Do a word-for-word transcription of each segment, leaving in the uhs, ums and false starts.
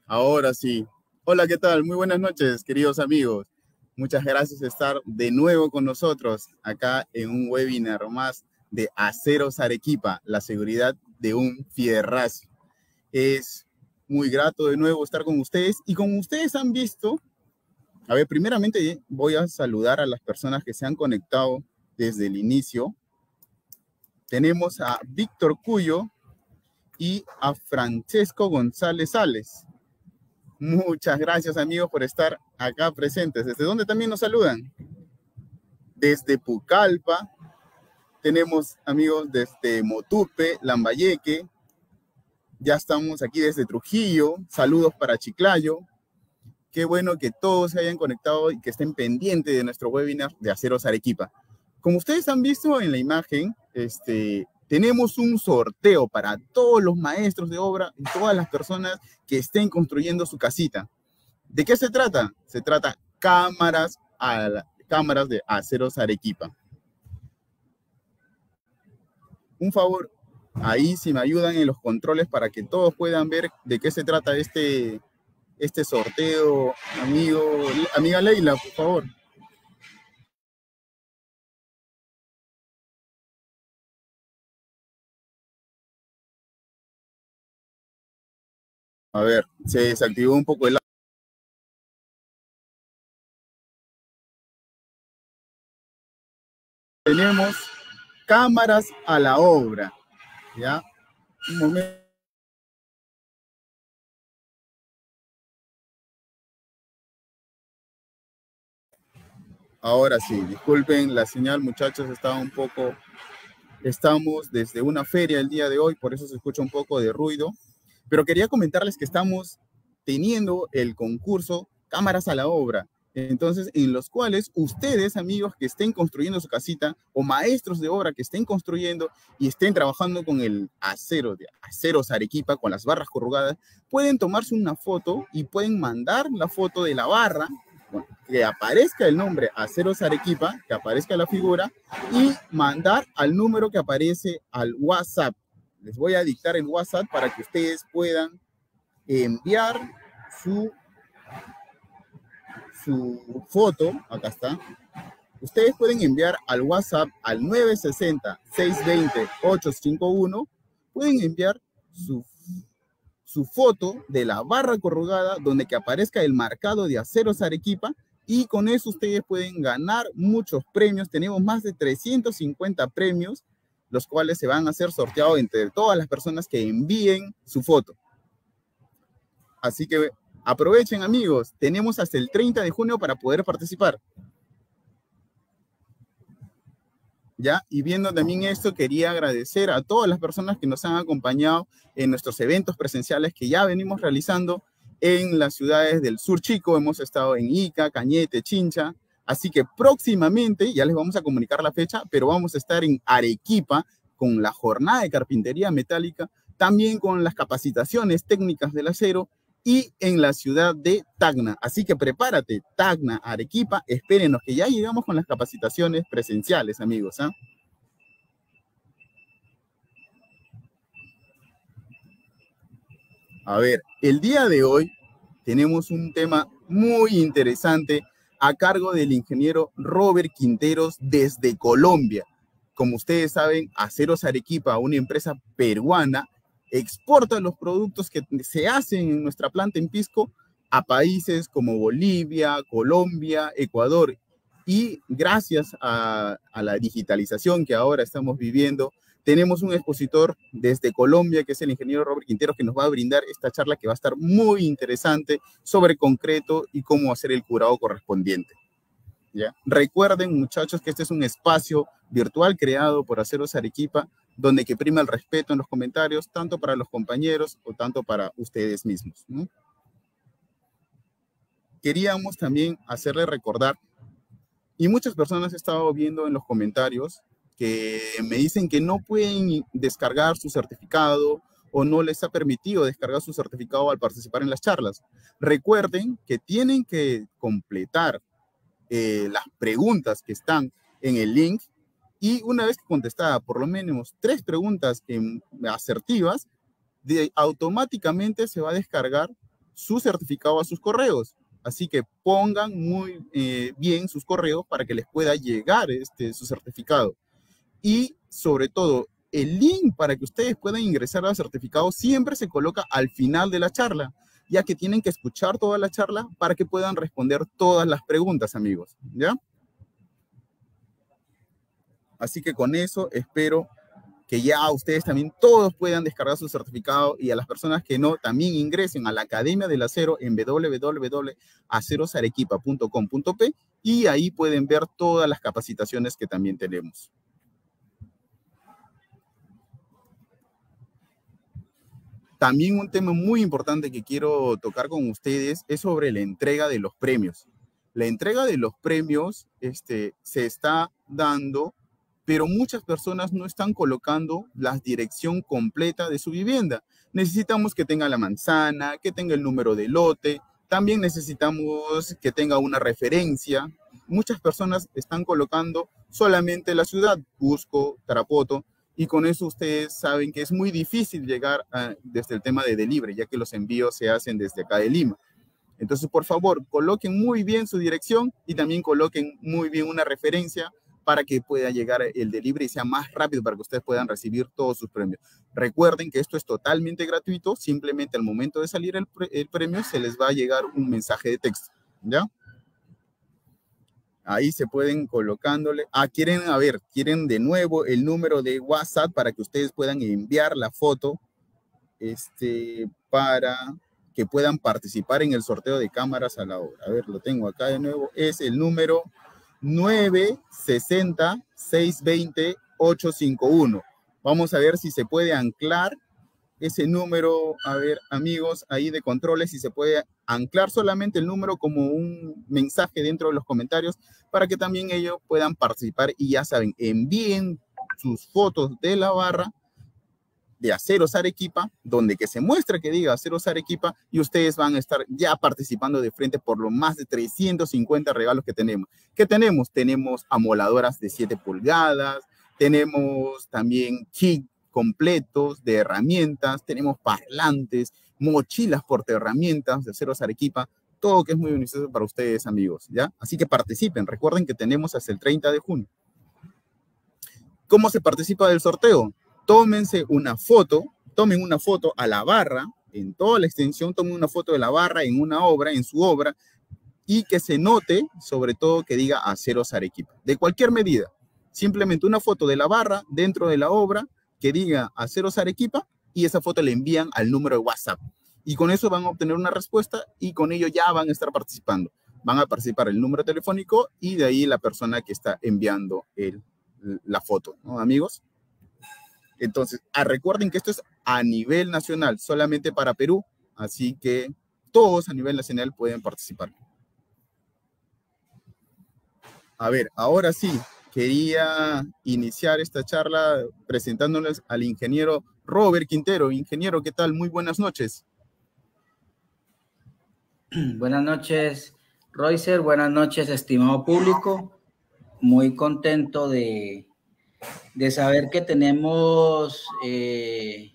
Ahora sí. Hola, ¿qué tal? Muy buenas noches, queridos amigos. Muchas gracias por estar de nuevo con nosotros acá en un webinar más de Aceros Arequipa, la seguridad de un fierrazo. Es muy grato de nuevo estar con ustedes y como ustedes han visto, a ver, primeramente voy a saludar a las personas que se han conectado desde el inicio. Tenemos a Víctor Cuyo y a Francesco González Sales. Muchas gracias, amigos, por estar acá presentes. ¿Desde dónde también nos saludan? Desde Pucallpa. Tenemos amigos desde Motupe, Lambayeque. Ya estamos aquí desde Trujillo. Saludos para Chiclayo. Qué bueno que todos se hayan conectado y que estén pendientes de nuestro webinar de Aceros Arequipa. Como ustedes han visto en la imagen, este, tenemos un sorteo para todos los maestros de obra y todas las personas que estén construyendo su casita. ¿De qué se trata? Se trata cámaras, a la, cámaras de Aceros Arequipa. Un favor, ahí si me ayudan en los controles para que todos puedan ver de qué se trata este, este sorteo. Amigo, amiga Leila, por favor. A ver, se desactivó un poco el... Tenemos cámaras a la obra, ¿ya? Un momento. Ahora sí, disculpen la señal, muchachos, estaba un poco... Estamos desde una feria el día de hoy, por eso se escucha un poco de ruido. Pero quería comentarles que estamos teniendo el concurso Cámaras a la Obra. Entonces, en los cuales ustedes, amigos que estén construyendo su casita o maestros de obra que estén construyendo y estén trabajando con el acero de Aceros Arequipa, con las barras corrugadas, pueden tomarse una foto y pueden mandar la foto de la barra, bueno, que aparezca el nombre Aceros Arequipa, que aparezca la figura, y mandar al número que aparece al WhatsApp. Les voy a dictar el WhatsApp para que ustedes puedan enviar su, su foto. Acá está. Ustedes pueden enviar al WhatsApp al nueve seis cero, seis dos cero, ocho cinco uno. Pueden enviar su, su foto de la barra corrugada donde que aparezca el marcado de Aceros Arequipa y con eso ustedes pueden ganar muchos premios. Tenemos más de trescientos cincuenta premios, los cuales se van a hacer sorteados entre todas las personas que envíen su foto. Así que aprovechen, amigos. Tenemos hasta el treinta de junio para poder participar. ¿Ya? Y viendo también esto, quería agradecer a todas las personas que nos han acompañado en nuestros eventos presenciales que ya venimos realizando en las ciudades del sur chico. Hemos estado en Ica, Cañete, Chincha. Así que próximamente, ya les vamos a comunicar la fecha, pero vamos a estar en Arequipa con la jornada de carpintería metálica, también con las capacitaciones técnicas del acero y en la ciudad de Tacna. Así que prepárate, Tacna, Arequipa, espérenos que ya llegamos con las capacitaciones presenciales, amigos. ¿eh? A ver, el día de hoy tenemos un tema muy interesante a cargo del ingeniero Robert Quinteros desde Colombia. Como ustedes saben, Aceros Arequipa, una empresa peruana, exporta los productos que se hacen en nuestra planta en Pisco a países como Bolivia, Colombia, Ecuador. Y gracias a, a la digitalización que ahora estamos viviendo, tenemos un expositor desde Colombia, que es el ingeniero Robert Quinteros, que nos va a brindar esta charla que va a estar muy interesante sobre concreto y cómo hacer el curado correspondiente. ¿Ya? Recuerden, muchachos, que este es un espacio virtual creado por Aceros Arequipa, donde que prima el respeto en los comentarios, tanto para los compañeros o tanto para ustedes mismos. ¿no? Queríamos también hacerle recordar, y muchas personas he estado viendo en los comentarios que me dicen que no pueden descargar su certificado o no les ha permitido descargar su certificado al participar en las charlas. Recuerden que tienen que completar eh, las preguntas que están en el link y una vez que contestada por lo menos tres preguntas en, asertivas, de, automáticamente se va a descargar su certificado a sus correos. Así que pongan muy eh, bien sus correos para que les pueda llegar este, su certificado. Y sobre todo, el link para que ustedes puedan ingresar al certificado siempre se coloca al final de la charla, ya que tienen que escuchar toda la charla para que puedan responder todas las preguntas, amigos, ¿ya? Así que con eso espero que ya ustedes también todos puedan descargar su certificado, y a las personas que no, también ingresen a la Academia del Acero en w w w punto acerosarequipa punto com punto p y ahí pueden ver todas las capacitaciones que también tenemos. También un tema muy importante que quiero tocar con ustedes es sobre la entrega de los premios. La entrega de los premios este, se está dando, pero muchas personas no están colocando la dirección completa de su vivienda. Necesitamos que tenga la manzana, que tenga el número de lote, también necesitamos que tenga una referencia. Muchas personas están colocando solamente la ciudad, Cusco, Tarapoto, y con eso ustedes saben que es muy difícil llegar a, desde el tema de delivery, ya que los envíos se hacen desde acá de Lima. Entonces, por favor, coloquen muy bien su dirección y también coloquen muy bien una referencia para que pueda llegar el delivery y sea más rápido para que ustedes puedan recibir todos sus premios. Recuerden que esto es totalmente gratuito, simplemente al momento de salir el, pre el premio se les va a llegar un mensaje de texto, ¿ya? Ahí se pueden colocándole. Ah, quieren, a ver, quieren de nuevo el número de WhatsApp para que ustedes puedan enviar la foto este, para que puedan participar en el sorteo de cámaras a la obra. A ver, lo tengo acá de nuevo. Es el número nueve seis cero, seis dos cero, ocho cinco uno. Vamos a ver si se puede anclar ese número, a ver, amigos, ahí de controles, si se puede anclar solamente el número como un mensaje dentro de los comentarios para que también ellos puedan participar y ya saben, envíen sus fotos de la barra de Aceros Arequipa, donde que se muestre que diga Aceros Arequipa y ustedes van a estar ya participando de frente por los más de trescientos cincuenta regalos que tenemos. ¿Qué tenemos? Tenemos amoladoras de siete pulgadas, tenemos también kit completos de herramientas, tenemos parlantes, mochilas portaherramientas de Aceros Arequipa, todo que es muy beneficioso para ustedes, amigos, ¿ya? Así que participen, recuerden que tenemos hasta el treinta de junio. ¿Cómo se participa del sorteo? Tómense una foto, tomen una foto a la barra, en toda la extensión, tomen una foto de la barra en una obra, en su obra, y que se note, sobre todo, que diga Aceros Arequipa, de cualquier medida. Simplemente una foto de la barra dentro de la obra, que diga Aceros Arequipa, y esa foto le envían al número de WhatsApp. Y con eso van a obtener una respuesta, y con ello ya van a estar participando. Van a participar el número telefónico, y de ahí la persona que está enviando el, la foto, ¿no, amigos? Entonces, ah, recuerden que esto es a nivel nacional, solamente para Perú, así que todos a nivel nacional pueden participar. A ver, ahora sí, quería iniciar esta charla presentándoles al ingeniero Robert Quintero. Ingeniero, ¿qué tal? Muy buenas noches. Buenas noches, Roycer. Buenas noches, estimado público. Muy contento de, de saber que tenemos, eh,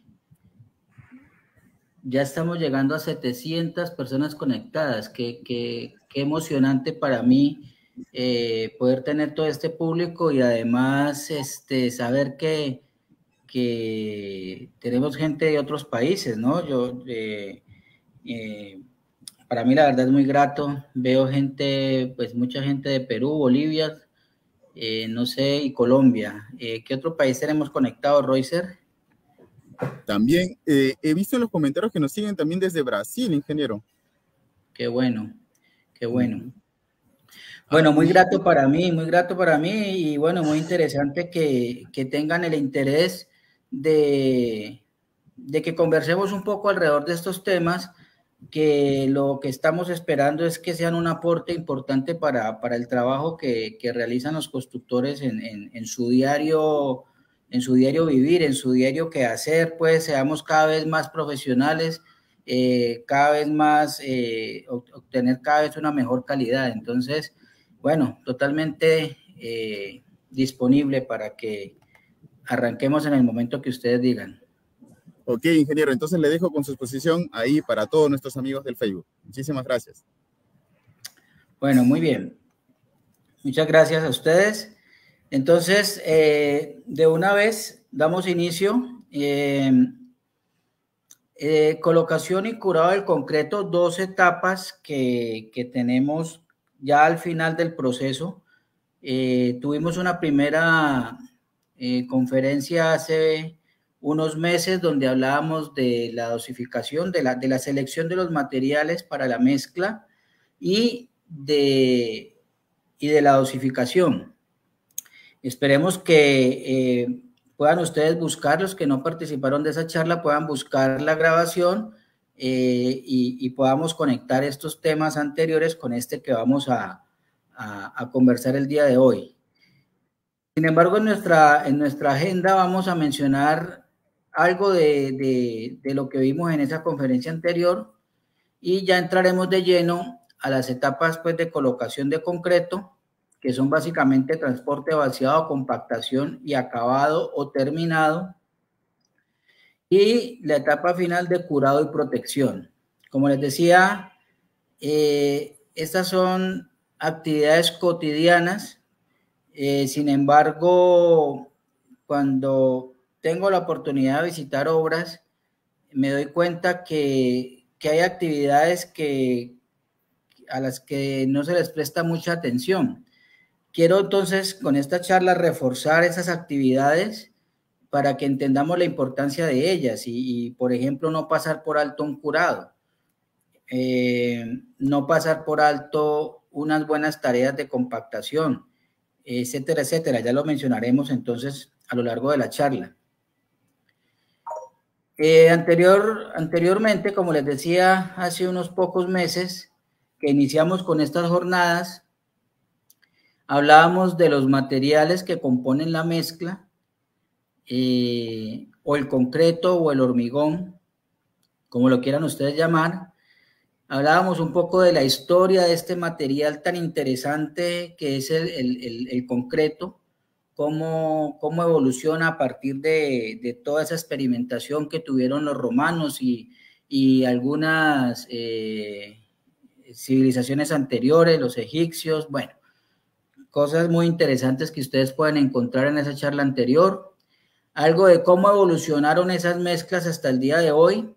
ya estamos llegando a setecientas personas conectadas. Qué, qué, qué emocionante para mí eh, poder tener todo este público y además este, saber que, que tenemos gente de otros países, ¿no? Yo, eh, eh, para mí la verdad es muy grato. Veo gente, pues mucha gente de Perú, Bolivia, eh, no sé, y Colombia. Eh, ¿Qué otro país tenemos conectado, Roycer? También eh, he visto en los comentarios que nos siguen también desde Brasil, ingeniero. Qué bueno, qué bueno. Bueno, muy grato para mí, muy grato para mí y bueno, muy interesante que, que tengan el interés de, de que conversemos un poco alrededor de estos temas, que lo que estamos esperando es que sean un aporte importante para, para el trabajo que, que realizan los constructores en, en, en su diario, en su diario vivir, en su diario quehacer, pues seamos cada vez más profesionales, eh, cada vez más, eh, obtener cada vez una mejor calidad. Entonces, bueno, totalmente eh, disponible para que arranquemos en el momento que ustedes digan. Ok, ingeniero, entonces le dejo con su exposición ahí para todos nuestros amigos del Facebook. Muchísimas gracias. Bueno, muy bien. Muchas gracias a ustedes. Entonces, eh, de una vez damos inicio. Eh, eh, colocación y curado del concreto, dos etapas que, que tenemos ya al final del proceso. Eh, tuvimos una primera eh, conferencia hace unos meses donde hablábamos de la dosificación, de la, de la selección de los materiales para la mezcla y de, y de la dosificación. Esperemos que eh, puedan ustedes buscar, los que no participaron de esa charla, puedan buscar la grabación eh, y, y podamos conectar estos temas anteriores con este que vamos a, a, a conversar el día de hoy. Sin embargo, en nuestra, en nuestra agenda vamos a mencionar algo de, de, de lo que vimos en esa conferencia anterior y ya entraremos de lleno a las etapas pues, de colocación de concreto, que son básicamente transporte vaciado, compactación y acabado o terminado, y la etapa final de curado y protección. Como les decía, eh, estas son actividades cotidianas. Eh, sin embargo, cuando tengo la oportunidad de visitar obras, me doy cuenta que, que hay actividades que, a las que no se les presta mucha atención. Quiero entonces con esta charla reforzar esas actividades para que entendamos la importancia de ellas y, y por ejemplo, no pasar por alto un curado, eh, no pasar por alto unas buenas tareas de compactación, etcétera, etcétera. Ya lo mencionaremos entonces a lo largo de la charla. Eh, anterior, anteriormente, como les decía, hace unos pocos meses que iniciamos con estas jornadas, hablábamos de los materiales que componen la mezcla, eh, o el concreto o el hormigón, como lo quieran ustedes llamar. Hablábamos un poco de la historia de este material tan interesante que es el, el, el, el concreto, cómo, cómo evoluciona a partir de, de toda esa experimentación que tuvieron los romanos y, y algunas eh, civilizaciones anteriores, los egipcios, bueno, cosas muy interesantes que ustedes pueden encontrar en esa charla anterior, algo de cómo evolucionaron esas mezclas hasta el día de hoy,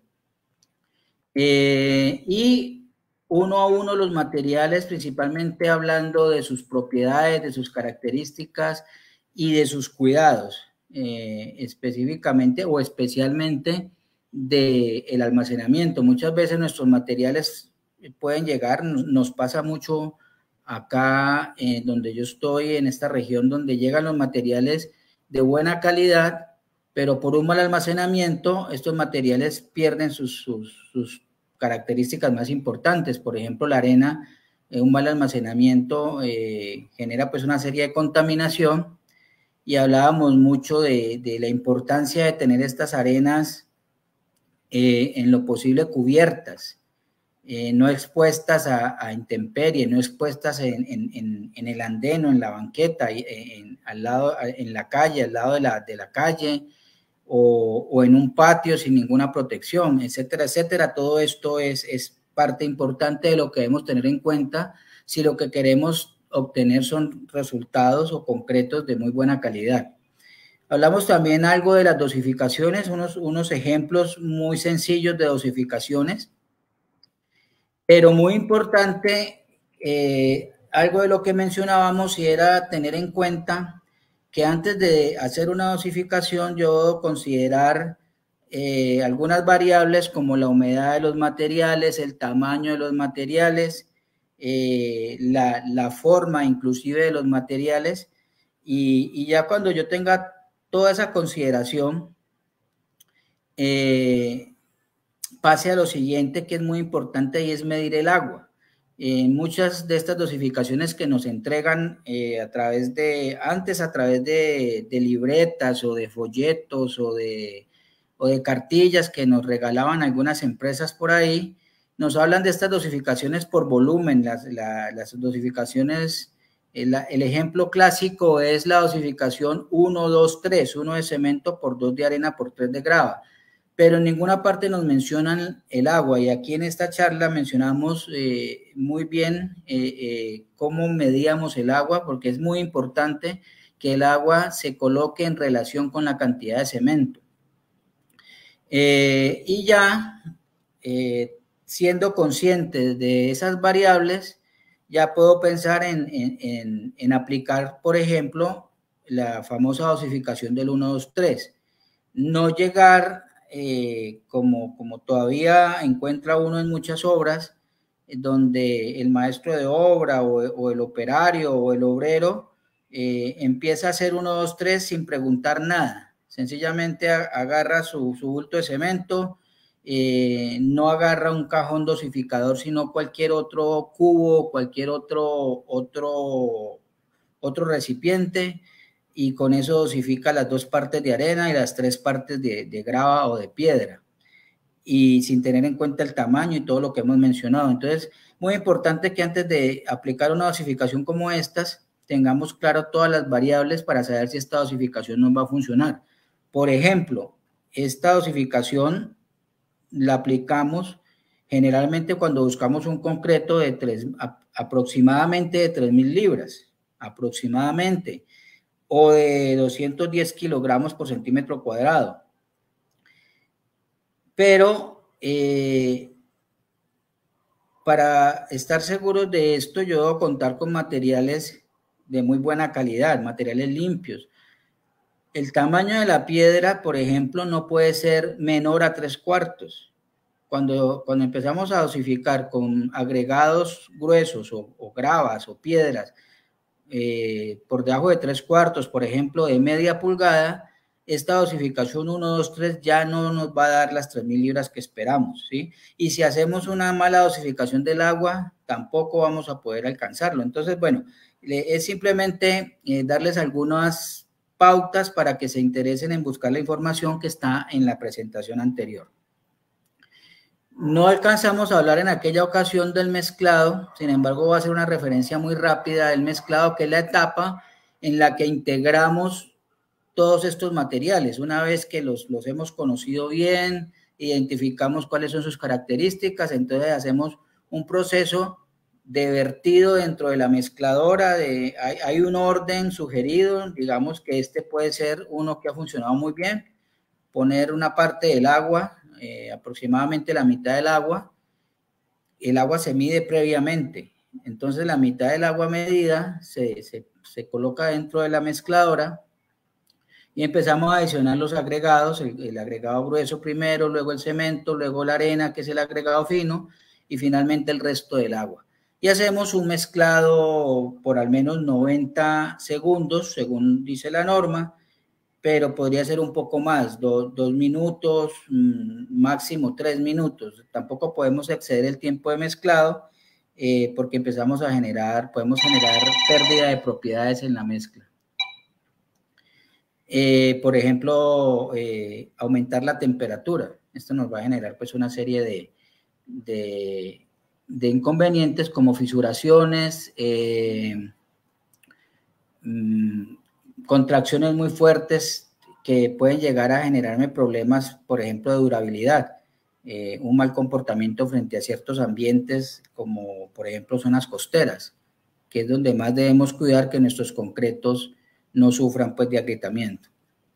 eh, y uno a uno los materiales, principalmente hablando de sus propiedades, de sus características y de sus cuidados, eh, específicamente o especialmente del almacenamiento. Muchas veces nuestros materiales pueden llegar, nos pasa mucho acá eh, donde yo estoy, en esta región, donde llegan los materiales de buena calidad, pero por un mal almacenamiento, estos materiales pierden sus, sus, sus características más importantes. Por ejemplo, la arena, eh, un mal almacenamiento eh, genera pues una serie de contaminación, y hablábamos mucho de, de la importancia de tener estas arenas eh, en lo posible cubiertas, Eh, no expuestas a, a intemperie, no expuestas en, en, en el andén o en la banqueta, en, al lado, en la calle, al lado de la, de la calle, o, o en un patio sin ninguna protección, etcétera, etcétera. Todo esto es, es parte importante de lo que debemos tener en cuenta si lo que queremos obtener son resultados o concretos de muy buena calidad. Hablamos también algo de las dosificaciones, unos, unos ejemplos muy sencillos de dosificaciones. Pero muy importante, eh, algo de lo que mencionábamos y era tener en cuenta que antes de hacer una dosificación yo debo considerar eh, algunas variables como la humedad de los materiales, el tamaño de los materiales, eh, la, la forma inclusive de los materiales, y, y ya cuando yo tenga toda esa consideración, eh, pase a lo siguiente que es muy importante, y es medir el agua. Eh, muchas de estas dosificaciones que nos entregan eh, a través de, antes a través de, de libretas o de folletos o de, o de cartillas que nos regalaban algunas empresas por ahí, nos hablan de estas dosificaciones por volumen, las, la, las dosificaciones, el, el ejemplo clásico es la dosificación uno, dos, tres, uno de cemento por dos de arena por tres de grava. pero en ninguna parte nos mencionan el agua, y aquí en esta charla mencionamos eh, muy bien eh, eh, cómo medíamos el agua, porque es muy importante que el agua se coloque en relación con la cantidad de cemento. Eh, y ya, eh, siendo consciente de esas variables, ya puedo pensar en, en, en, en aplicar, por ejemplo, la famosa dosificación del uno, dos, tres. No llegar, eh, como, como todavía encuentra uno en muchas obras, eh, donde el maestro de obra o, o el operario o el obrero eh, empieza a hacer uno, dos, tres sin preguntar nada. Sencillamente agarra su, su bulto de cemento, eh, no agarra un cajón dosificador, sino cualquier otro cubo, cualquier otro, otro, otro recipiente, y con eso dosifica las dos partes de arena y las tres partes de, de grava o de piedra, y sin tener en cuenta el tamaño y todo lo que hemos mencionado. Entonces, muy importante que antes de aplicar una dosificación como estas, tengamos claro todas las variables para saber si esta dosificación nos va a funcionar. Por ejemplo, esta dosificación la aplicamos generalmente cuando buscamos un concreto de tres, aproximadamente de tres mil libras, aproximadamente, o de doscientos diez kilogramos por centímetro cuadrado. Pero eh, para estar seguros de esto, yo debo contar con materiales de muy buena calidad, materiales limpios. El tamaño de la piedra, por ejemplo, no puede ser menor a tres cuartos. Cuando, cuando empezamos a dosificar con agregados gruesos o, o gravas o piedras eh, por debajo de tres cuartos, por ejemplo, de media pulgada, esta dosificación uno, dos, tres ya no nos va a dar las tres mil libras que esperamos, ¿sí? Y si hacemos una mala dosificación del agua, tampoco vamos a poder alcanzarlo. Entonces, bueno, es simplemente eh, darles algunas pautas para que se interesen en buscar la información que está en la presentación anterior. No alcanzamos a hablar en aquella ocasión del mezclado, sin embargo voy a hacer una referencia muy rápida del mezclado, que es la etapa en la que integramos todos estos materiales. Una vez que los, los hemos conocido bien, identificamos cuáles son sus características, entonces hacemos un proceso de vertido dentro de la mezcladora. De, hay, hay un orden sugerido, digamos que este puede ser uno que ha funcionado muy bien: poner una parte del agua, eh, aproximadamente la mitad del agua. El agua se mide previamente, entonces la mitad del agua medida se, se, se coloca dentro de la mezcladora y empezamos a adicionar los agregados, el, el agregado grueso primero, luego el cemento, luego la arena, que es el agregado fino, y finalmente el resto del agua. Y hacemos un mezclado por al menos noventa segundos, según dice la norma, pero podría ser un poco más, do, dos minutos, mmm, máximo tres minutos. Tampoco podemos exceder el tiempo de mezclado eh, porque empezamos a generar, podemos generar pérdida de propiedades en la mezcla. Eh, por ejemplo, eh, aumentar la temperatura. Esto nos va a generar pues una serie de, de, de inconvenientes como fisuraciones, eh, mmm, contracciones muy fuertes que pueden llegar a generarme problemas, por ejemplo, de durabilidad, eh, un mal comportamiento frente a ciertos ambientes, como por ejemplo zonas costeras, que es donde más debemos cuidar que nuestros concretos no sufran pues de agrietamiento.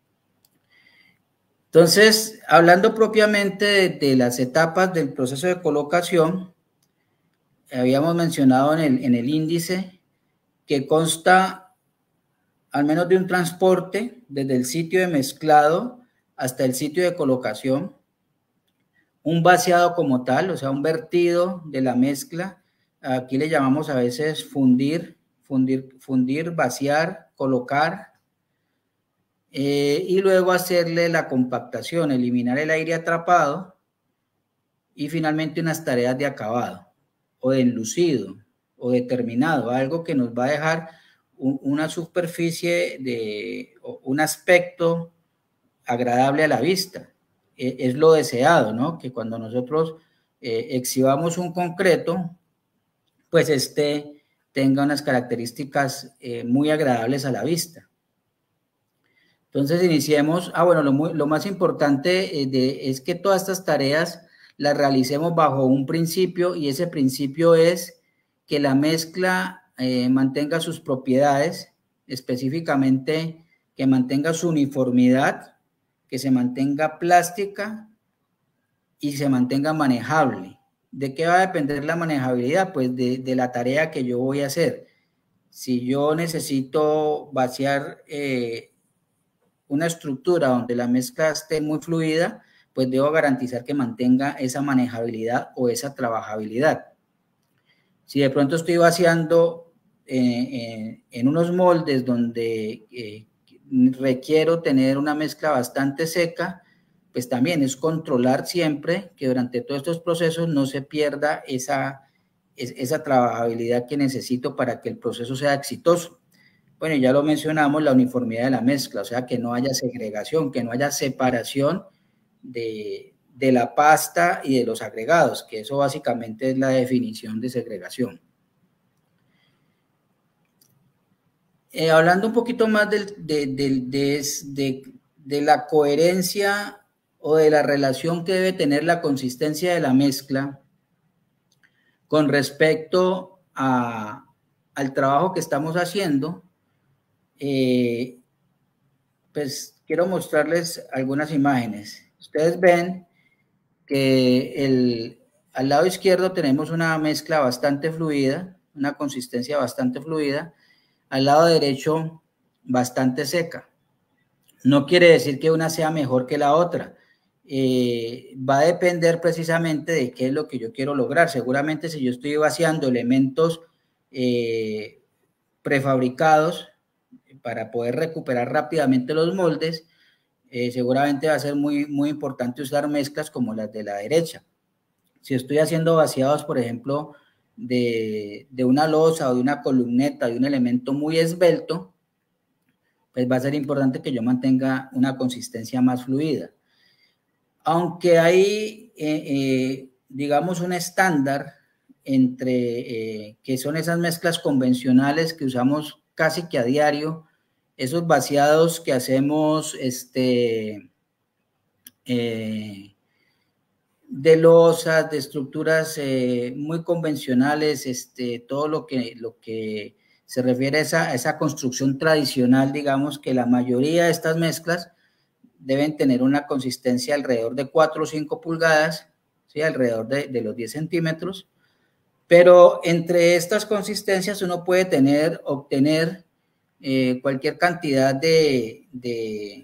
Entonces, hablando propiamente de, de las etapas del proceso de colocación, habíamos mencionado en el, en el índice que consta al menos de un transporte desde el sitio de mezclado hasta el sitio de colocación, un vaciado como tal, o sea, un vertido de la mezcla. Aquí le llamamos a veces fundir, fundir, fundir, vaciar, colocar, eh, y luego hacerle la compactación, eliminar el aire atrapado, y finalmente unas tareas de acabado o de enlucido o de terminado, algo que nos va a dejar una superficie de un aspecto agradable a la vista. Es lo deseado, ¿no? Que cuando nosotros eh, exhibamos un concreto, pues este tenga unas características eh, muy agradables a la vista. Entonces iniciemos. Ah, bueno, lo, muy, lo más importante eh, de, es que todas estas tareas las realicemos bajo un principio, y ese principio es que la mezcla eh, mantenga sus propiedades, específicamente que mantenga su uniformidad, que se mantenga plástica y se mantenga manejable. ¿De qué va a depender la manejabilidad? Pues de, de la tarea que yo voy a hacer. Si yo necesito vaciar eh, una estructura donde la mezcla esté muy fluida, pues debo garantizar que mantenga esa manejabilidad o esa trabajabilidad. Si de pronto estoy vaciando eh, eh, en unos moldes donde eh, requiero tener una mezcla bastante seca, pues también es controlar siempre que durante todos estos procesos no se pierda esa, esa trabajabilidad que necesito para que el proceso sea exitoso. Bueno, ya lo mencionamos, la uniformidad de la mezcla, o sea, que no haya segregación, que no haya separación de, de la pasta y de los agregados, que eso básicamente es la definición de segregación. Eh, hablando un poquito más de, de, de, de, de, de la coherencia o de la relación que debe tener la consistencia de la mezcla con respecto a, al trabajo que estamos haciendo, eh, pues quiero mostrarles algunas imágenes. Ustedes ven que el, al lado izquierdo tenemos una mezcla bastante fluida, una consistencia bastante fluida, al lado derecho bastante seca. No quiere decir que una sea mejor que la otra. Eh, va a depender precisamente de qué es lo que yo quiero lograr. Seguramente si yo estoy vaciando elementos eh, prefabricados para poder recuperar rápidamente los moldes, eh, seguramente va a ser muy, muy importante usar mezclas como las de la derecha. Si estoy haciendo vaciados, por ejemplo, de, de una losa o de una columneta, de un elemento muy esbelto, pues va a ser importante que yo mantenga una consistencia más fluida. Aunque hay, eh, eh, digamos, un estándar entre, eh, que son esas mezclas convencionales que usamos casi que a diario, esos vaciados que hacemos este, eh, de losas, de estructuras eh, muy convencionales, este, todo lo que, lo que se refiere a esa, a esa construcción tradicional, digamos que la mayoría de estas mezclas deben tener una consistencia alrededor de cuatro o cinco pulgadas, ¿sí? Alrededor de, de los diez centímetros, pero entre estas consistencias uno puede tener, obtener eh, cualquier cantidad de, de,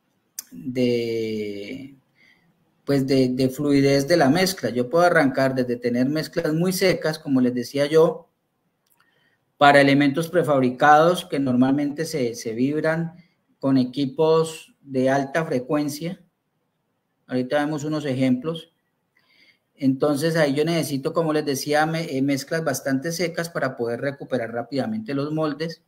de pues de, de fluidez de la mezcla. Yo puedo arrancar desde tener mezclas muy secas, como les decía yo, para elementos prefabricados que normalmente se, se vibran con equipos de alta frecuencia. Ahorita vemos unos ejemplos. Entonces ahí yo necesito, como les decía, me, mezclas bastante secas para poder recuperar rápidamente los moldes.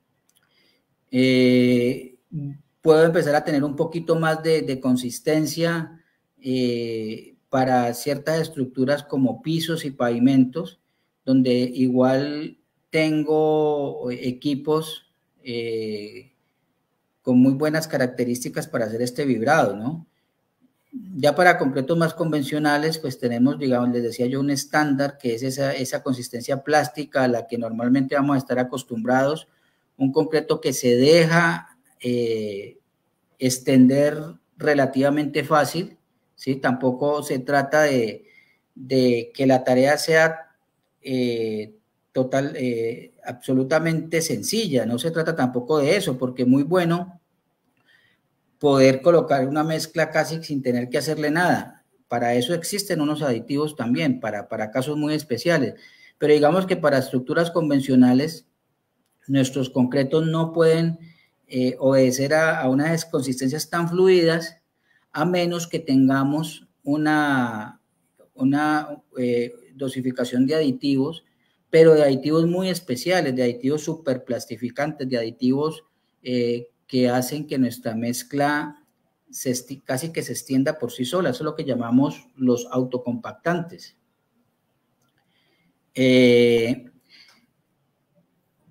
Eh, puedo empezar a tener un poquito más de, de consistencia eh, para ciertas estructuras como pisos y pavimentos, donde igual tengo equipos eh, con muy buenas características para hacer este vibrado, ¿no? Ya para concretos más convencionales, pues tenemos, digamos, les decía yo, un estándar que es esa, esa consistencia plástica a la que normalmente vamos a estar acostumbrados, un concreto que se deja eh, extender relativamente fácil, ¿sí? Tampoco se trata de, de que la tarea sea eh, total, eh, absolutamente sencilla, no se trata tampoco de eso, porque muy bueno poder colocar una mezcla casi sin tener que hacerle nada. Para eso existen unos aditivos también, para, para casos muy especiales. Pero digamos que para estructuras convencionales, nuestros concretos no pueden eh, obedecer a, a unas consistencias tan fluidas, a menos que tengamos una, una eh, dosificación de aditivos, pero de aditivos muy especiales, de aditivos superplastificantes, de aditivos eh, que hacen que nuestra mezcla se casi que se extienda por sí sola. Eso es lo que llamamos los autocompactantes. Eh,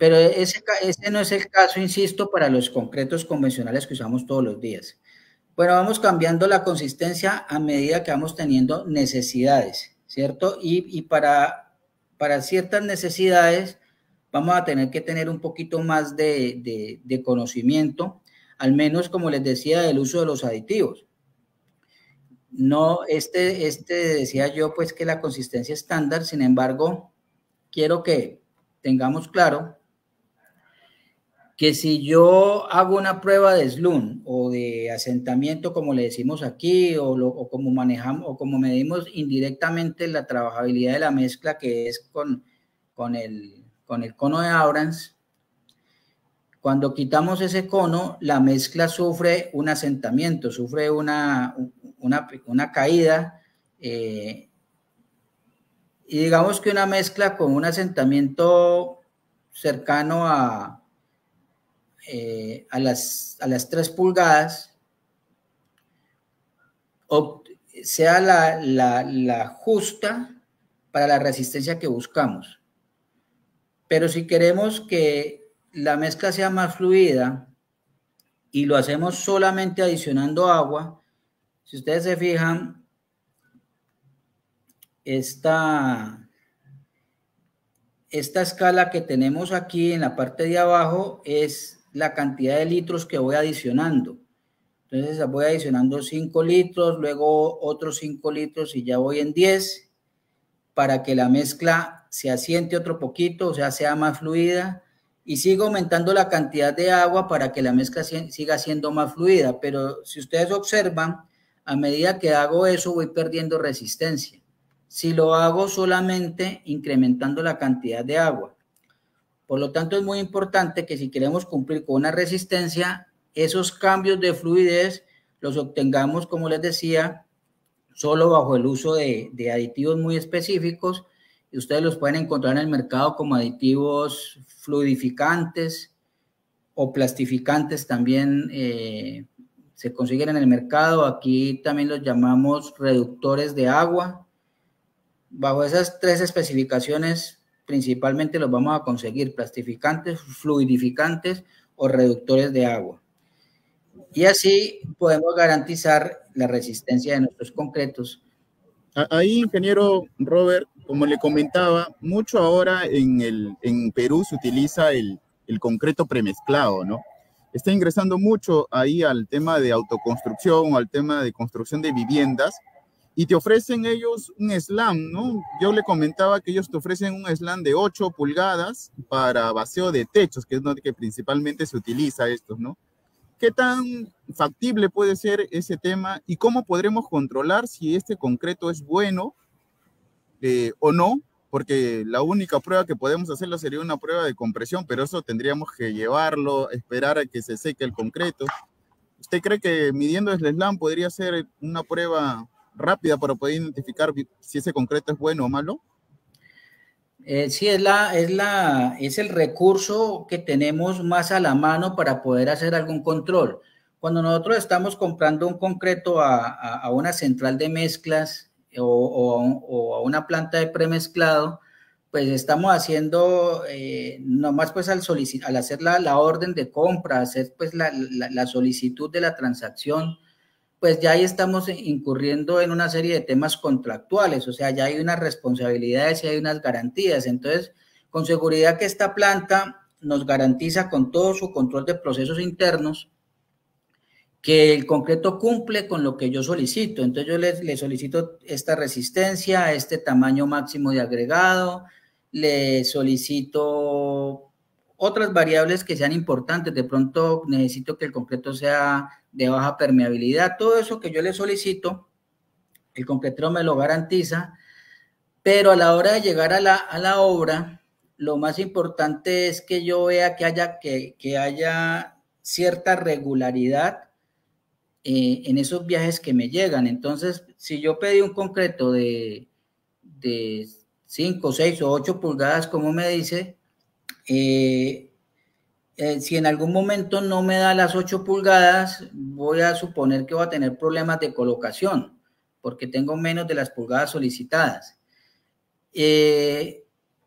Pero ese, ese no es el caso, insisto, para los concretos convencionales que usamos todos los días. Bueno, vamos cambiando la consistencia a medida que vamos teniendo necesidades, ¿cierto? Y, y para, para ciertas necesidades vamos a tener que tener un poquito más de, de, de conocimiento, al menos, como les decía, del uso de los aditivos. No, este, este decía yo, pues, que la consistencia estándar, sin embargo, quiero que tengamos claro que si yo hago una prueba de slum o de asentamiento, como le decimos aquí, o, lo, o como manejamos, o como medimos indirectamente la trabajabilidad de la mezcla, que es con, con, el, con el cono de Abrams, cuando quitamos ese cono, la mezcla sufre un asentamiento, sufre una, una, una caída, eh, y digamos que una mezcla con un asentamiento cercano a Eh, a, las, a las tres pulgadas, o sea la, la, la justa para la resistencia que buscamos. Pero si queremos que la mezcla sea más fluida y lo hacemos solamente adicionando agua, si ustedes se fijan, esta, esta escala que tenemos aquí en la parte de abajo es la cantidad de litros que voy adicionando. Entonces voy adicionando cinco litros, luego otros cinco litros y ya voy en diez para que la mezcla se asiente otro poquito, o sea, sea más fluida, y sigo aumentando la cantidad de agua para que la mezcla siga siendo más fluida. Pero si ustedes observan, a medida que hago eso voy perdiendo resistencia. Si lo hago solamente incrementando la cantidad de agua. Por lo tanto, es muy importante que si queremos cumplir con una resistencia, esos cambios de fluidez los obtengamos, como les decía, solo bajo el uso de, de aditivos muy específicos, y ustedes los pueden encontrar en el mercado como aditivos fluidificantes o plastificantes también eh, se consiguen en el mercado. Aquí también los llamamos reductores de agua. Bajo esas tres especificaciones principalmente los vamos a conseguir: plastificantes, fluidificantes o reductores de agua. Y así podemos garantizar la resistencia de nuestros concretos. Ahí, ingeniero Robert, como le comentaba, mucho ahora en, el, en Perú se utiliza el, el concreto premezclado, ¿no? Está ingresando mucho ahí al tema de autoconstrucción, al tema de construcción de viviendas, y te ofrecen ellos un slam, ¿no? Yo le comentaba que ellos te ofrecen un slam de ocho pulgadas para vacío de techos, que es donde que principalmente se utiliza esto, ¿no? ¿Qué tan factible puede ser ese tema y cómo podremos controlar si este concreto es bueno eh, o no? Porque la única prueba que podemos hacerlo sería una prueba de compresión, pero eso tendríamos que llevarlo, esperar a que se seque el concreto. ¿Usted cree que midiendo el slam podría ser una prueba rápida para poder identificar si ese concreto es bueno o malo? Eh, sí, es, la, es, la, es el recurso que tenemos más a la mano para poder hacer algún control. Cuando nosotros estamos comprando un concreto a, a, a una central de mezclas o, o, o, a una planta de premezclado, pues estamos haciendo, eh, nomás pues al, al hacer la, la orden de compra, hacer pues la, la, la solicitud de la transacción, pues ya ahí estamos incurriendo en una serie de temas contractuales, o sea, ya hay unas responsabilidades y hay unas garantías. Entonces, con seguridad que esta planta nos garantiza con todo su control de procesos internos que el concreto cumple con lo que yo solicito. Entonces, yo le, le solicito esta resistencia, este tamaño máximo de agregado, le solicito otras variables que sean importantes. De pronto necesito que el concreto sea de baja permeabilidad. Todo eso que yo le solicito, el concretero me lo garantiza, pero a la hora de llegar a la, a la obra, lo más importante es que yo vea que haya, que, que haya cierta regularidad eh, en esos viajes que me llegan. Entonces, si yo pedí un concreto de, de cinco, seis o ocho pulgadas, como me dice, eh, Eh, si en algún momento no me da las ocho pulgadas, voy a suponer que voy a tener problemas de colocación, porque tengo menos de las pulgadas solicitadas. Eh,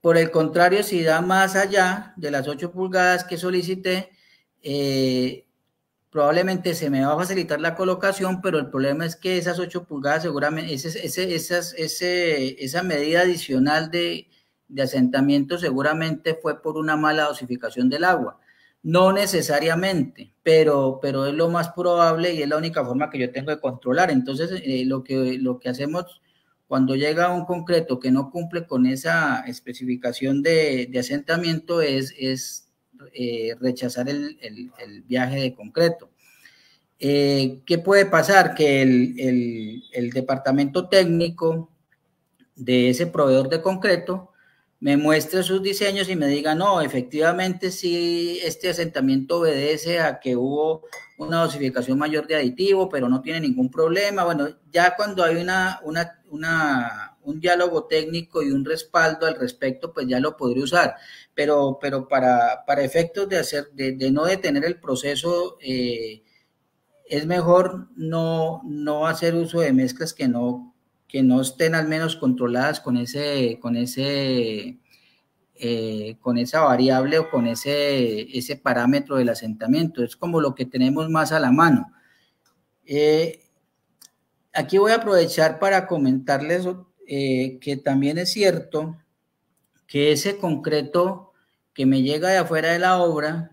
por el contrario, si da más allá de las ocho pulgadas que solicité, eh, probablemente se me va a facilitar la colocación, pero el problema es que esas ocho pulgadas seguramente, ese, ese, esas, ese, esa medida adicional de, de asentamiento seguramente fue por una mala dosificación del agua. No necesariamente, pero, pero es lo más probable y es la única forma que yo tengo de controlar. Entonces, eh, lo, que, lo que hacemos cuando llega un concreto que no cumple con esa especificación de, de asentamiento es, es eh, rechazar el, el, el viaje de concreto. Eh, ¿Qué puede pasar? Que el, el, el departamento técnico de ese proveedor de concreto me muestre sus diseños y me diga, no, efectivamente sí, este asentamiento obedece a que hubo una dosificación mayor de aditivo, pero no tiene ningún problema. Bueno, ya cuando hay una, una, una, un diálogo técnico y un respaldo al respecto, pues ya lo podré usar. Pero, pero para, para efectos de, hacer, de, de no detener el proceso, eh, es mejor no, no hacer uso de mezclas que no, que no estén al menos controladas con ese, con ese, eh, con esa variable o con ese, ese parámetro del asentamiento. Es como lo que tenemos más a la mano. Eh, aquí voy a aprovechar para comentarles eh, que también es cierto que ese concreto que me llega de afuera de la obra,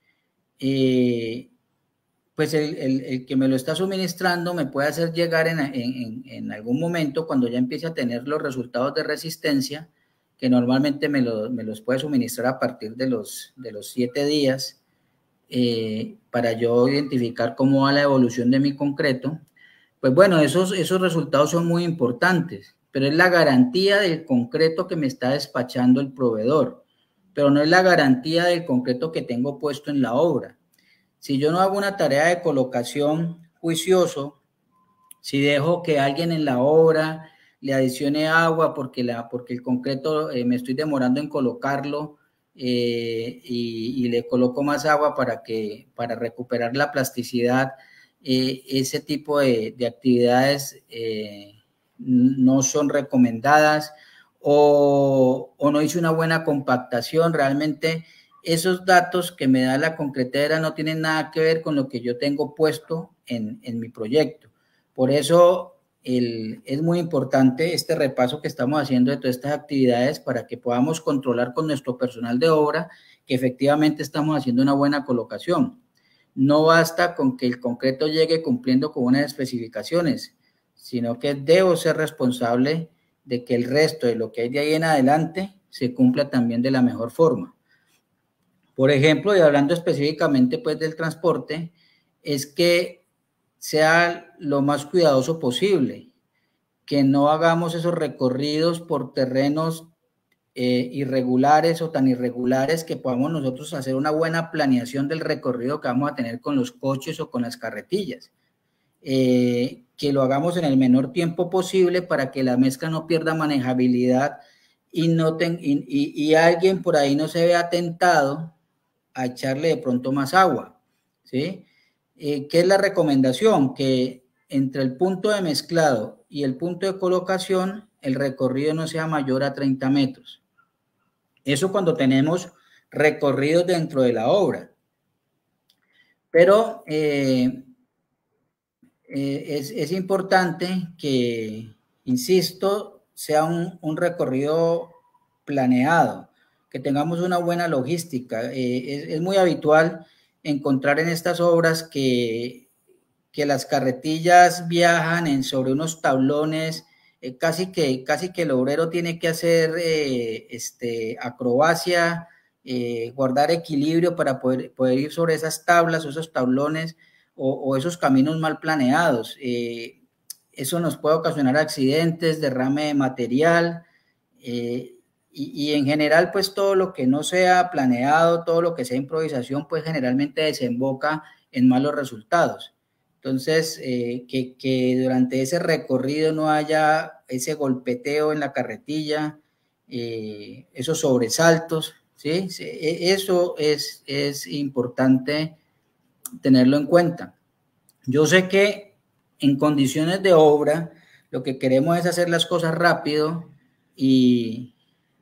eh, pues el, el, el que me lo está suministrando me puede hacer llegar en, en, en algún momento, cuando ya empiece a tener los resultados de resistencia, que normalmente me, lo, me los puede suministrar a partir de los, de los siete días, eh, para yo identificar cómo va la evolución de mi concreto. Pues bueno, esos, esos resultados son muy importantes, pero es la garantía del concreto que me está despachando el proveedor, pero no es la garantía del concreto que tengo puesto en la obra. Si yo no hago una tarea de colocación juicioso, si dejo que alguien en la obra le adicione agua porque, la, porque el concreto eh, me estoy demorando en colocarlo eh, y, y le coloco más agua para, que, para recuperar la plasticidad, eh, ese tipo de, de actividades eh, no son recomendadas, o, o no hice una buena compactación. Realmente esos datos que me da la concretera no tienen nada que ver con lo que yo tengo puesto en, en mi proyecto. Por eso el, es muy importante este repaso que estamos haciendo de todas estas actividades para que podamos controlar con nuestro personal de obra que efectivamente estamos haciendo una buena colocación. No basta con que el concreto llegue cumpliendo con unas especificaciones, sino que debo ser responsable de que el resto de lo que hay de ahí en adelante se cumpla también de la mejor forma. Por ejemplo, y hablando específicamente pues del transporte, es que sea lo más cuidadoso posible, que no hagamos esos recorridos por terrenos eh, irregulares o tan irregulares que podamos nosotros hacer una buena planeación del recorrido que vamos a tener con los coches o con las carretillas. Eh, que lo hagamos en el menor tiempo posible para que la mezcla no pierda manejabilidad y, no ten, y, y, y alguien por ahí no se vea tentado a echarle de pronto más agua, ¿sí? Eh, ¿Qué es la recomendación? Que entre el punto de mezclado y el punto de colocación, el recorrido no sea mayor a treinta metros. Eso cuando tenemos recorridos dentro de la obra. Pero eh, eh, es, es importante que, insisto, sea un, un recorrido planeado, que tengamos una buena logística. Eh, es, es muy habitual encontrar en estas obras que, que las carretillas viajan en, sobre unos tablones, eh, casi, que, casi que el obrero tiene que hacer eh, este, acrobacia, eh, guardar equilibrio para poder, poder ir sobre esas tablas o esos tablones o, o esos caminos mal planeados. Eh, eso nos puede ocasionar accidentes, derrame de material, eh, y, y en general, pues todo lo que no sea planeado, todo lo que sea improvisación, pues generalmente desemboca en malos resultados. Entonces, eh, que, que durante ese recorrido no haya ese golpeteo en la carretilla, eh, esos sobresaltos, ¿sí? Eso es, es importante tenerlo en cuenta. Yo sé que en condiciones de obra, lo que queremos es hacer las cosas rápido y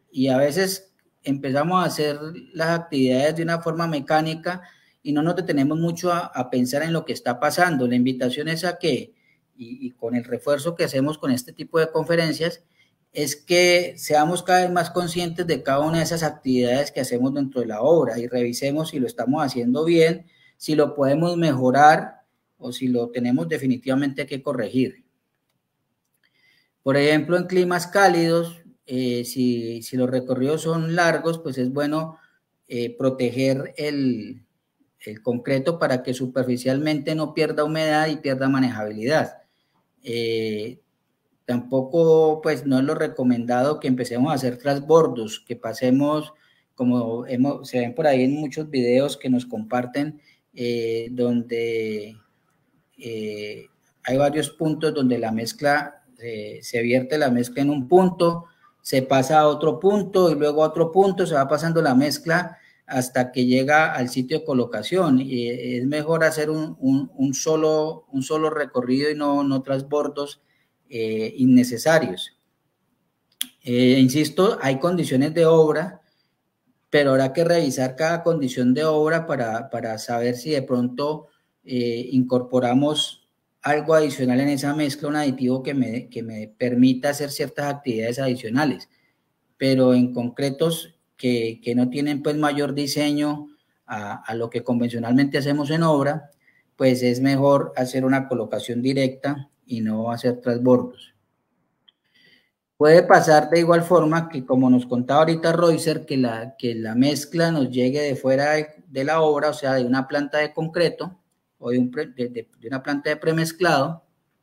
y a veces empezamos a hacer las actividades de una forma mecánica y no nos detenemos mucho a, a pensar en lo que está pasando. La invitación es a que, y, y con el refuerzo que hacemos con este tipo de conferencias, es que seamos cada vez más conscientes de cada una de esas actividades que hacemos dentro de la obra y revisemos si lo estamos haciendo bien, si lo podemos mejorar o si lo tenemos definitivamente que corregir. Por ejemplo, en climas cálidos, eh, si, si los recorridos son largos, pues es bueno eh, proteger el, el concreto para que superficialmente no pierda humedad y pierda manejabilidad. Eh, tampoco, pues, no es lo recomendado que empecemos a hacer transbordos, que pasemos, como hemos, se ven por ahí en muchos videos que nos comparten, eh, donde eh, hay varios puntos donde la mezcla, eh, se vierte la mezcla en un punto, se pasa a otro punto y luego a otro punto, se va pasando la mezcla hasta que llega al sitio de colocación. Y es mejor hacer un, un, un, solo, un solo recorrido y no, no transbordos eh, innecesarios. Eh, insisto, hay condiciones de obra, pero habrá que revisar cada condición de obra para, para saber si de pronto eh, incorporamos algo adicional en esa mezcla, un aditivo que me, que me permita hacer ciertas actividades adicionales. Pero en concretos que, que no tienen pues mayor diseño a, a lo que convencionalmente hacemos en obra, pues es mejor hacer una colocación directa y no hacer transbordos. Puede pasar de igual forma que, como nos contaba ahorita Roycer, que la, que la mezcla nos llegue de fuera de, de la obra, o sea, de una planta de concreto o de, un pre, de, de, de una planta de premezclado.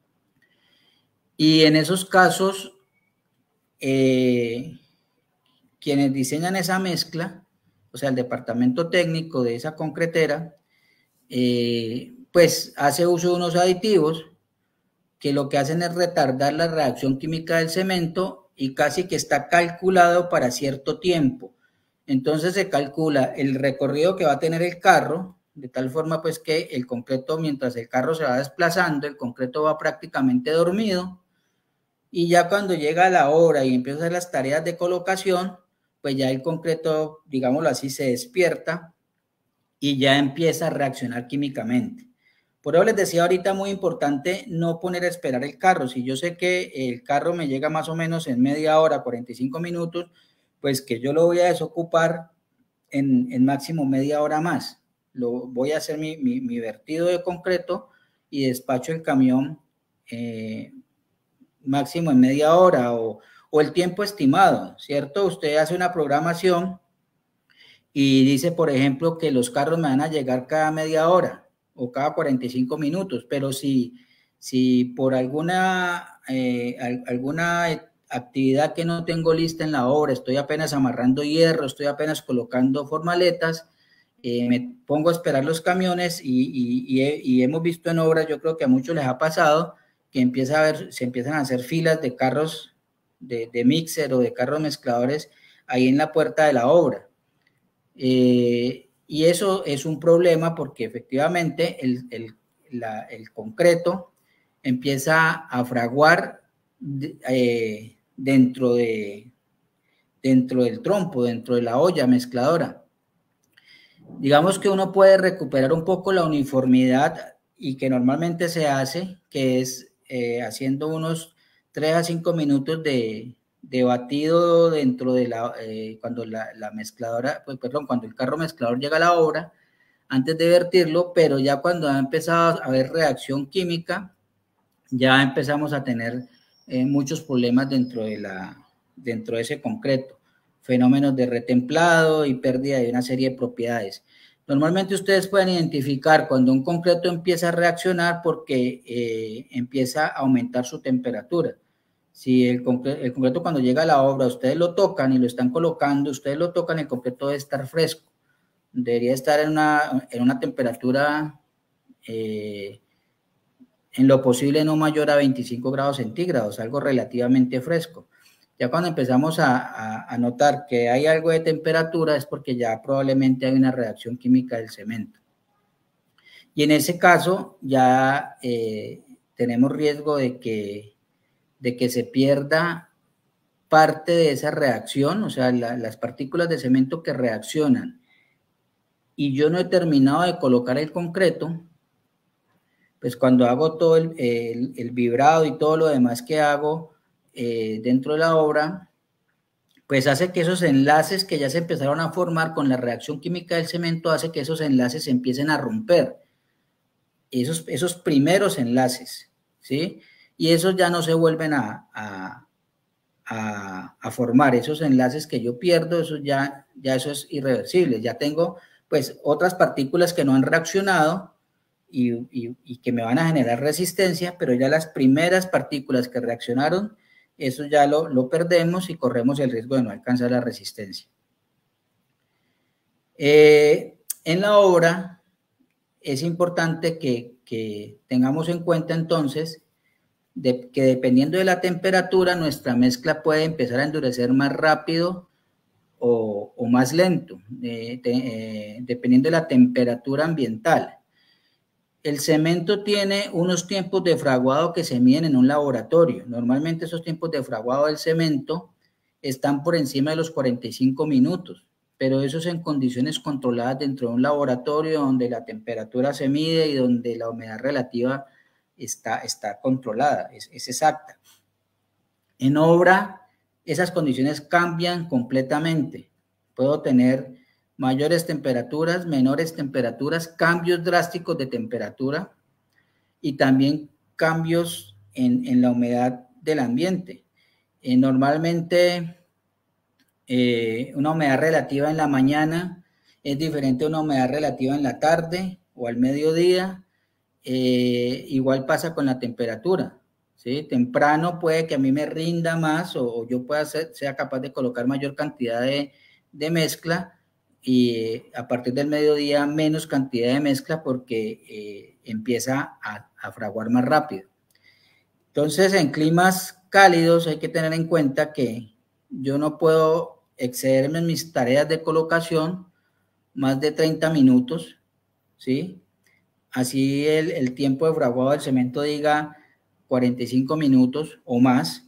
Y en esos casos, eh, quienes diseñan esa mezcla, o sea, el departamento técnico de esa concretera, eh, pues hace uso de unos aditivos que lo que hacen es retardar la reacción química del cemento y casi que está calculado para cierto tiempo. Entonces se calcula el recorrido que va a tener el carro, de tal forma pues que el concreto, mientras el carro se va desplazando, el concreto va prácticamente dormido, y ya cuando llega la hora y empieza a hacer las tareas de colocación, pues ya el concreto, digámoslo así, se despierta y ya empieza a reaccionar químicamente. Por eso les decía ahorita, muy importante no poner a esperar el carro. Si yo sé que el carro me llega más o menos en media hora, cuarenta y cinco minutos, pues que yo lo voy a desocupar en, en máximo media hora más. Lo, voy a hacer mi, mi, mi vertido de concreto y despacho el camión eh, máximo en media hora o, o el tiempo estimado, ¿cierto? Usted hace una programación y dice, por ejemplo, que los carros me van a llegar cada media hora o cada cuarenta y cinco minutos, pero si, si por alguna, eh, alguna actividad que no tengo lista en la obra, estoy apenas amarrando hierro, estoy apenas colocando formaletas, eh, me pongo a esperar los camiones y, y, y, he, y hemos visto en obras, yo creo que a muchos les ha pasado, que empieza a ver, se empiezan a hacer filas de carros de, de mixer o de carros mezcladores ahí en la puerta de la obra. Eh, y eso es un problema porque efectivamente el, el, la, el concreto empieza a fraguar eh, dentro, de, dentro del trompo, dentro de la olla mezcladora. Digamos que uno puede recuperar un poco la uniformidad y que normalmente se hace, que es eh, haciendo unos tres a cinco minutos de, de batido dentro de la, eh, cuando la, la mezcladora, pues perdón, cuando el carro mezclador llega a la obra, antes de vertirlo, pero ya cuando ha empezado a haber reacción química, ya empezamos a tener eh, muchos problemas dentro de, la, dentro de ese concreto, fenómenos de retemplado y pérdida de una serie de propiedades. Normalmente ustedes pueden identificar cuando un concreto empieza a reaccionar porque eh, empieza a aumentar su temperatura. Si el concreto, el concreto cuando llega a la obra, ustedes lo tocan y lo están colocando, ustedes lo tocan, el concreto debe estar fresco. Debería estar en una, en una temperatura eh, en lo posible no mayor a veinticinco grados centígrados, algo relativamente fresco. Ya cuando empezamos a, a, a notar que hay algo de temperatura es porque ya probablemente hay una reacción química del cemento. Y en ese caso ya eh, tenemos riesgo de que, de que se pierda parte de esa reacción, o sea, la, las partículas de cemento que reaccionan, y yo no he terminado de colocar el concreto, pues cuando hago todo el, el, el vibrado y todo lo demás que hago eh, dentro de la obra, pues hace que esos enlaces que ya se empezaron a formar con la reacción química del cemento, hace que esos enlaces se empiecen a romper, esos, esos primeros enlaces, ¿sí? Y esos ya no se vuelven a, a, a, a formar, esos enlaces que yo pierdo, eso ya, ya eso es irreversible, ya tengo pues otras partículas que no han reaccionado y, y, y que me van a generar resistencia, pero ya las primeras partículas que reaccionaron, eso ya lo, lo perdemos y corremos el riesgo de no alcanzar la resistencia. Eh, en la obra es importante que, que tengamos en cuenta entonces de, que dependiendo de la temperatura nuestra mezcla puede empezar a endurecer más rápido o, o más lento, eh, de, eh, dependiendo de la temperatura ambiental. El cemento tiene unos tiempos de fraguado que se miden en un laboratorio. Normalmente esos tiempos de fraguado del cemento están por encima de los cuarenta y cinco minutos, pero eso es en condiciones controladas dentro de un laboratorio donde la temperatura se mide y donde la humedad relativa está, está controlada, es, es exacta. En obra, esas condiciones cambian completamente. Puedo tener mayores temperaturas, menores temperaturas, cambios drásticos de temperatura y también cambios en, en la humedad del ambiente. Eh, normalmente, eh, una humedad relativa en la mañana es diferente a una humedad relativa en la tarde o al mediodía. Eh, igual pasa con la temperatura, ¿sí? Temprano puede que a mí me rinda más o, o yo pueda ser, sea capaz de colocar mayor cantidad de, de mezcla, y a partir del mediodía menos cantidad de mezcla porque eh, empieza a, a fraguar más rápido. Entonces, en climas cálidos hay que tener en cuenta que yo no puedo excederme en mis tareas de colocación más de treinta minutos, ¿sí? Así el, el tiempo de fraguado del cemento diga cuarenta y cinco minutos o más.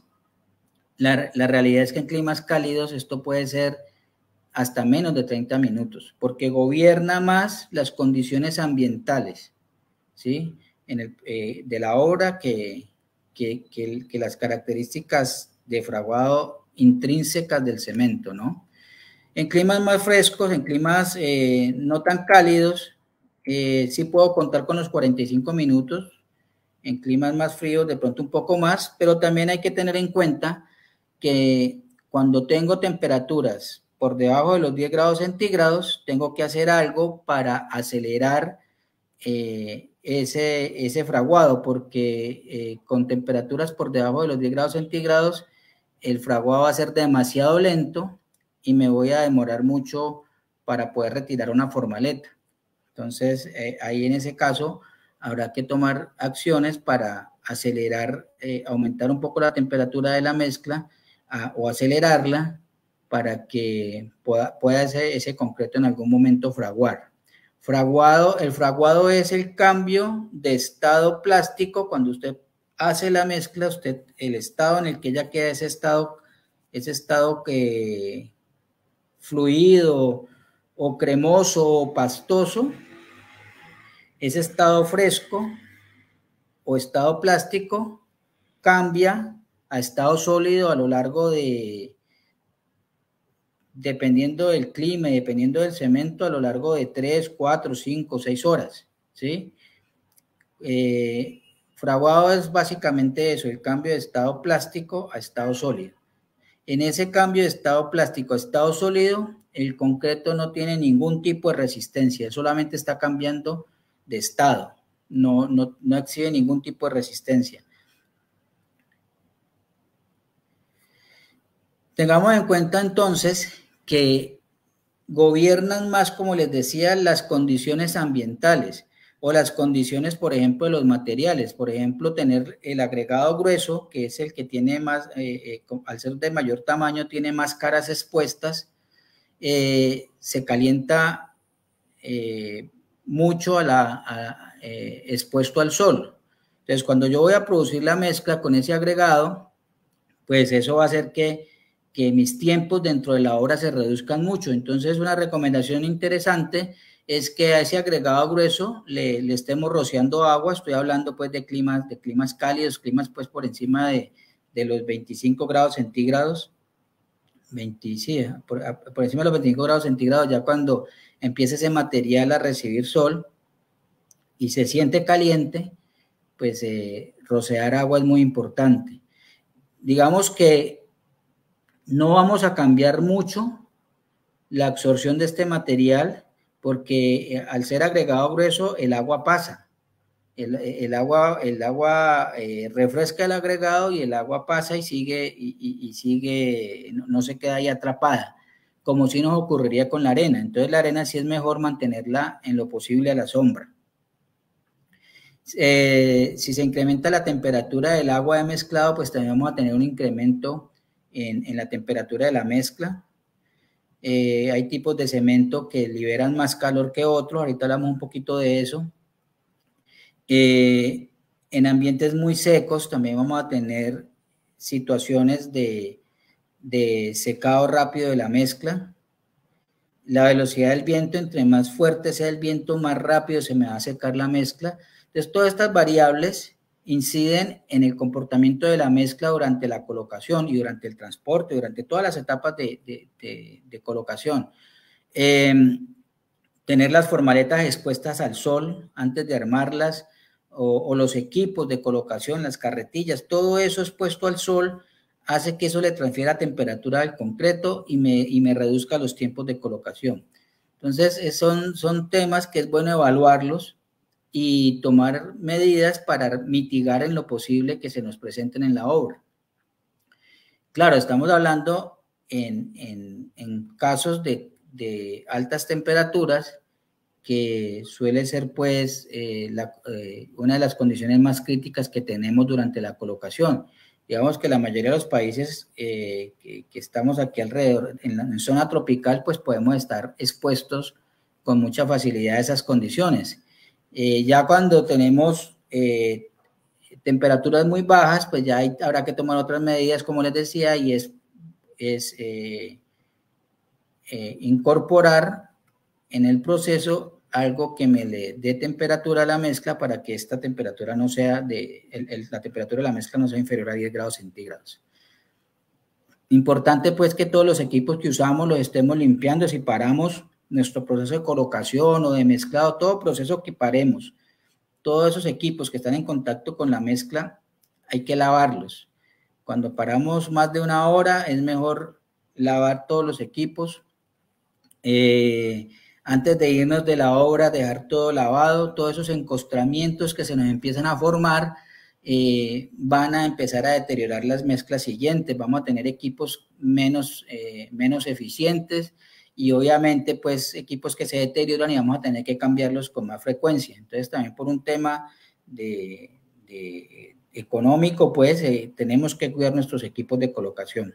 La, la realidad es que en climas cálidos esto puede ser hasta menos de treinta minutos, porque gobierna más las condiciones ambientales, ¿sí? En el, eh, de la obra que, que, que, que las características de fraguado intrínsecas del cemento, ¿no? En climas más frescos, en climas eh, no tan cálidos, eh, sí puedo contar con los cuarenta y cinco minutos. En climas más fríos, de pronto un poco más, pero también hay que tener en cuenta que cuando tengo temperaturas por debajo de los diez grados centígrados, tengo que hacer algo para acelerar eh, ese, ese fraguado, porque eh, con temperaturas por debajo de los diez grados centígrados, el fraguado va a ser demasiado lento y me voy a demorar mucho para poder retirar una formaleta. Entonces, eh, ahí en ese caso, habrá que tomar acciones para acelerar, eh, aumentar un poco la temperatura de la mezcla a, o acelerarla para que pueda, pueda ese, ese concreto en algún momento fraguar. Fraguado, el fraguado es el cambio de estado plástico. Cuando usted hace la mezcla, usted, el estado en el que ya queda ese estado, ese estado que fluido o cremoso o pastoso, ese estado fresco o estado plástico cambia a estado sólido a lo largo de, dependiendo del clima y dependiendo del cemento, a lo largo de tres, cuatro, cinco, seis horas, ¿sí? Eh, fraguado es básicamente eso, el cambio de estado plástico a estado sólido. En ese cambio de estado plástico a estado sólido, el concreto no tiene ningún tipo de resistencia, solamente está cambiando de estado, no, no, no exhibe ningún tipo de resistencia. Tengamos en cuenta entonces que gobiernan más, como les decía, las condiciones ambientales o las condiciones, por ejemplo, de los materiales. Por ejemplo, tener el agregado grueso, que es el que tiene más, eh, eh, al ser de mayor tamaño, tiene más caras expuestas, eh, se calienta eh, mucho a la, a, eh, expuesto al sol. Entonces, cuando yo voy a producir la mezcla con ese agregado, pues eso va a hacer que que mis tiempos dentro de la obra se reduzcan mucho. Entonces, una recomendación interesante es que a ese agregado grueso le, le estemos rociando agua. Estoy hablando pues de climas, de climas cálidos, climas pues por encima de, de los veinticinco grados centígrados, veinte, sí, por, por encima de los veinticinco grados centígrados, ya cuando empieza ese material a recibir sol y se siente caliente, pues eh, rociar agua es muy importante. Digamos que no vamos a cambiar mucho la absorción de este material porque eh, al ser agregado grueso, el agua pasa. El, el agua, el agua eh, refresca el agregado y el agua pasa y sigue, y, y, y sigue, no, no se queda ahí atrapada, como si nos ocurriría con la arena. Entonces la arena sí es mejor mantenerla en lo posible a la sombra. Eh, si se incrementa la temperatura del agua de mezclado, pues también vamos a tener un incremento en, en la temperatura de la mezcla. Eh, hay tipos de cemento que liberan más calor que otros, ahorita hablamos un poquito de eso. Eh, en ambientes muy secos también vamos a tener situaciones de, de secado rápido de la mezcla. La velocidad del viento, entre más fuerte sea el viento, más rápido se me va a secar la mezcla. Entonces, todas estas variables inciden en el comportamiento de la mezcla durante la colocación y durante el transporte, durante todas las etapas de, de, de, de colocación. Eh, tener las formaletas expuestas al sol antes de armarlas, o, o los equipos de colocación, las carretillas, todo eso expuesto al sol hace que eso le transfiera temperatura al concreto y me, y me reduzca los tiempos de colocación. Entonces, son, son temas que es bueno evaluarlos y tomar medidas para mitigar en lo posible que se nos presenten en la obra. Claro, estamos hablando en, en, en casos de, de altas temperaturas, que suele ser pues eh, la, eh, una de las condiciones más críticas que tenemos durante la colocación. Digamos que la mayoría de los países eh, que, que estamos aquí alrededor, en la en zona tropical, pues podemos estar expuestos con mucha facilidad a esas condiciones. Eh, ya cuando tenemos eh, temperaturas muy bajas, pues ya hay, habrá que tomar otras medidas, como les decía, y es, es eh, eh, incorporar en el proceso algo que me le dé temperatura a la mezcla para que esta temperatura no sea de, el, el, la temperatura de la mezcla no sea inferior a diez grados centígrados. Importante pues que todos los equipos que usamos los estemos limpiando. Si paramos nuestro proceso de colocación o de mezclado, todo proceso que paremos, todos esos equipos que están en contacto con la mezcla, hay que lavarlos. Cuando paramos más de una hora, es mejor lavar todos los equipos. Eh, antes de irnos de la obra, dejar todo lavado, todos esos encostramientos que se nos empiezan a formar, eh, van a empezar a deteriorar las mezclas siguientes, vamos a tener equipos menos, eh, menos eficientes y obviamente pues equipos que se deterioran y vamos a tener que cambiarlos con más frecuencia. Entonces también por un tema de, de económico pues eh, tenemos que cuidar nuestros equipos de colocación.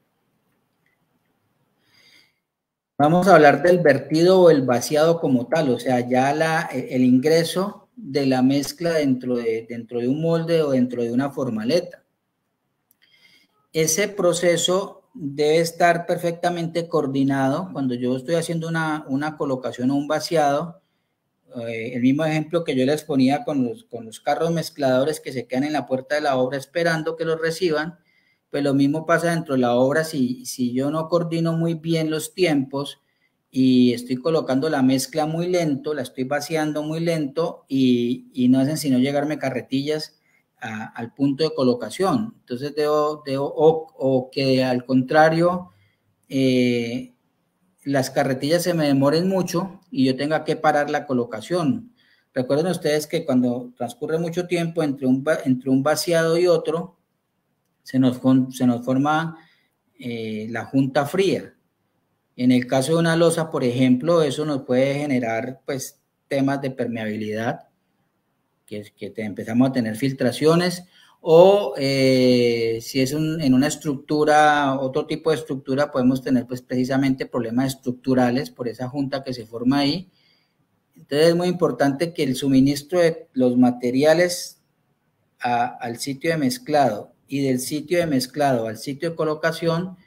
Vamos a hablar del vertido o el vaciado como tal, o sea, ya la, el ingreso de la mezcla dentro de, dentro de un molde o dentro de una formaleta. Ese proceso debe estar perfectamente coordinado. Cuando yo estoy haciendo una, una colocación o un vaciado, eh, el mismo ejemplo que yo les ponía con los, con los carros mezcladores que se quedan en la puerta de la obra esperando que los reciban, pues lo mismo pasa dentro de la obra. Si, si yo no coordino muy bien los tiempos y estoy colocando la mezcla muy lento, la estoy vaciando muy lento y, y no hacen sino llegarme carretillas a, al punto de colocación. Entonces debo, debo o, o que al contrario, eh, las carretillas se me demoren mucho y yo tenga que parar la colocación. Recuerden ustedes que cuando transcurre mucho tiempo entre un, entre un vaciado y otro, se nos, se nos forma eh, la junta fría. En el caso de una losa, por ejemplo, eso nos puede generar pues temas de permeabilidad, que, que te, empezamos a tener filtraciones, o eh, si es un, en una estructura, otro tipo de estructura, podemos tener pues precisamente problemas estructurales por esa junta que se forma ahí. Entonces es muy importante que el suministro de los materiales a, al sitio de mezclado y del sitio de mezclado al sitio de colocación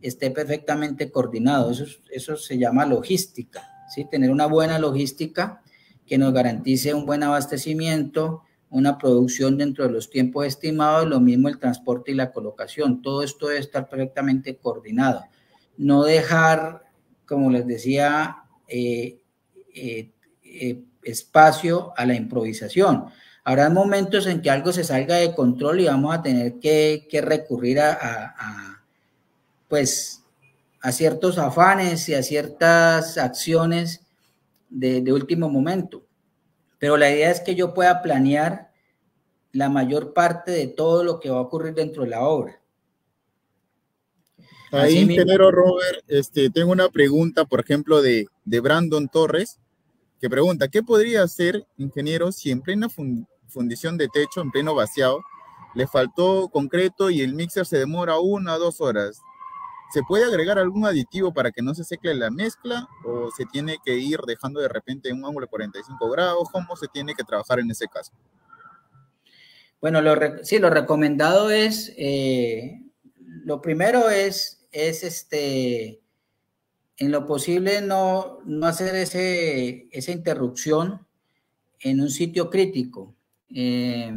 esté perfectamente coordinado. Eso, eso se llama logística, ¿sí? Tener una buena logística que nos garantice un buen abastecimiento, una producción dentro de los tiempos estimados, lo mismo el transporte y la colocación. Todo esto debe estar perfectamente coordinado. No dejar, como les decía, eh, eh, eh, espacio a la improvisación. Habrá momentos en que algo se salga de control y vamos a tener que, que recurrir a, a, a, pues, a ciertos afanes y a ciertas acciones de, de último momento. Pero la idea es que yo pueda planear la mayor parte de todo lo que va a ocurrir dentro de la obra. Ahí, ingeniero Robert, este, tengo una pregunta, por ejemplo, de, de Brandon Torres, que pregunta, ¿qué podría hacer, ingeniero, si en plena fundición de techo, en pleno vaciado, le faltó concreto y el mixer se demora una o dos horas? ¿Se puede agregar algún aditivo para que no se seque la mezcla o se tiene que ir dejando de repente en un ángulo de cuarenta y cinco grados? ¿Cómo se tiene que trabajar en ese caso? Bueno, lo sí, lo recomendado es, eh, lo primero es, es este, en lo posible no, no hacer ese, esa interrupción en un sitio crítico. Eh,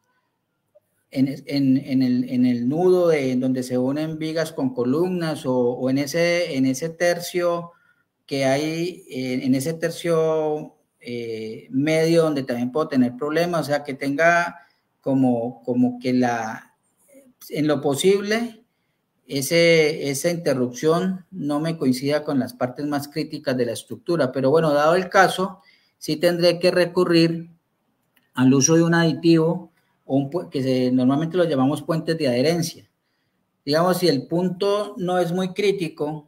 En, en, en, el, en el nudo de donde se unen vigas con columnas o, o en, ese, en ese tercio que hay, eh, en ese tercio eh, medio donde también puedo tener problemas, o sea, que tenga como, como que la, en lo posible, ese, esa interrupción no me coincida con las partes más críticas de la estructura, pero bueno, dado el caso, sí tendré que recurrir al uso de un aditivo o un, que se, normalmente lo llamamos puentes de adherencia. Digamos, si el punto no es muy crítico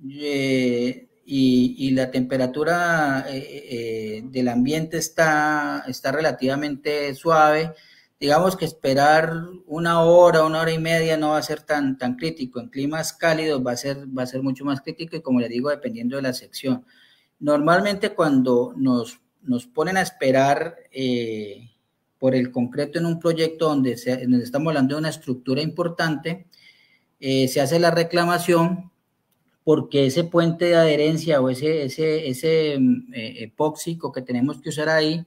eh, y, y la temperatura eh, eh, del ambiente está, está relativamente suave, digamos que esperar una hora, una hora y media no va a ser tan, tan crítico. En climas cálidos va a ser, va a ser mucho más crítico y como les digo, dependiendo de la sección. Normalmente cuando nos, nos ponen a esperar eh, por el concreto en un proyecto donde, se, donde estamos hablando de una estructura importante, eh, se hace la reclamación porque ese puente de adherencia o ese, ese, ese eh, epóxico que tenemos que usar ahí,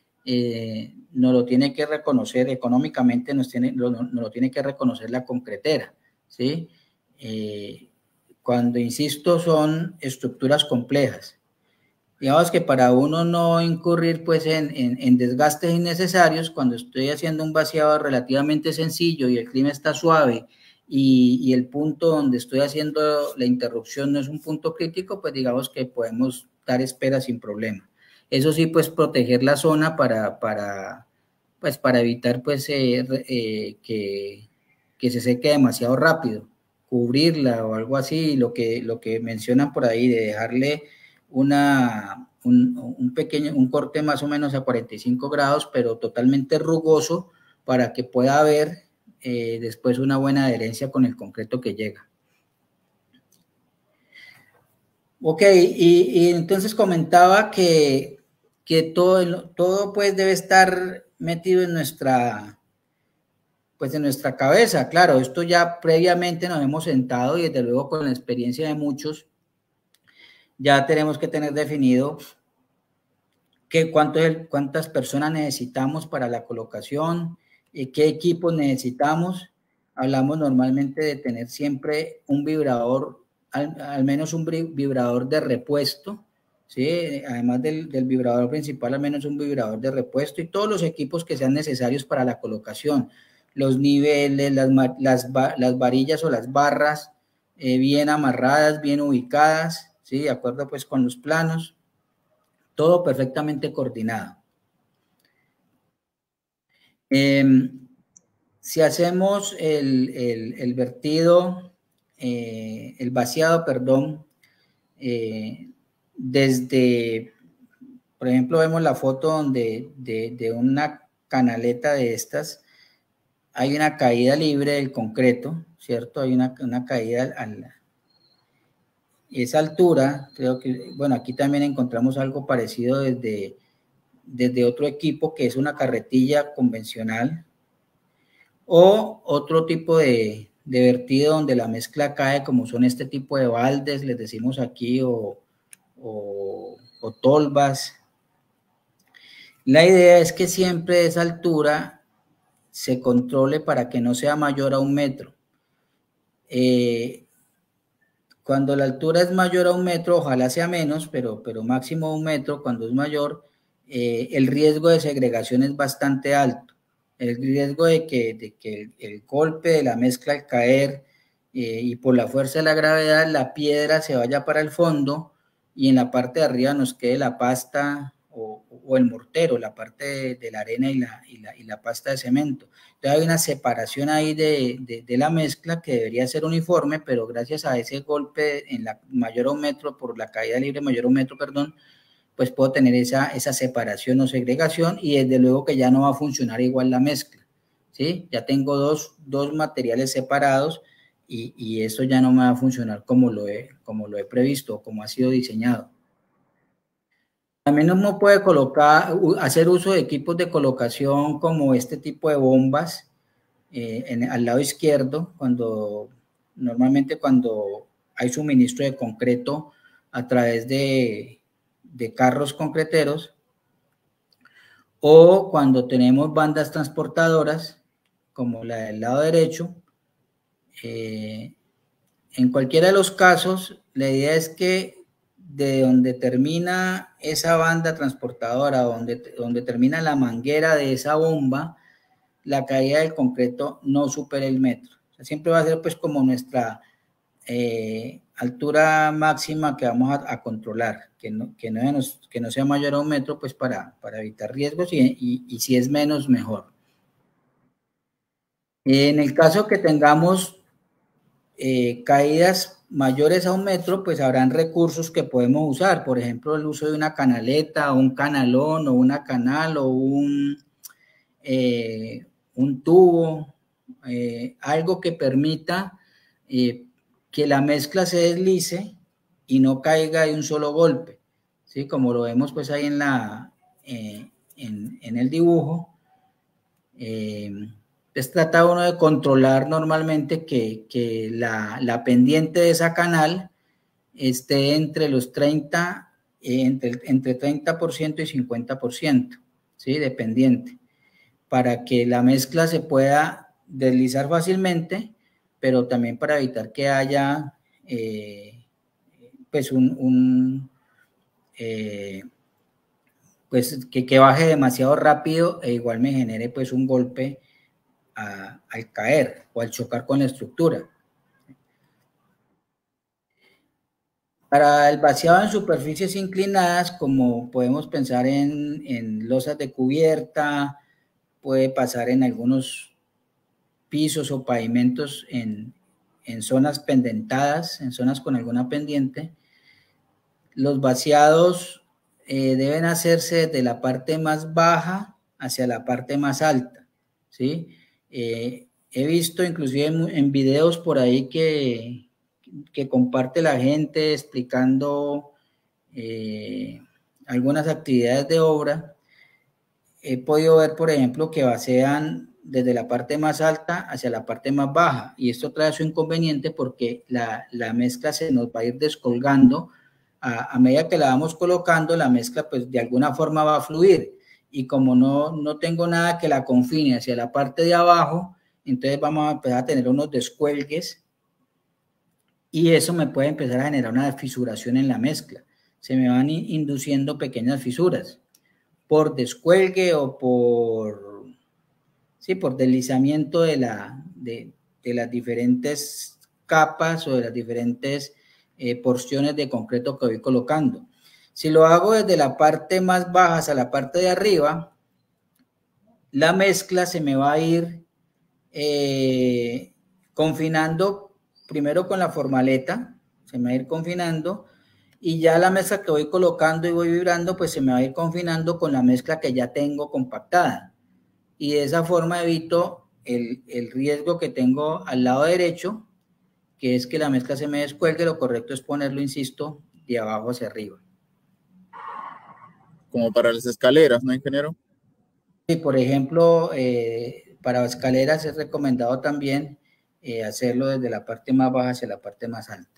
eh, nos lo tiene que reconocer económicamente, nos, tiene, nos, nos lo tiene que reconocer la concretera, ¿sí? Eh, cuando, insisto, son estructuras complejas. Digamos que para uno no incurrir pues en, en, en desgastes innecesarios, cuando estoy haciendo un vaciado relativamente sencillo y el clima está suave y, y el punto donde estoy haciendo la interrupción no es un punto crítico, pues digamos que podemos dar espera sin problema. Eso sí, pues proteger la zona para, para, pues, para evitar pues eh, eh, que, que se seque demasiado rápido, cubrirla o algo así, lo que, lo que mencionan por ahí de dejarle Una, un, un pequeño, un corte más o menos a cuarenta y cinco grados, pero totalmente rugoso para que pueda haber eh, después una buena adherencia con el concreto que llega. Ok, y, y entonces comentaba que, que todo, todo pues debe estar metido en nuestra, pues en nuestra cabeza. Claro, esto ya previamente nos hemos sentado y desde luego con la experiencia de muchos, ya tenemos que tener definido que cuánto, cuántas personas necesitamos para la colocación, y qué equipos necesitamos. Hablamos normalmente de tener siempre un vibrador, al, al menos un vibrador de repuesto, ¿sí? Además del, del vibrador principal, al menos un vibrador de repuesto y todos los equipos que sean necesarios para la colocación. Los niveles, las, las, las varillas o las barras eh, bien amarradas, bien ubicadas, ¿sí? De acuerdo pues con los planos, todo perfectamente coordinado. Eh, si hacemos el, el, el vertido, eh, el vaciado, perdón, eh, desde, por ejemplo, vemos la foto donde de, de una canaleta de estas, hay una caída libre del concreto, ¿cierto? Hay una, una caída al, esa altura, creo que, bueno, aquí también encontramos algo parecido desde, desde otro equipo que es una carretilla convencional o otro tipo de, de vertido donde la mezcla cae, como son este tipo de baldes, les decimos aquí, o, o, o tolvas. La idea es que siempre esa altura se controle para que no sea mayor a un metro. Eh, cuando la altura es mayor a un metro, ojalá sea menos, pero, pero máximo un metro, cuando es mayor, eh, el riesgo de segregación es bastante alto. El riesgo de que, de que el, el golpe de la mezcla al caer eh, y por la fuerza de la gravedad, la piedra se vaya para el fondo y en la parte de arriba nos quede la pasta o, o el mortero, la parte de, de la arena y la, y, la, y la pasta de cemento. Entonces hay una separación ahí de, de, de la mezcla que debería ser uniforme, pero gracias a ese golpe en la mayor a un metro, por la caída libre mayor a un metro, perdón, pues puedo tener esa, esa separación o segregación y desde luego que ya no va a funcionar igual la mezcla, ¿sí? Ya tengo dos, dos materiales separados y, y eso ya no me va a funcionar como lo he, como lo he previsto, como ha sido diseñado. También uno puede colocar, hacer uso de equipos de colocación como este tipo de bombas eh, en, al lado izquierdo, cuando normalmente cuando hay suministro de concreto a través de, de carros concreteros, o cuando tenemos bandas transportadoras, como la del lado derecho. Eh, en cualquiera de los casos, la idea es que de donde termina esa banda transportadora, donde, donde termina la manguera de esa bomba, la caída del concreto no supere el metro. O sea, siempre va a ser pues como nuestra eh, altura máxima que vamos a, a controlar, que no, que, no, que no sea mayor a un metro, pues para, para evitar riesgos y, y, y si es menos, mejor. En el caso que tengamos eh, caídas mayores a un metro, pues habrán recursos que podemos usar, por ejemplo, el uso de una canaleta, o un canalón, o una canal, o un, eh, un tubo, eh, algo que permita eh, que la mezcla se deslice y no caiga de un solo golpe, ¿sí? Como lo vemos pues ahí en, la, eh, en, en el dibujo. Eh, pues trata uno de controlar normalmente que, que la, la pendiente de esa canal esté entre los treinta, eh, entre, entre treinta por ciento y cincuenta por ciento, ¿sí? Dependiente, para que la mezcla se pueda deslizar fácilmente, pero también para evitar que haya eh, pues un, un eh, pues que, que baje demasiado rápido e igual me genere pues un golpe a, al caer o al chocar con la estructura. Para el vaciado en superficies inclinadas, como podemos pensar en, en losas de cubierta, puede pasar en algunos pisos o pavimentos en, en zonas pendentadas, en zonas con alguna pendiente. Los vaciados eh, deben hacerse de la parte más baja hacia la parte más alta, ¿sí? Eh, he visto inclusive en, en videos por ahí que, que comparte la gente explicando eh, algunas actividades de obra. He podido ver, por ejemplo, que vacían desde la parte más alta hacia la parte más baja y esto trae su inconveniente porque la, la mezcla se nos va a ir descolgando a, a medida que la vamos colocando, la mezcla pues de alguna forma va a fluir y como no, no tengo nada que la confine hacia la parte de abajo, entonces vamos a empezar a tener unos descuelgues y eso me puede empezar a generar una fisuración en la mezcla. Se me van induciendo pequeñas fisuras por descuelgue o por, sí, por deslizamiento de, la, de, de las diferentes capas o de las diferentes eh, porciones de concreto que voy colocando. Si lo hago desde la parte más baja hacia la parte de arriba, la mezcla se me va a ir eh, confinando primero con la formaleta, se me va a ir confinando y ya la mezcla que voy colocando y voy vibrando, pues se me va a ir confinando con la mezcla que ya tengo compactada. Y de esa forma evito el, el riesgo que tengo al lado derecho, que es que la mezcla se me descuelgue. Lo correcto es ponerlo, insisto, de abajo hacia arriba. Como para las escaleras, ¿no, ingeniero? Sí, por ejemplo, eh, para escaleras es recomendado también eh, hacerlo desde la parte más baja hacia la parte más alta.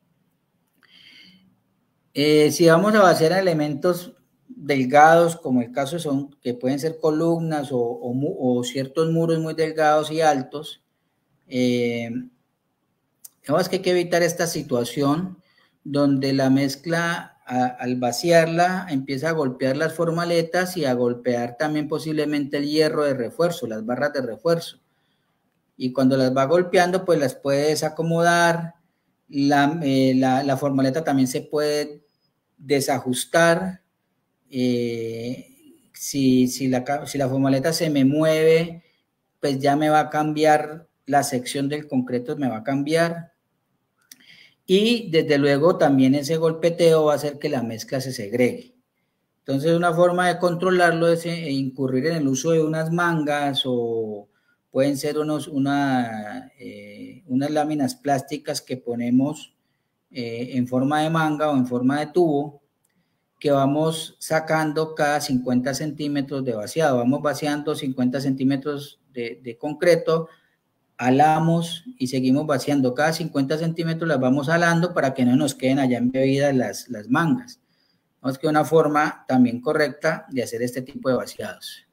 Eh, si vamos a vaciar elementos delgados, como el caso son, que pueden ser columnas o, o, o ciertos muros muy delgados y altos, eh, digamos que hay que evitar esta situación donde la mezcla, a, al vaciarla, empieza a golpear las formaletas y a golpear también posiblemente el hierro de refuerzo, las barras de refuerzo. Y cuando las va golpeando, pues las puede desacomodar, la, eh, la, la formaleta también se puede desajustar. Eh, si, si, la, si la formaleta se me mueve, pues ya me va a cambiar la sección del concreto, me va a cambiar. Y desde luego también ese golpeteo va a hacer que la mezcla se segregue. Entonces una forma de controlarlo es incurrir en el uso de unas mangas o pueden ser unos, una, eh, unas láminas plásticas que ponemos eh, en forma de manga o en forma de tubo, que vamos sacando cada cincuenta centímetros de vaciado. Vamos vaciando cincuenta centímetros de, de concreto, alamos y seguimos vaciando. Cada cincuenta centímetros las vamos alando para que no nos queden allá embebidas las, las mangas. Vamos que una forma también correcta de hacer este tipo de vaciados.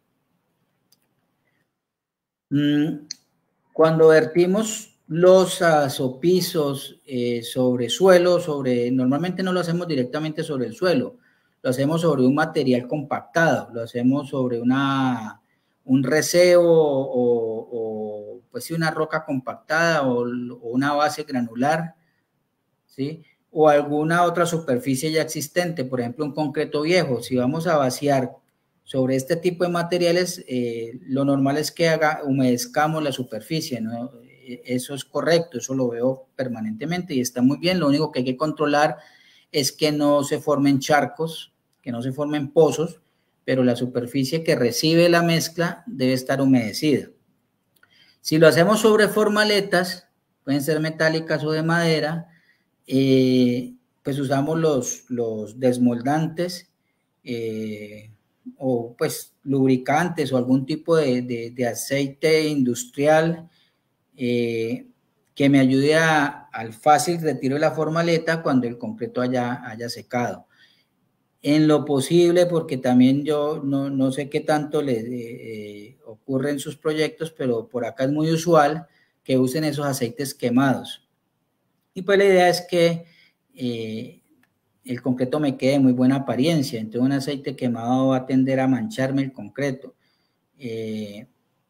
Cuando vertimos losas o pisos eh, sobre suelo, sobre, normalmente no lo hacemos directamente sobre el suelo, lo hacemos sobre un material compactado, lo hacemos sobre una, un reseo o, o pues sí, una roca compactada o, o una base granular, ¿sí? O alguna otra superficie ya existente, por ejemplo, un concreto viejo. Si vamos a vaciar sobre este tipo de materiales, eh, lo normal es que haga, humedezcamos la superficie, ¿no? Eso es correcto, eso lo veo permanentemente y está muy bien. Lo único que hay que controlar es que no se formen charcos, que no se formen pozos, pero la superficie que recibe la mezcla debe estar humedecida. Si lo hacemos sobre formaletas, pueden ser metálicas o de madera, eh, pues usamos los, los desmoldantes eh, o pues lubricantes o algún tipo de, de, de aceite industrial eh, que me ayude a, al fácil retiro de la formaleta cuando el concreto haya, haya secado. En lo posible, porque también yo no, no sé qué tanto les eh, ocurre en sus proyectos, pero por acá es muy usual que usen esos aceites quemados. Y pues la idea es que eh, el concreto me quede de muy buena apariencia. Entonces un aceite quemado va a tender a mancharme el concreto. Eh,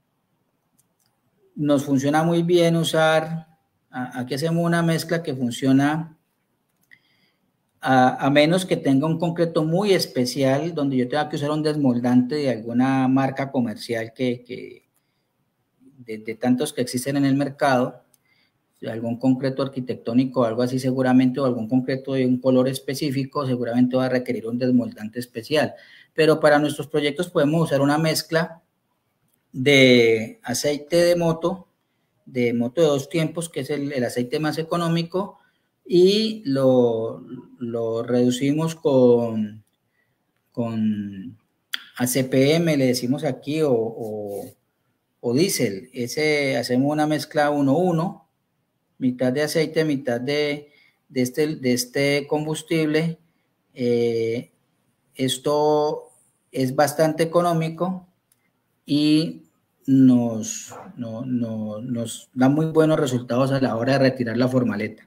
nos funciona muy bien usar, aquí hacemos una mezcla que funciona a, a menos que tenga un concreto muy especial donde yo tenga que usar un desmoldante de alguna marca comercial que, que de, de tantos que existen en el mercado, algún concreto arquitectónico o algo así seguramente, o algún concreto de un color específico, seguramente va a requerir un desmoldante especial. Pero para nuestros proyectos podemos usar una mezcla de aceite de moto, de moto de dos tiempos, que es el, el aceite más económico, y lo, lo reducimos con, con A C P M, le decimos aquí, o, o, o diésel. Ese, hacemos una mezcla uno uno, mitad de aceite, mitad de, de, este, de este combustible. Eh, esto es bastante económico y nos, no, no, nos da muy buenos resultados a la hora de retirar la formaleta.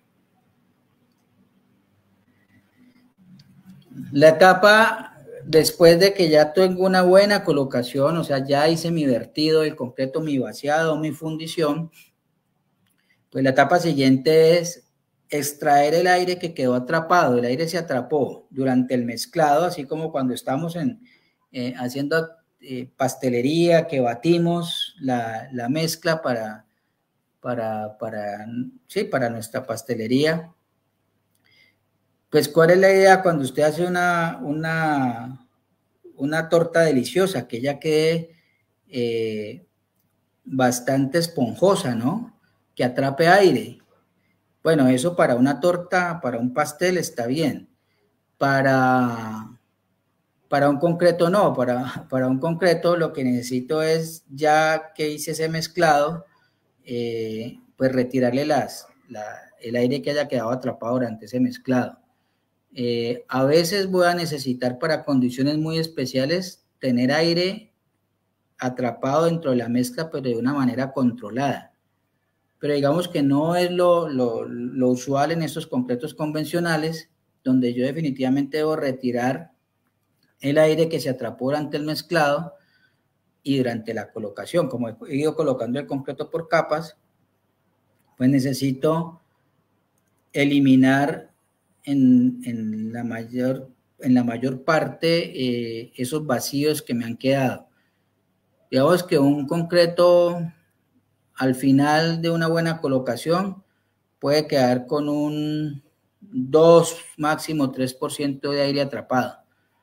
La etapa después de que ya tengo una buena colocación, o sea, ya hice mi vertido, el concreto, mi vaciado, mi fundición, pues la etapa siguiente es extraer el aire que quedó atrapado. El aire se atrapó durante el mezclado, así como cuando estamos en, eh, haciendo eh, pastelería, que batimos la, la mezcla para, para, para, sí, para nuestra pastelería. Pues, ¿cuál es la idea cuando usted hace una, una, una torta deliciosa? Que ella quede eh, bastante esponjosa, ¿no? Que atrape aire. Bueno, eso para una torta, para un pastel está bien. Para, para un concreto no, para, para un concreto lo que necesito es, ya que hice ese mezclado, eh, pues retirarle las, la, el aire que haya quedado atrapado durante ese mezclado. Eh, a veces voy a necesitar para condiciones muy especiales tener aire atrapado dentro de la mezcla, pero de una manera controlada. Pero digamos que no es lo, lo, lo usual en estos concretos convencionales, donde yo definitivamente debo retirar el aire que se atrapó durante el mezclado y durante la colocación. Como he ido colocando el concreto por capas, pues necesito eliminar en, en, la, mayor, en la mayor parte eh, esos vacíos que me han quedado. Digamos que un concreto al final de una buena colocación puede quedar con un dos, máximo tres por ciento de aire atrapado,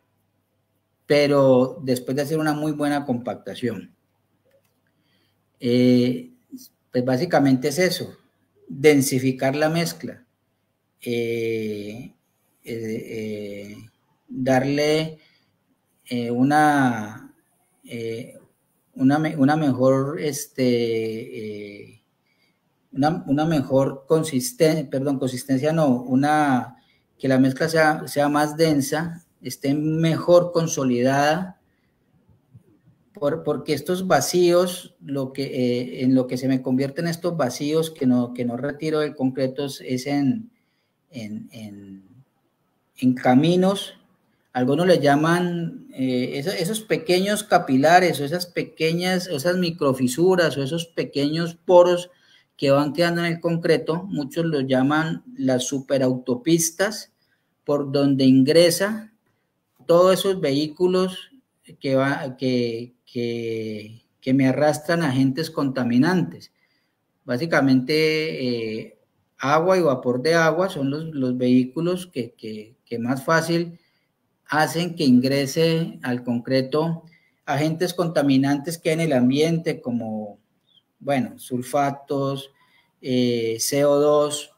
pero después de hacer una muy buena compactación. Eh, pues básicamente es eso, densificar la mezcla, eh, eh, eh, darle eh, una, eh, una, una mejor, este, eh, una, una mejor consistencia, perdón, consistencia no, una, que la mezcla sea, sea más densa, esté mejor consolidada, por, porque estos vacíos, lo que, eh, en lo que se me convierten estos vacíos que no, que no retiro del concreto es en, en, en, en caminos, algunos le llaman eh, esos, esos pequeños capilares o esas pequeñas, esas microfisuras o esos pequeños poros que van quedando en el concreto, muchos los llaman las superautopistas, por donde ingresa todos esos vehículos que, va, que, que, que me arrastran agentes contaminantes. Básicamente, eh, agua y vapor de agua son los, los vehículos que, que, que más fácil hacen que ingrese al concreto agentes contaminantes que hay en el ambiente, como, bueno, sulfatos, eh, C O dos,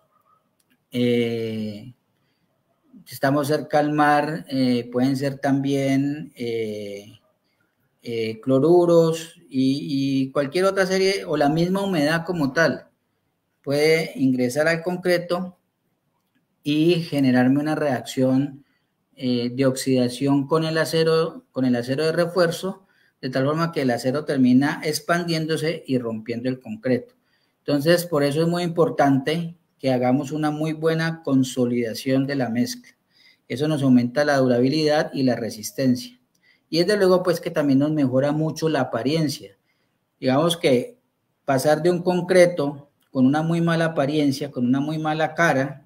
eh, si estamos cerca al mar, eh, pueden ser también eh, eh, cloruros y, y cualquier otra serie, o la misma humedad como tal, puede ingresar al concreto y generarme una reacción eh, de oxidación con el acero, con el acero de refuerzo, de tal forma que el acero termina expandiéndose y rompiendo el concreto. Entonces, por eso es muy importante que hagamos una muy buena consolidación de la mezcla. Eso nos aumenta la durabilidad y la resistencia. Y desde luego, pues, que también nos mejora mucho la apariencia. Digamos que pasar de un concreto con una muy mala apariencia, con una muy mala cara,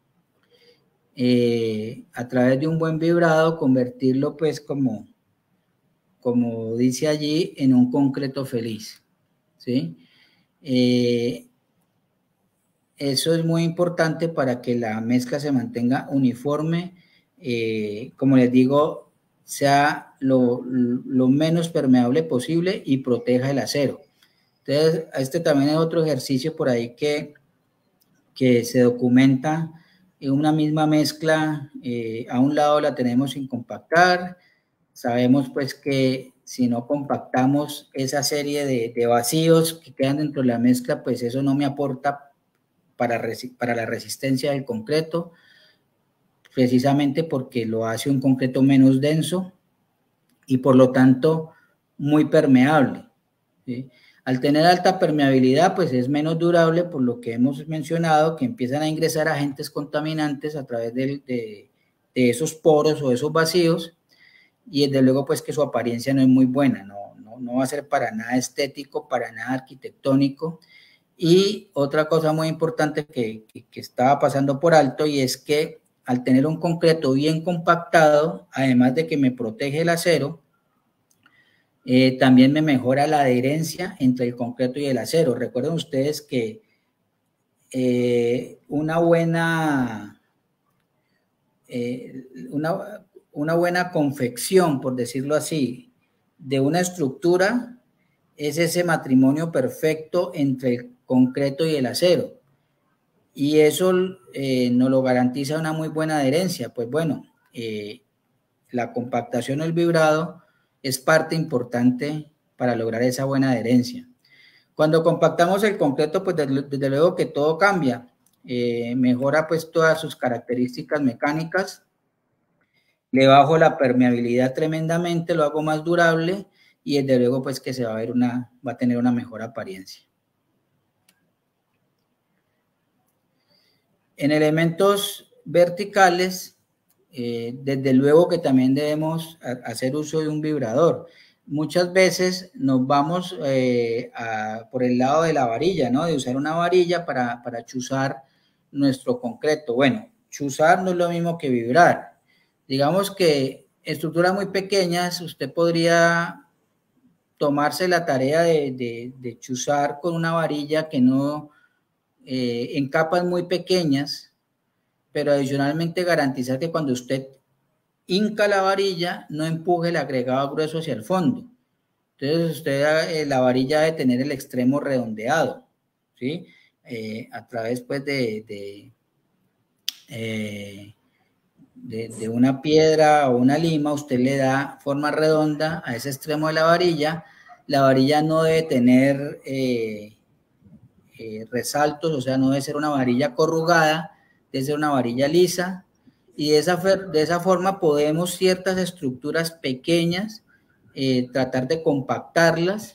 eh, a través de un buen vibrado, convertirlo, pues, como, como dice allí, en un concreto feliz, ¿sí? Eh, eso es muy importante para que la mezcla se mantenga uniforme, eh, como les digo, sea lo, lo menos permeable posible y proteja el acero. Entonces, este también es otro ejercicio por ahí que, que se documenta en una misma mezcla. Eh, a un lado la tenemos sin compactar. Sabemos pues que si no compactamos esa serie de, de vacíos que quedan dentro de la mezcla, pues eso no me aporta para, para la resistencia del concreto, precisamente porque lo hace un concreto menos denso y por lo tanto muy permeable, ¿sí? Al tener alta permeabilidad, pues es menos durable, por lo que hemos mencionado, que empiezan a ingresar agentes contaminantes a través de, de, de esos poros o esos vacíos, y desde luego pues que su apariencia no es muy buena, no, no, no va a ser para nada estético, para nada arquitectónico. Y otra cosa muy importante que, que, que estaba pasando por alto, y es que al tener un concreto bien compactado, además de que me protege el acero, eh, también me mejora la adherencia entre el concreto y el acero. Recuerden ustedes que eh, una buena, eh, una, una buena confección, por decirlo así, de una estructura es ese matrimonio perfecto entre el concreto y el acero. Y eso eh, nos lo garantiza una muy buena adherencia. Pues bueno, eh, la compactación o el vibrado es parte importante para lograr esa buena adherencia. Cuando compactamos el concreto, pues desde, desde luego que todo cambia. Eh, mejora pues todas sus características mecánicas, le bajo la permeabilidad tremendamente, lo hago más durable y desde luego pues que se va a ver una, va a tener una mejor apariencia. En elementos verticales, eh, desde luego que también debemos hacer uso de un vibrador. Muchas veces nos vamos eh, a, por el lado de la varilla, ¿no? De usar una varilla para, para chuzar nuestro concreto. Bueno, chuzar no es lo mismo que vibrar. Digamos que estructuras muy pequeñas, usted podría tomarse la tarea de, de, de chuzar con una varilla que no, eh, en capas muy pequeñas, pero adicionalmente garantizar que cuando usted hinca la varilla, no empuje el agregado grueso hacia el fondo. Entonces, usted, eh, la varilla debe tener el extremo redondeado, ¿sí? Eh, a través, pues, de, de, eh, de, de una piedra o una lima, usted le da forma redonda a ese extremo de la varilla. La varilla no debe tener eh, eh, resaltos, o sea, no debe ser una varilla corrugada, debe ser una varilla lisa, y de esa, de esa forma podemos ciertas estructuras pequeñas eh, tratar de compactarlas,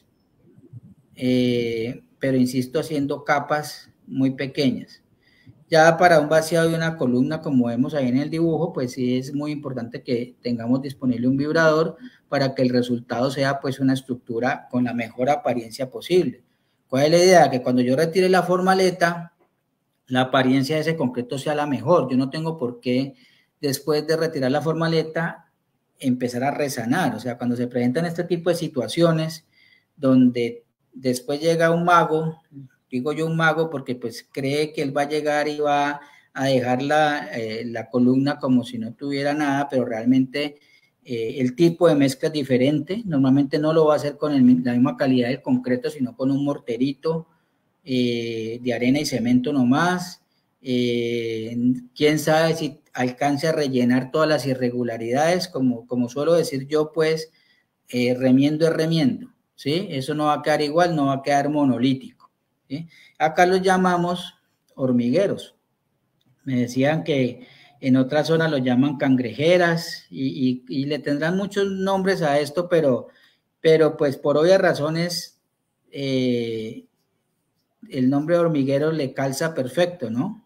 eh, pero insisto, haciendo capas muy pequeñas. Ya para un vaciado de una columna, como vemos ahí en el dibujo, pues sí es muy importante que tengamos disponible un vibrador para que el resultado sea pues una estructura con la mejor apariencia posible. ¿Cuál es la idea? Que cuando yo retire la formaleta, la apariencia de ese concreto sea la mejor. Yo no tengo por qué, después de retirar la formaleta, empezar a resanar. O sea, cuando se presentan este tipo de situaciones donde después llega un mago, digo yo un mago porque pues cree que él va a llegar y va a dejar la, eh, la columna como si no tuviera nada, pero realmente eh, el tipo de mezcla es diferente. Normalmente no lo va a hacer con el, la misma calidad del concreto, sino con un morterito eh, de arena y cemento nomás. Eh, quién sabe si alcance a rellenar todas las irregularidades, como, como suelo decir yo, pues eh, remiendo es remiendo, ¿sí? Eso no va a quedar igual, no va a quedar monolítico, ¿sí? Acá los llamamos hormigueros. Me decían que en otra zona lo llaman cangrejeras y, y, y le tendrán muchos nombres a esto, pero, pero pues por obvias razones eh, el nombre de hormiguero le calza perfecto, ¿no?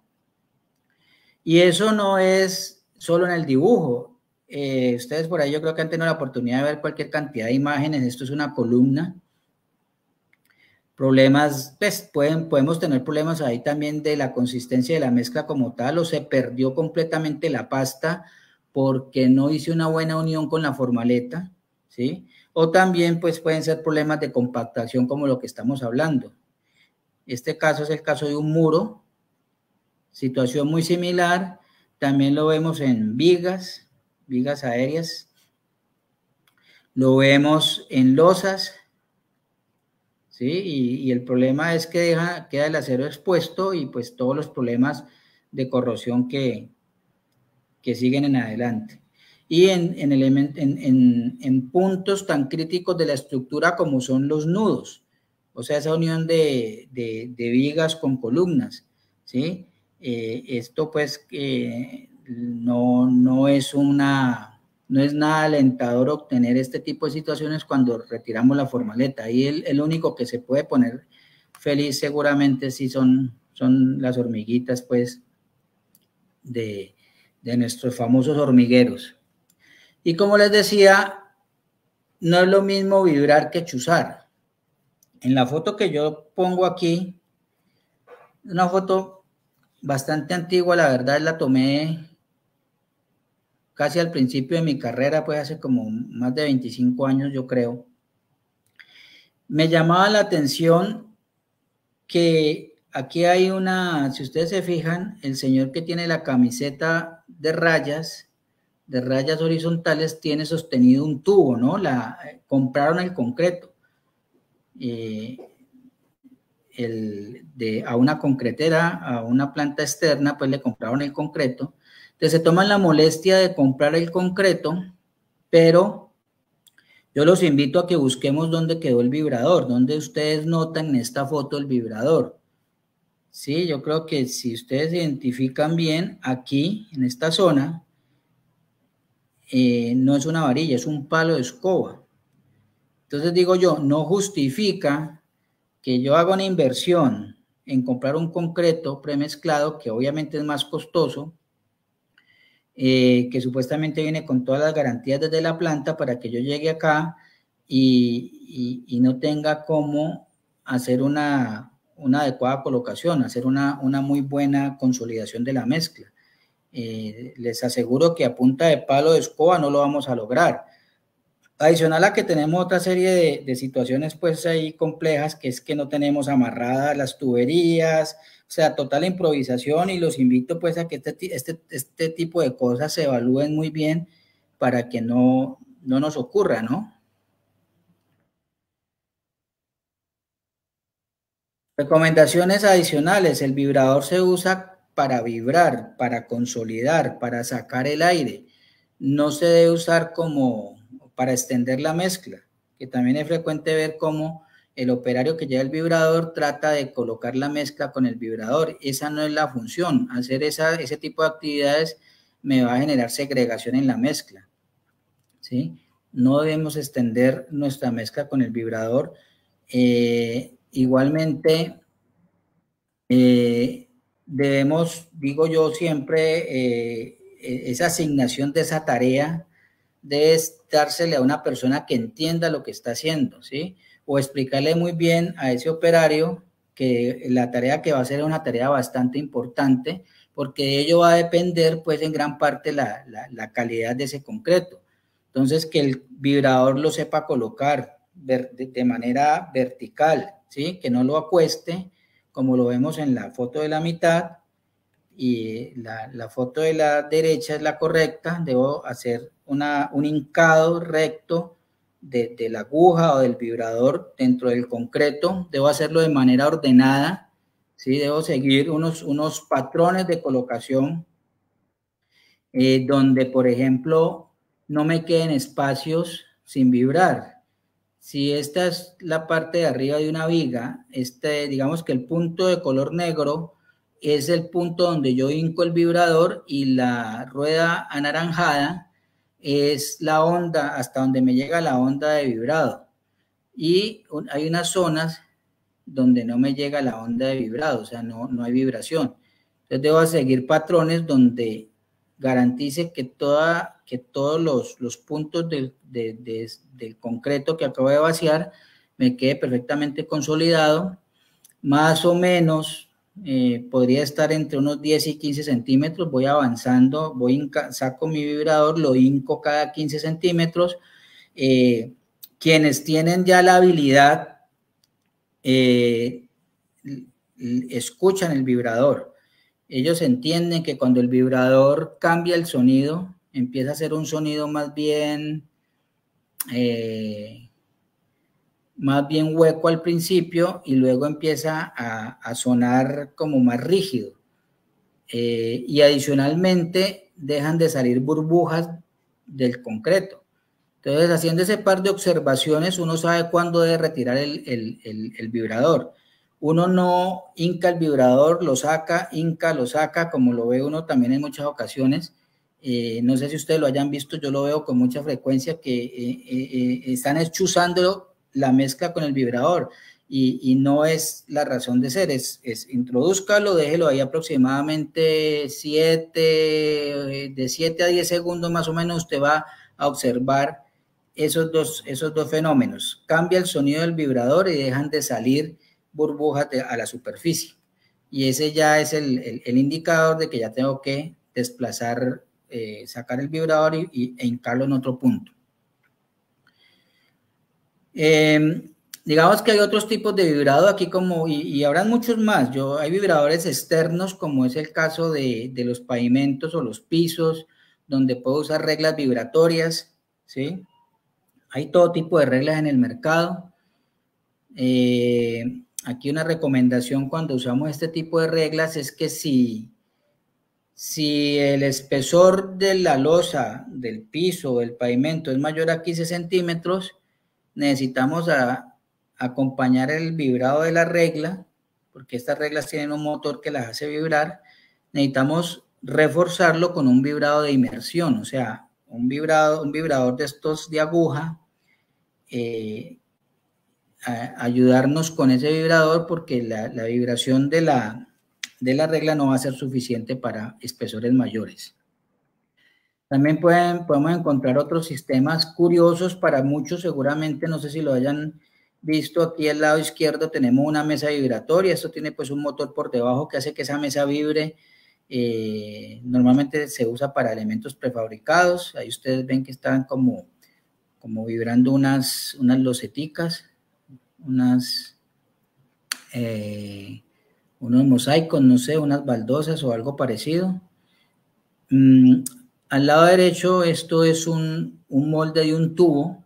Y eso no es solo en el dibujo. Eh, ustedes por ahí yo creo que han tenido la oportunidad de ver cualquier cantidad de imágenes. Esto es una columna. Problemas, pues pueden, podemos tener problemas ahí también de la consistencia de la mezcla como tal, o se perdió completamente la pasta porque no hice una buena unión con la formaleta, ¿sí? O también pues pueden ser problemas de compactación como lo que estamos hablando. Este caso es el caso de un muro, situación muy similar, también lo vemos en vigas, vigas aéreas, lo vemos en losas, ¿sí? Y, y el problema es que deja, queda el acero expuesto y pues todos los problemas de corrosión que, que siguen en adelante. Y en, en, element, en, en, en puntos tan críticos de la estructura como son los nudos, o sea, esa unión de, de, de vigas con columnas, ¿sí? Eh, esto pues eh, no, no es una, no es nada alentador obtener este tipo de situaciones cuando retiramos la formaleta. Ahí el, el único que se puede poner feliz seguramente sí son, son las hormiguitas pues de, de nuestros famosos hormigueros. Y como les decía, no es lo mismo vibrar que chuzar. En la foto que yo pongo aquí, una foto bastante antigua, la verdad la tomé casi al principio de mi carrera, pues hace como más de veinticinco años yo creo. Me llamaba la atención que aquí hay una, si ustedes se fijan, el señor que tiene la camiseta de rayas, de rayas horizontales, tiene sostenido un tubo, ¿no? La, compraron el concreto. Eh, el, de, a una concretera, a una planta externa, pues le compraron el concreto. Entonces se toman la molestia de comprar el concreto, pero Yo los invito a que busquemos dónde quedó el vibrador, dónde ustedes notan en esta foto el vibrador. Sí, yo creo que si ustedes identifican bien, aquí, en esta zona, eh, no es una varilla, es un palo de escoba. Entonces digo yo, no justifica que yo haga una inversión en comprar un concreto premezclado, que obviamente es más costoso, eh, que supuestamente viene con todas las garantías desde la planta para que yo llegue acá y, y, y no tenga cómo hacer una, una adecuada colocación, hacer una, una muy buena consolidación de la mezcla. Eh, les aseguro que a punta de palo de escoba no lo vamos a lograr. Adicional a que tenemos otra serie de, de situaciones pues ahí complejas, que es que no tenemos amarradas las tuberías, o sea, total improvisación, y los invito pues a que este, este, este tipo de cosas se evalúen muy bien para que no, no nos ocurra, ¿no? Recomendaciones adicionales: el vibrador se usa para vibrar, para consolidar, para sacar el aire. No se debe usar como para extender la mezcla, que también es frecuente ver cómo el operario que lleva el vibrador trata de colocar la mezcla con el vibrador. Esa no es la función. Hacer esa, ese tipo de actividades me va a generar segregación en la mezcla, ¿sí? No debemos extender nuestra mezcla con el vibrador. Eh, igualmente, eh, debemos, digo yo siempre, eh, esa asignación de esa tarea debe dársele a una persona que entienda lo que está haciendo, ¿sí? O explicarle muy bien a ese operario que la tarea que va a hacer es una tarea bastante importante, porque de ello va a depender, pues, en gran parte la, la, la calidad de ese concreto. Entonces, que el vibrador lo sepa colocar de, de manera vertical, ¿sí? Que no lo acueste, como lo vemos en la foto de la mitad, y la, la foto de la derecha es la correcta. Debo hacer una, un hincado recto de, de la aguja o del vibrador dentro del concreto. Debo hacerlo de manera ordenada, ¿sí? Debo seguir unos, unos patrones de colocación, eh, donde, por ejemplo, no me queden espacios sin vibrar. Si esta es la parte de arriba de una viga, este, digamos que el punto de color negro es el punto donde yo hinco el vibrador, y la rueda anaranjada es la onda, hasta donde me llega la onda de vibrado. Y hay unas zonas donde no me llega la onda de vibrado, o sea, no, no hay vibración. Entonces debo seguir patrones donde garantice que, toda, que todos los, los puntos del, de, de, del concreto que acabo de vaciar me quede perfectamente consolidado. Más o menos eh, podría estar entre unos diez y quince centímetros. Voy avanzando, voy saco mi vibrador, lo hinco cada quince centímetros. Eh, quienes tienen ya la habilidad eh, escuchan el vibrador. Ellos entienden que cuando el vibrador cambia el sonido, empieza a ser un sonido más bien, eh, más bien hueco al principio, y luego empieza a, a sonar como más rígido. Eh, y adicionalmente dejan de salir burbujas del concreto. Entonces, haciendo ese par de observaciones, uno sabe cuándo debe retirar el, el, el, el vibrador. Uno no hinca el vibrador, lo saca, hinca, lo saca, como lo ve uno también en muchas ocasiones. Eh, no sé si ustedes lo hayan visto, yo lo veo con mucha frecuencia, que eh, eh, están chuzando la mezcla con el vibrador, y, y no es la razón de ser. Es, es introdúzcalo, déjelo ahí aproximadamente siete, de siete a diez segundos más o menos. Usted va a observar esos dos, esos dos fenómenos. Cambia el sonido del vibrador y dejan de salir burbujas de, a la superficie. Y ese ya es el, el, el indicador de que ya tengo que desplazar, eh, sacar el vibrador y, y, e hincarlo en otro punto. Eh, digamos que hay otros tipos de vibrador aquí, como, y, y habrán muchos más. Yo, hay vibradores externos, como es el caso de, de los pavimentos o los pisos, donde puedo usar reglas vibratorias, ¿sí? Hay todo tipo de reglas en el mercado. Eh, aquí una recomendación cuando usamos este tipo de reglas es que si, si el espesor de la losa, del piso o del pavimento es mayor a quince centímetros, necesitamos a, acompañar el vibrado de la regla, porque estas reglas tienen un motor que las hace vibrar, necesitamos reforzarlo con un vibrado de inmersión, o sea, un, vibrado, un vibrador de estos de aguja, eh, a ayudarnos con ese vibrador porque la, la vibración de la, de la regla no va a ser suficiente para espesores mayores. También pueden, podemos encontrar otros sistemas curiosos para muchos, seguramente, no sé si lo hayan visto, aquí al lado izquierdo tenemos una mesa vibratoria, esto tiene pues un motor por debajo que hace que esa mesa vibre, eh, normalmente se usa para elementos prefabricados, ahí ustedes ven que están como, como vibrando unas, unas loseticas, unas, eh, unos mosaicos, no sé, unas baldosas o algo parecido. Mm, al lado derecho esto es un, un molde de un tubo,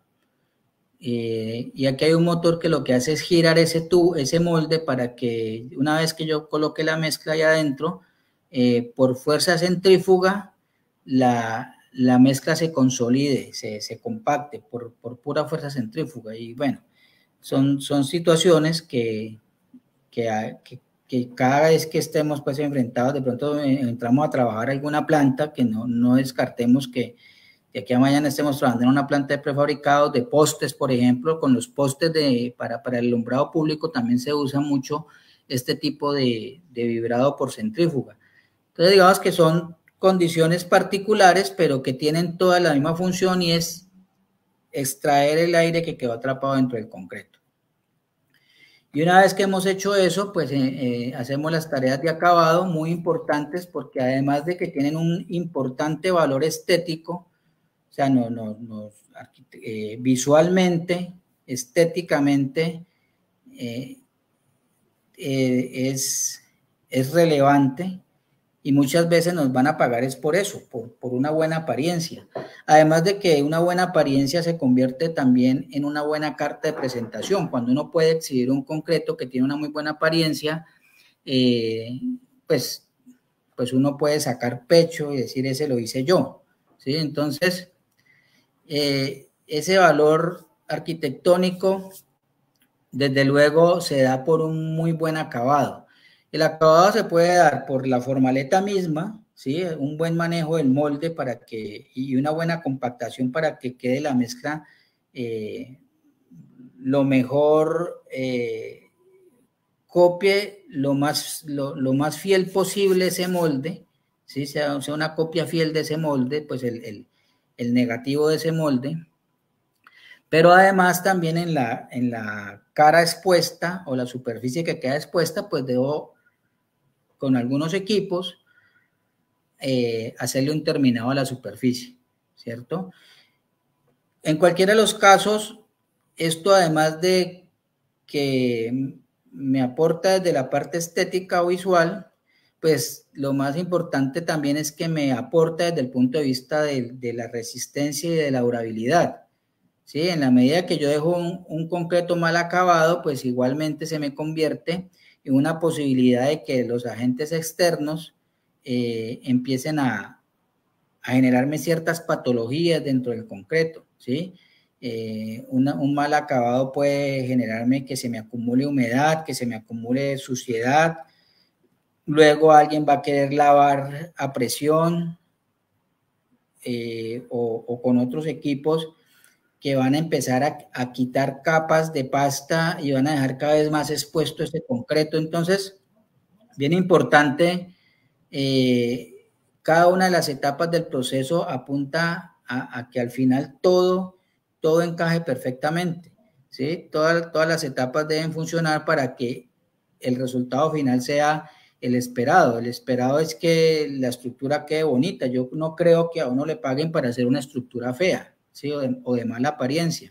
eh, y aquí hay un motor que lo que hace es girar ese tubo, ese molde para que una vez que yo coloque la mezcla ahí adentro, eh, por fuerza centrífuga, la, la mezcla se consolide, se, se compacte por, por pura fuerza centrífuga. Y bueno, son, son situaciones que, que, que, que cada vez que estemos pues enfrentados, de pronto entramos a trabajar alguna planta, que no, no descartemos que de aquí a mañana estemos trabajando en una planta de prefabricados, de postes, por ejemplo, con los postes de, para, para el alumbrado público también se usa mucho este tipo de, de vibrado por centrífuga. Entonces, digamos que son condiciones particulares, pero que tienen toda la misma función y es extraer el aire que quedó atrapado dentro del concreto. Y una vez que hemos hecho eso, pues eh, eh, hacemos las tareas de acabado muy importantes porque además de que tienen un importante valor estético, o sea, no, no, no, eh, visualmente, estéticamente, eh, eh, es, es relevante y muchas veces nos van a pagar es por eso, por, por una buena apariencia. Además de que una buena apariencia se convierte también en una buena carta de presentación. Cuando uno puede exhibir un concreto que tiene una muy buena apariencia, eh, pues, pues uno puede sacar pecho y decir, ese lo hice yo, ¿sí? Entonces, Eh, ese valor arquitectónico, desde luego, se da por un muy buen acabado. El acabado se puede dar por la formaleta misma, ¿sí? Un buen manejo del molde para que, y una buena compactación para que quede la mezcla eh, lo mejor, eh, copie lo más, lo, lo más fiel posible ese molde, ¿sí? Sea, sea una copia fiel de ese molde, pues el, el el negativo de ese molde, pero además también en la, en la cara expuesta o la superficie que queda expuesta, pues debo con algunos equipos eh, hacerle un terminado a la superficie, ¿cierto? En cualquiera de los casos, esto además de que me aporta desde la parte estética o visual, pues lo más importante también es que me aporta desde el punto de vista de, de la resistencia y de la durabilidad, ¿sí? En la medida que yo dejo un, un concreto mal acabado, pues igualmente se me convierte en una posibilidad de que los agentes externos eh, empiecen a, a generarme ciertas patologías dentro del concreto, ¿sí? Eh, una, un mal acabado puede generarme que se me acumule humedad, que se me acumule suciedad, luego alguien va a querer lavar a presión eh, o, o con otros equipos que van a empezar a, a quitar capas de pasta y van a dejar cada vez más expuesto este concreto. Entonces, bien importante, eh, cada una de las etapas del proceso apunta a, a que al final todo, todo encaje perfectamente, ¿sí? Todas, todas las etapas deben funcionar para que el resultado final sea el esperado. El esperado es que la estructura quede bonita. Yo no creo que a uno le paguen para hacer una estructura fea, ¿sí? O de, o de mala apariencia.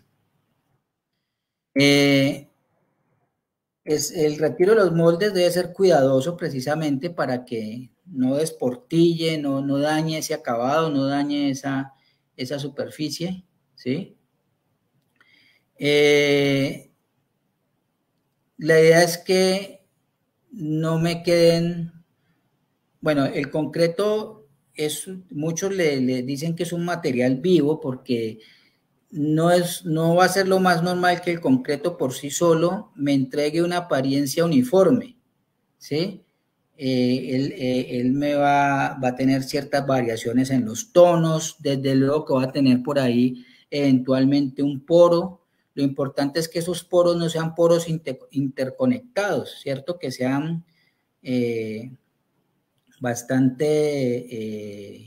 Eh, es, el retiro de los moldes debe ser cuidadoso precisamente para que no desportille, no, no dañe ese acabado, no dañe esa, esa superficie, ¿sí? Eh, la idea es que no me queden, bueno, el concreto es, muchos le, le dicen que es un material vivo porque no, es, no va a ser lo más normal que el concreto por sí solo me entregue una apariencia uniforme, ¿sí? Eh, él, eh, él me va, va a tener ciertas variaciones en los tonos, desde luego que va a tener por ahí eventualmente un poro. Lo importante es que esos poros no sean poros inter, interconectados, ¿cierto? Que sean eh, bastante, eh,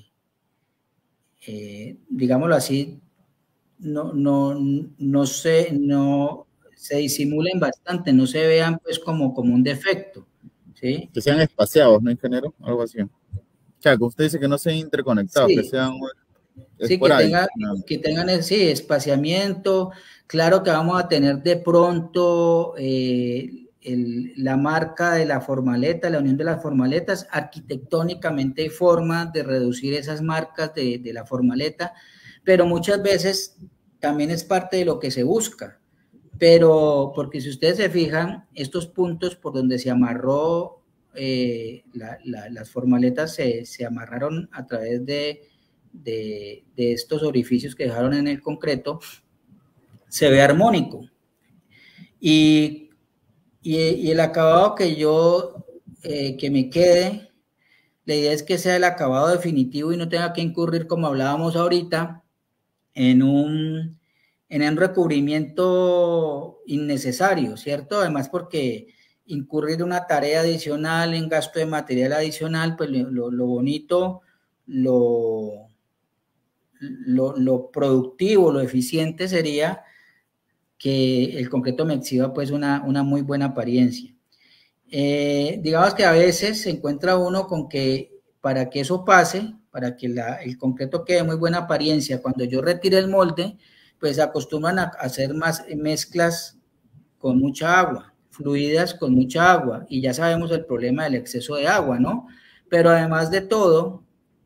eh, digámoslo así, no, no, no, se, no se disimulen bastante, no se vean pues como, como un defecto, ¿sí? Que sean espaciados, ¿no, ingeniero? Algo así. O sea, que usted dice que no sean interconectados, que Sí, sean sí, que esporádicos. tenga, No. que tengan el, sí, espaciamiento. Claro que vamos a tener de pronto eh, el, la marca de la formaleta, la unión de las formaletas. Arquitectónicamente hay formas de reducir esas marcas de, de la formaleta, pero muchas veces también es parte de lo que se busca. Pero, porque si ustedes se fijan, estos puntos por donde se amarró eh, la, la, las formaletas se, se amarraron a través de de, de estos orificios que dejaron en el concreto, se ve armónico. Y, y, y el acabado que yo, eh, que me quede, la idea es que sea el acabado definitivo y no tenga que incurrir, como hablábamos ahorita, en un, en un recubrimiento innecesario, ¿cierto? Además porque incurrir una tarea adicional en gasto de material adicional, pues lo, lo bonito, lo, Lo, lo, productivo, lo eficiente sería que el concreto me exhiba pues una, una muy buena apariencia. Eh, digamos que a veces se encuentra uno con que para que eso pase, para que la, el concreto quede muy buena apariencia, cuando yo retire el molde, pues acostumbran a hacer más mezclas con mucha agua, fluidas con mucha agua, y ya sabemos el problema del exceso de agua, ¿no? Pero además de todo,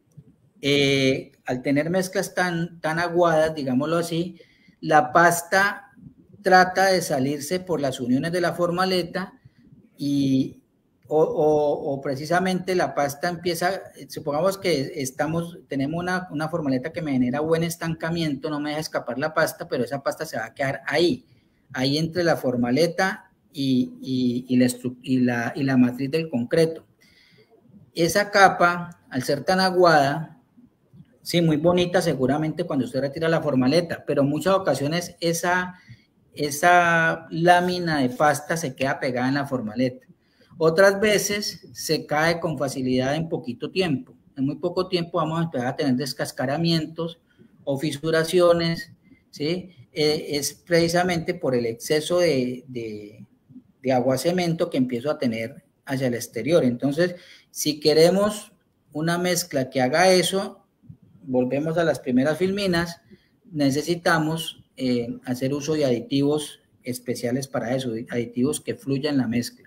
eh, al tener mezclas tan, tan aguadas, digámoslo así, la pasta trata de salirse por las uniones de la formaleta y o, o, o precisamente la pasta empieza, supongamos que estamos, tenemos una, una formaleta que me genera buen estancamiento, no me deja escapar la pasta, pero esa pasta se va a quedar ahí, ahí entre la formaleta y, y, y, la, y, la, y la matriz del concreto. Esa capa, al ser tan aguada, sí, muy bonita seguramente cuando usted retira la formaleta, pero en muchas ocasiones esa, esa lámina de pasta se queda pegada en la formaleta. Otras veces se cae con facilidad en poquito tiempo. En muy poco tiempo vamos a empezar a tener descascaramientos o fisuraciones, ¿sí? Eh, es precisamente por el exceso de, de, de agua cemento que empiezo a tener hacia el exterior. Entonces, si queremos una mezcla que haga eso, volvemos a las primeras filminas, necesitamos eh, hacer uso de aditivos especiales para eso, aditivos que fluyan la mezcla.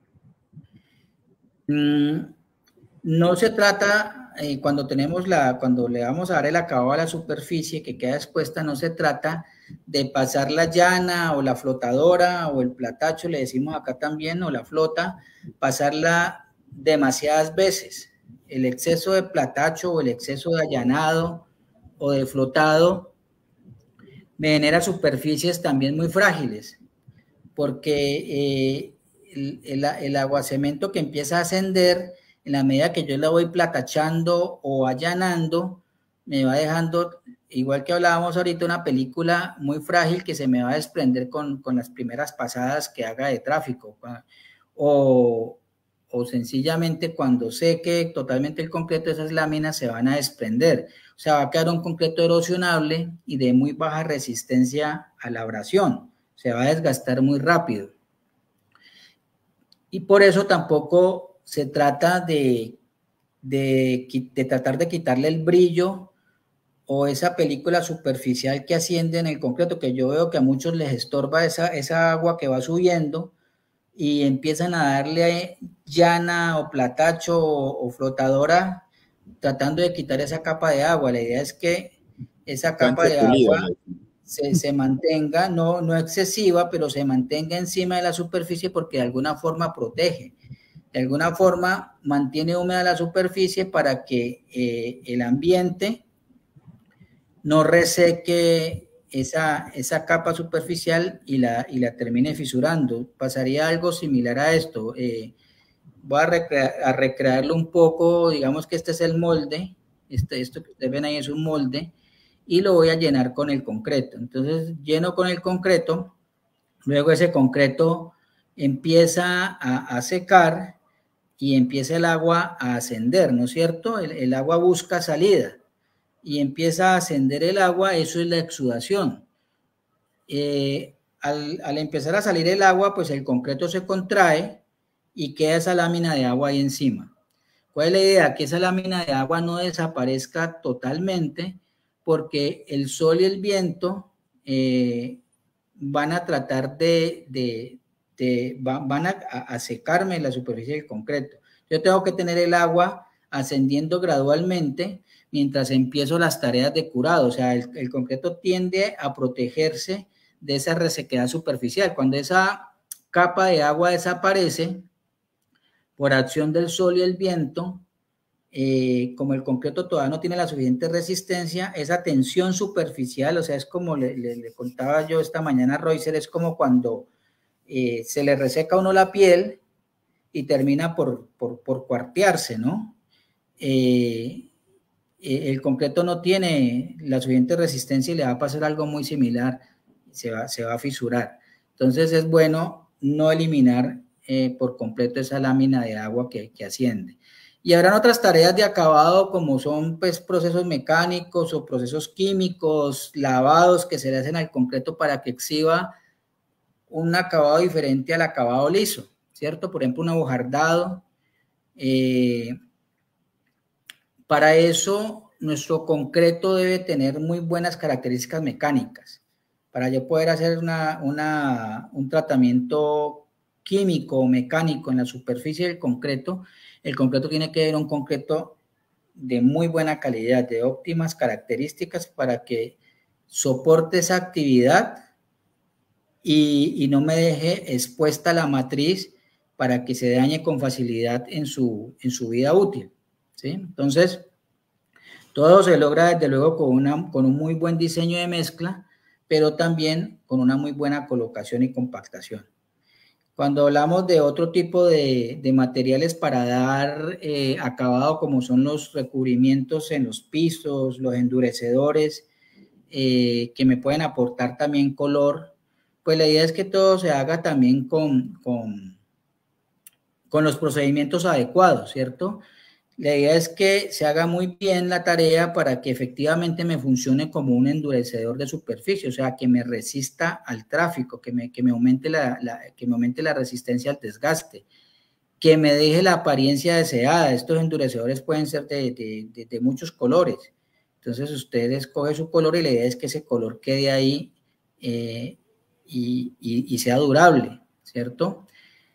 Mm, no se trata, eh, cuando tenemos la, cuando le vamos a dar el acabado a la superficie que queda expuesta, no se trata de pasar la llana o la flotadora o el platacho, le decimos acá también, o la flota, pasarla demasiadas veces. El exceso de platacho o el exceso de allanado o de flotado me genera superficies también muy frágiles, porque eh, el, el, el aguacemento que empieza a ascender, en la medida que yo la voy platachando o allanando, me va dejando, igual que hablábamos ahorita, una película muy frágil que se me va a desprender con, con las primeras pasadas que haga de tráfico, o, o sencillamente cuando seque totalmente el concreto, esas láminas se van a desprender. O sea, va a quedar un concreto erosionable y de muy baja resistencia a la abrasión. Se va a desgastar muy rápido. Y por eso tampoco se trata de, de, de tratar de quitarle el brillo o esa película superficial que asciende en el concreto, que yo veo que a muchos les estorba esa, esa agua que va subiendo y empiezan a darle llana o platacho o, o flotadora tratando de quitar esa capa de agua. La idea es que esa capa de agua se, se mantenga, no, no excesiva, pero se mantenga encima de la superficie porque de alguna forma protege. De alguna forma mantiene húmeda la superficie para que eh, el ambiente no reseque esa, esa capa superficial y la, y la termine fisurando. Pasaría algo similar a esto. Eh, voy a, recrear, a recrearlo un poco, digamos que este es el molde, este, esto que ustedes ven ahí es un molde, y lo voy a llenar con el concreto. Entonces lleno con el concreto, luego ese concreto empieza a, a secar y empieza el agua a ascender, ¿no es cierto? El, el agua busca salida y empieza a ascender el agua, eso es la exudación. Eh, al, al empezar a salir el agua, pues el concreto se contrae y queda esa lámina de agua ahí encima. ¿Cuál es la idea? Que esa lámina de agua no desaparezca totalmente porque el sol y el viento eh, van a tratar de, de, de van a, a secarme la superficie del concreto. Yo tengo que tener el agua ascendiendo gradualmente mientras empiezo las tareas de curado. O sea, el, el concreto tiende a protegerse de esa resequedad superficial. Cuando esa capa de agua desaparece por acción del sol y el viento, eh, como el concreto todavía no tiene la suficiente resistencia, esa tensión superficial, o sea, es como le, le, le contaba yo esta mañana a Roycer, es como cuando eh, se le reseca a uno la piel y termina por, por, por cuartearse, ¿no? Eh, el concreto no tiene la suficiente resistencia y le va a pasar algo muy similar, se va, se va a fisurar. Entonces es bueno no eliminar eh, por completo esa lámina de agua que, que asciende. Y habrán otras tareas de acabado como son pues, procesos mecánicos o procesos químicos, lavados que se le hacen al concreto para que exhiba un acabado diferente al acabado liso, ¿cierto? Por ejemplo, un abojardado. Eh, para eso, nuestro concreto debe tener muy buenas características mecánicas. Para yo poder hacer una, una, un tratamiento químico o mecánico en la superficie del concreto, el concreto tiene que ser un concreto de muy buena calidad, de óptimas características para que soporte esa actividad y, y no me deje expuesta la matriz para que se dañe con facilidad en su, en su vida útil, ¿sí? Entonces, todo se logra desde luego con, una, con un muy buen diseño de mezcla, pero también con una muy buena colocación y compactación. Cuando hablamos de otro tipo de, de materiales para dar eh, acabado, como son los recubrimientos en los pisos, los endurecedores, eh, que me pueden aportar también color, pues la idea es que todo se haga también con, con, con los procedimientos adecuados, ¿cierto? La idea es que se haga muy bien la tarea para que efectivamente me funcione como un endurecedor de superficie, o sea, que me resista al tráfico, que me, que me, aumente, la, la, que me aumente la resistencia al desgaste, que me deje la apariencia deseada. Estos endurecedores pueden ser de, de, de, de muchos colores. Entonces usted escoge su color y la idea es que ese color quede ahí eh, y, y, y sea durable, ¿cierto?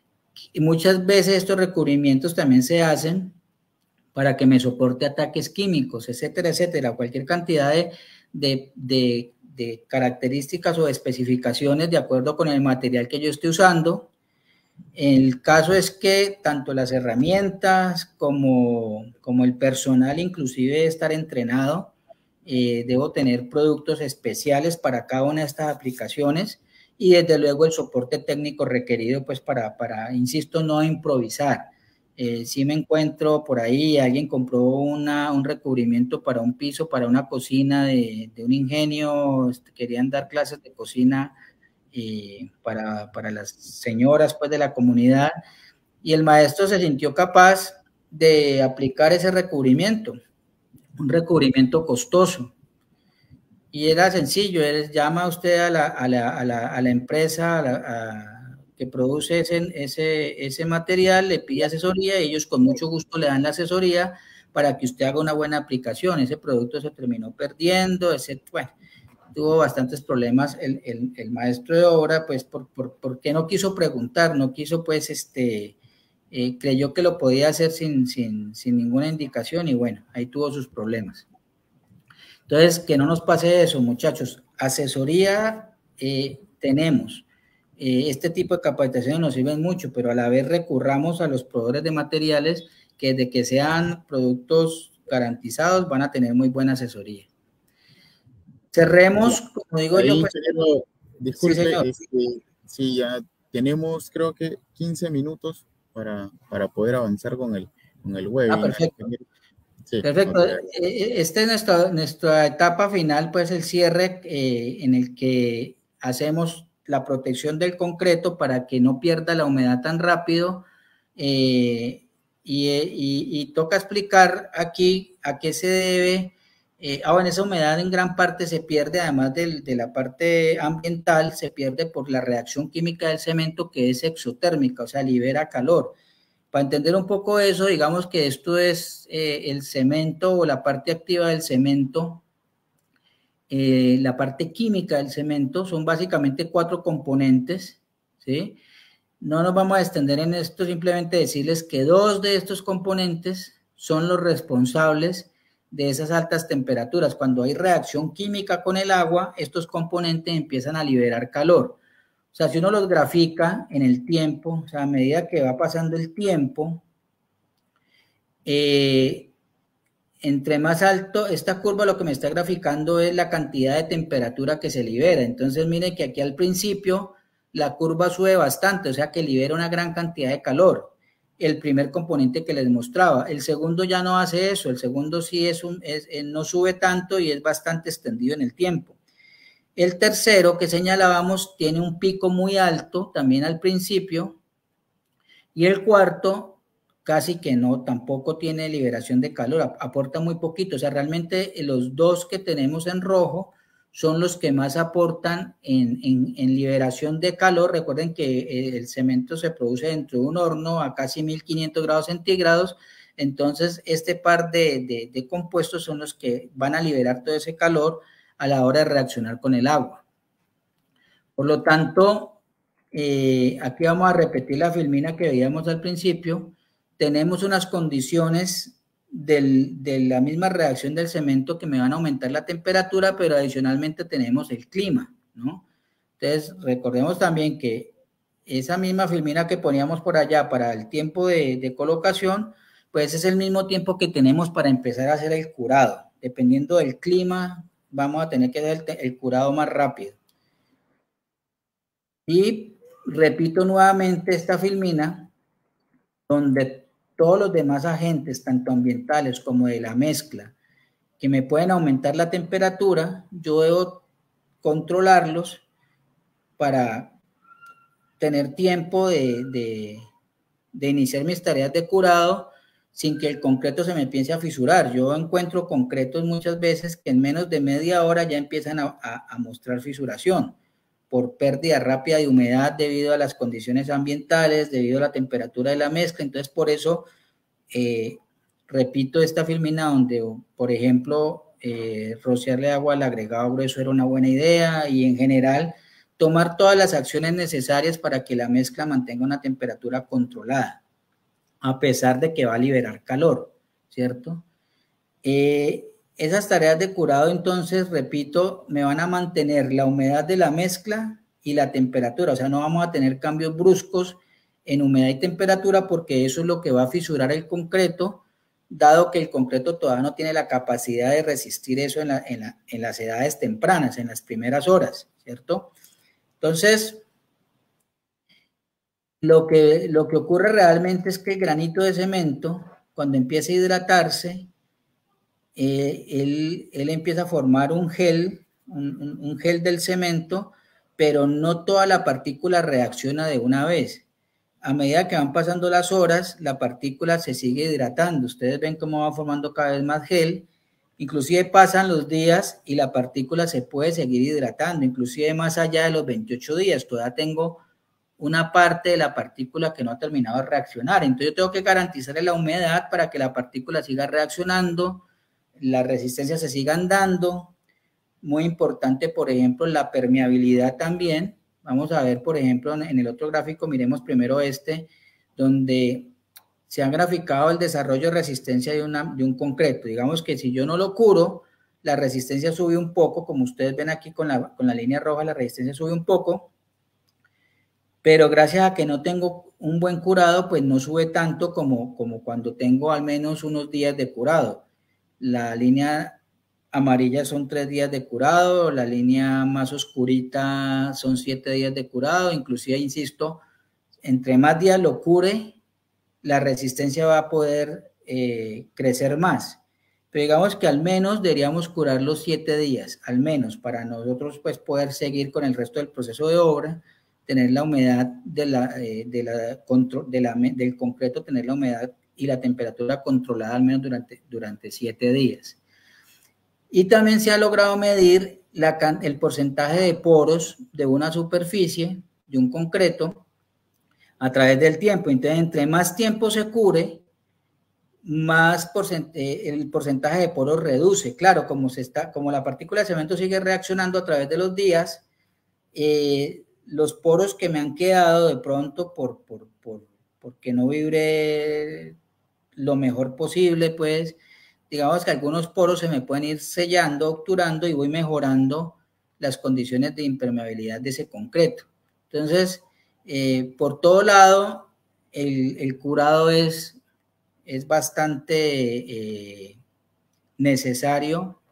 Y muchas veces estos recubrimientos también se hacen para que me soporte ataques químicos, etcétera, etcétera, cualquier cantidad de, de, de, de características o especificaciones de acuerdo con el material que yo esté usando. El caso es que tanto las herramientas como, como el personal, inclusive estar entrenado, eh, debo tener productos especiales para cada una de estas aplicaciones y desde luego el soporte técnico requerido pues para, para insisto, no improvisar. Eh, si me encuentro por ahí, alguien compró una, un recubrimiento para un piso, para una cocina de, de un ingenio, querían dar clases de cocina eh, para, para las señoras pues, de la comunidad, y el maestro se sintió capaz de aplicar ese recubrimiento, un recubrimiento costoso. Y era sencillo, él llama a usted a la, a la, a la, a la empresa a la, a, que produce ese, ese, ese material, le pide asesoría y ellos con mucho gusto le dan la asesoría para que usted haga una buena aplicación. Ese producto se terminó perdiendo, ese, bueno, tuvo bastantes problemas el, el, el maestro de obra, pues por, por, porque no quiso preguntar, no quiso pues este, eh, creyó que lo podía hacer sin, sin, sin ninguna indicación y bueno, ahí tuvo sus problemas. Entonces, que no nos pase eso, muchachos. Asesoría eh, tenemos. Eh, este tipo de capacitaciones nos sirven mucho, pero a la vez recurramos a los proveedores de materiales que de que sean productos garantizados van a tener muy buena asesoría. Cerremos, como digo Ahí, yo, pues. ingeniero, Sí, disculpe, señor. este, sí, ya tenemos creo que quince minutos para, para poder avanzar con el, con el Ah, webinar, perfecto. ingeniero. Sí, Perfecto. ok. Esta es nuestra, nuestra etapa final, pues el cierre eh, en el que hacemos la protección del concreto para que no pierda la humedad tan rápido eh, y, y, y toca explicar aquí a qué se debe. Eh, ah, bueno, esa humedad en gran parte se pierde, además de, de la parte ambiental, se pierde por la reacción química del cemento que es exotérmica, o sea, libera calor. Para entender un poco eso, digamos que esto es eh, el cemento o la parte activa del cemento, eh, la parte química del cemento, son básicamente cuatro componentes, ¿sí? No nos vamos a extender en esto, simplemente decirles que dos de estos componentes son los responsables de esas altas temperaturas. Cuando hay reacción química con el agua, estos componentes empiezan a liberar calor. O sea, si uno los grafica en el tiempo, o sea, a medida que va pasando el tiempo, eh, entre más alto, esta curva lo que me está graficando es la cantidad de temperatura que se libera. Entonces, miren que aquí al principio la curva sube bastante, o sea que libera una gran cantidad de calor. El primer componente que les mostraba. El segundo ya no hace eso, el segundo sí es un, es, no sube tanto y es bastante extendido en el tiempo. El tercero que señalábamos tiene un pico muy alto también al principio y el cuarto casi que no, tampoco tiene liberación de calor, aporta muy poquito, o sea, realmente los dos que tenemos en rojo son los que más aportan en, en, en liberación de calor. Recuerden que el cemento se produce dentro de un horno a casi mil quinientos grados centígrados, entonces este par de, de, de compuestos son los que van a liberar todo ese calor a la hora de reaccionar con el agua. Por lo tanto, eh, aquí vamos a repetir la filmina que veíamos al principio. Tenemos unas condiciones del, de la misma reacción del cemento que me van a aumentar la temperatura, pero adicionalmente tenemos el clima, ¿no? Entonces, recordemos también que esa misma filmina que poníamos por allá para el tiempo de, de colocación, pues es el mismo tiempo que tenemos para empezar a hacer el curado. Dependiendo del clima, vamos a tener que hacer el, el curado más rápido. Y repito nuevamente esta filmina, donde todos los demás agentes, tanto ambientales como de la mezcla, que me pueden aumentar la temperatura, yo debo controlarlos para tener tiempo de, de, de iniciar mis tareas de curado sin que el concreto se me empiece a fisurar. Yo encuentro concretos muchas veces que en menos de media hora ya empiezan a, a, a mostrar fisuración por pérdida rápida de humedad debido a las condiciones ambientales, debido a la temperatura de la mezcla. Entonces, por eso, eh, repito esta filmina donde, por ejemplo, eh, rociarle agua al agregado grueso era una buena idea y en general tomar todas las acciones necesarias para que la mezcla mantenga una temperatura controlada, a pesar de que va a liberar calor, ¿cierto? Eh, esas tareas de curado, entonces, repito, me van a mantener la humedad de la mezcla y la temperatura, o sea, no vamos a tener cambios bruscos en humedad y temperatura porque eso es lo que va a fisurar el concreto, dado que el concreto todavía no tiene la capacidad de resistir eso en, la, en, la, en las edades tempranas, en las primeras horas, ¿cierto? Entonces, lo que, lo que ocurre realmente es que el granito de cemento, cuando empieza a hidratarse, Eh, él, él empieza a formar un gel, un, un, gel del cemento, pero no toda la partícula reacciona de una vez. A medida que van pasando las horas, la partícula se sigue hidratando. Ustedes ven cómo va formando cada vez más gel. Inclusive pasan los días y la partícula se puede seguir hidratando, inclusive más allá de los veintiocho días. Todavía tengo una parte de la partícula que no ha terminado de reaccionar. Entonces yo tengo que garantizarle la humedad para que la partícula siga reaccionando, las resistencias se sigan dando. Muy importante, por ejemplo, la permeabilidad también. Vamos a ver, por ejemplo, en el otro gráfico, miremos primero este, donde se ha graficado el desarrollo de resistencia de, una, de un concreto. Digamos que si yo no lo curo, la resistencia sube un poco, como ustedes ven aquí con la, con la línea roja, la resistencia sube un poco, pero gracias a que no tengo un buen curado, pues no sube tanto como, como cuando tengo al menos unos días de curado. La línea amarilla son tres días de curado, la línea más oscurita son siete días de curado, inclusive, insisto, entre más días lo cure, la resistencia va a poder eh, crecer más. Pero digamos que al menos deberíamos curar los siete días, al menos, para nosotros pues poder seguir con el resto del proceso de obra, tener la humedad de la, eh, de la, control, de la, del concreto, tener la humedad y la temperatura controlada al menos durante, durante siete días. Y también se ha logrado medir la, el porcentaje de poros de una superficie, de un concreto, a través del tiempo. Entonces, entre más tiempo se cure, más porcent el porcentaje de poros reduce. Claro, como, se está, como la partícula de cemento sigue reaccionando a través de los días, eh, los poros que me han quedado de pronto por, por, por, porque no vibré lo mejor posible, pues digamos que algunos poros se me pueden ir sellando, obturando y voy mejorando las condiciones de impermeabilidad de ese concreto. Entonces, eh, por todo lado, el, el curado es, es bastante eh, necesario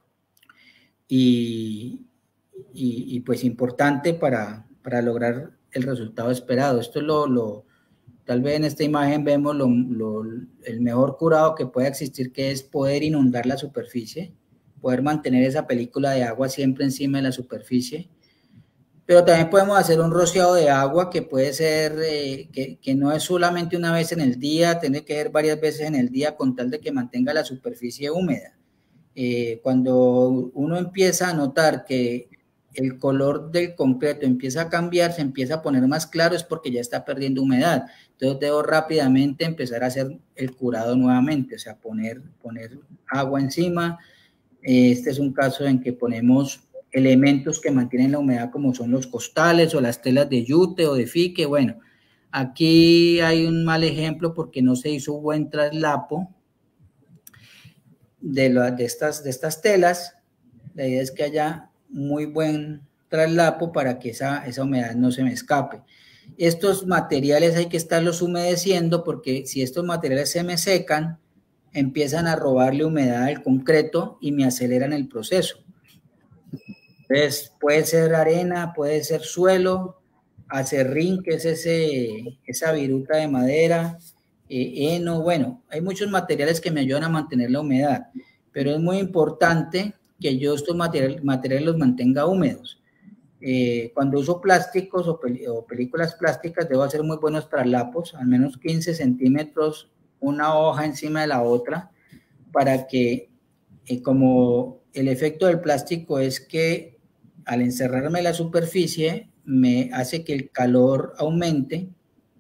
y, y, y pues importante para, para lograr el resultado esperado. Esto es lo, lo tal vez en esta imagen vemos lo, lo, el mejor curado que puede existir, que es poder inundar la superficie, poder mantener esa película de agua siempre encima de la superficie. Pero también podemos hacer un rociado de agua que puede ser, eh, que, que no es solamente una vez en el día, tiene que ser varias veces en el día con tal de que mantenga la superficie húmeda. Eh, cuando uno empieza a notar que el color del concreto empieza a cambiar, se empieza a poner más claro, es porque ya está perdiendo humedad. Entonces debo rápidamente empezar a hacer el curado nuevamente, o sea, poner, poner agua encima. Este es un caso en que ponemos elementos que mantienen la humedad, como son los costales o las telas de yute o de fique. Bueno, aquí hay un mal ejemplo porque no se hizo un buen traslapo de, lo, de, estas, de estas telas. La idea es que haya muy buen traslapo para que esa, esa humedad no se me escape. Estos materiales hay que estarlos humedeciendo, porque si estos materiales se me secan, empiezan a robarle humedad al concreto y me aceleran el proceso. Entonces, puede ser arena, puede ser suelo, acerrín, que es ese, esa viruta de madera, eh, heno. Bueno, hay muchos materiales que me ayudan a mantener la humedad, pero es muy importante que yo estos materiales, materiales los mantenga húmedos. Eh, cuando uso plásticos o, pel o películas plásticas, debo hacer muy buenos traslapos, al menos quince centímetros, una hoja encima de la otra, para que, eh, como el efecto del plástico es que al encerrarme la superficie, me hace que el calor aumente.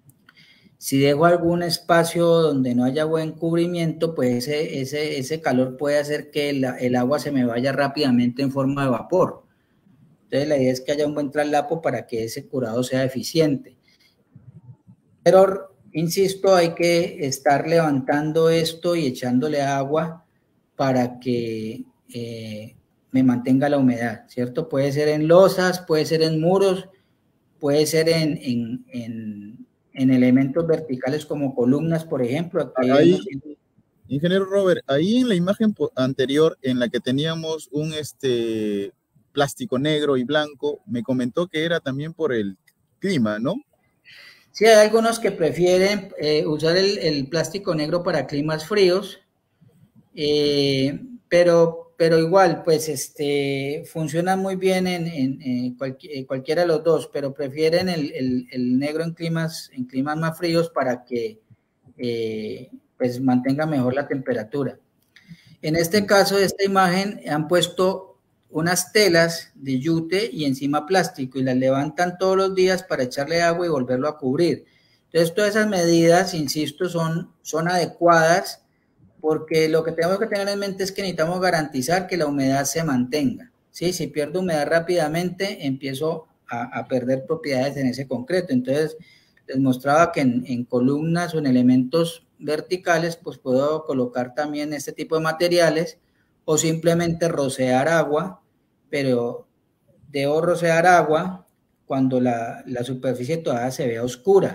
Si dejo algún espacio donde no haya buen cubrimiento, pues ese, ese, ese calor puede hacer que el, el agua se me vaya rápidamente en forma de vapor. Entonces, la idea es que haya un buen traslapo para que ese curado sea eficiente. Pero, insisto, hay que estar levantando esto y echándole agua para que eh, me mantenga la humedad, ¿cierto? Puede ser en losas, puede ser en muros, puede ser en, en, en, en elementos verticales como columnas, por ejemplo. Aquí ahí, unos... Ingeniero Robert, ahí en la imagen anterior, en la que teníamos un este, plástico negro y blanco, me comentó que era también por el clima, ¿no? Sí, hay algunos que prefieren eh, usar el, el plástico negro para climas fríos, eh, pero, pero igual, pues, este, funciona muy bien en, en, en cualquier, cualquiera de los dos, pero prefieren el, el, el negro en climas, en climas más fríos para que, eh, pues, mantenga mejor la temperatura. En este caso de esta imagen han puesto unas telas de yute y encima plástico y las levantan todos los días para echarle agua y volverlo a cubrir. Entonces, todas esas medidas, insisto, son, son adecuadas, porque lo que tenemos que tener en mente es que necesitamos garantizar que la humedad se mantenga, ¿sí? Si pierdo humedad rápidamente, empiezo a, a perder propiedades en ese concreto. Entonces, les mostraba que en, en columnas o en elementos verticales, pues puedo colocar también este tipo de materiales o simplemente rociar agua, pero debo rociar agua cuando la, la superficie todavía se vea oscura.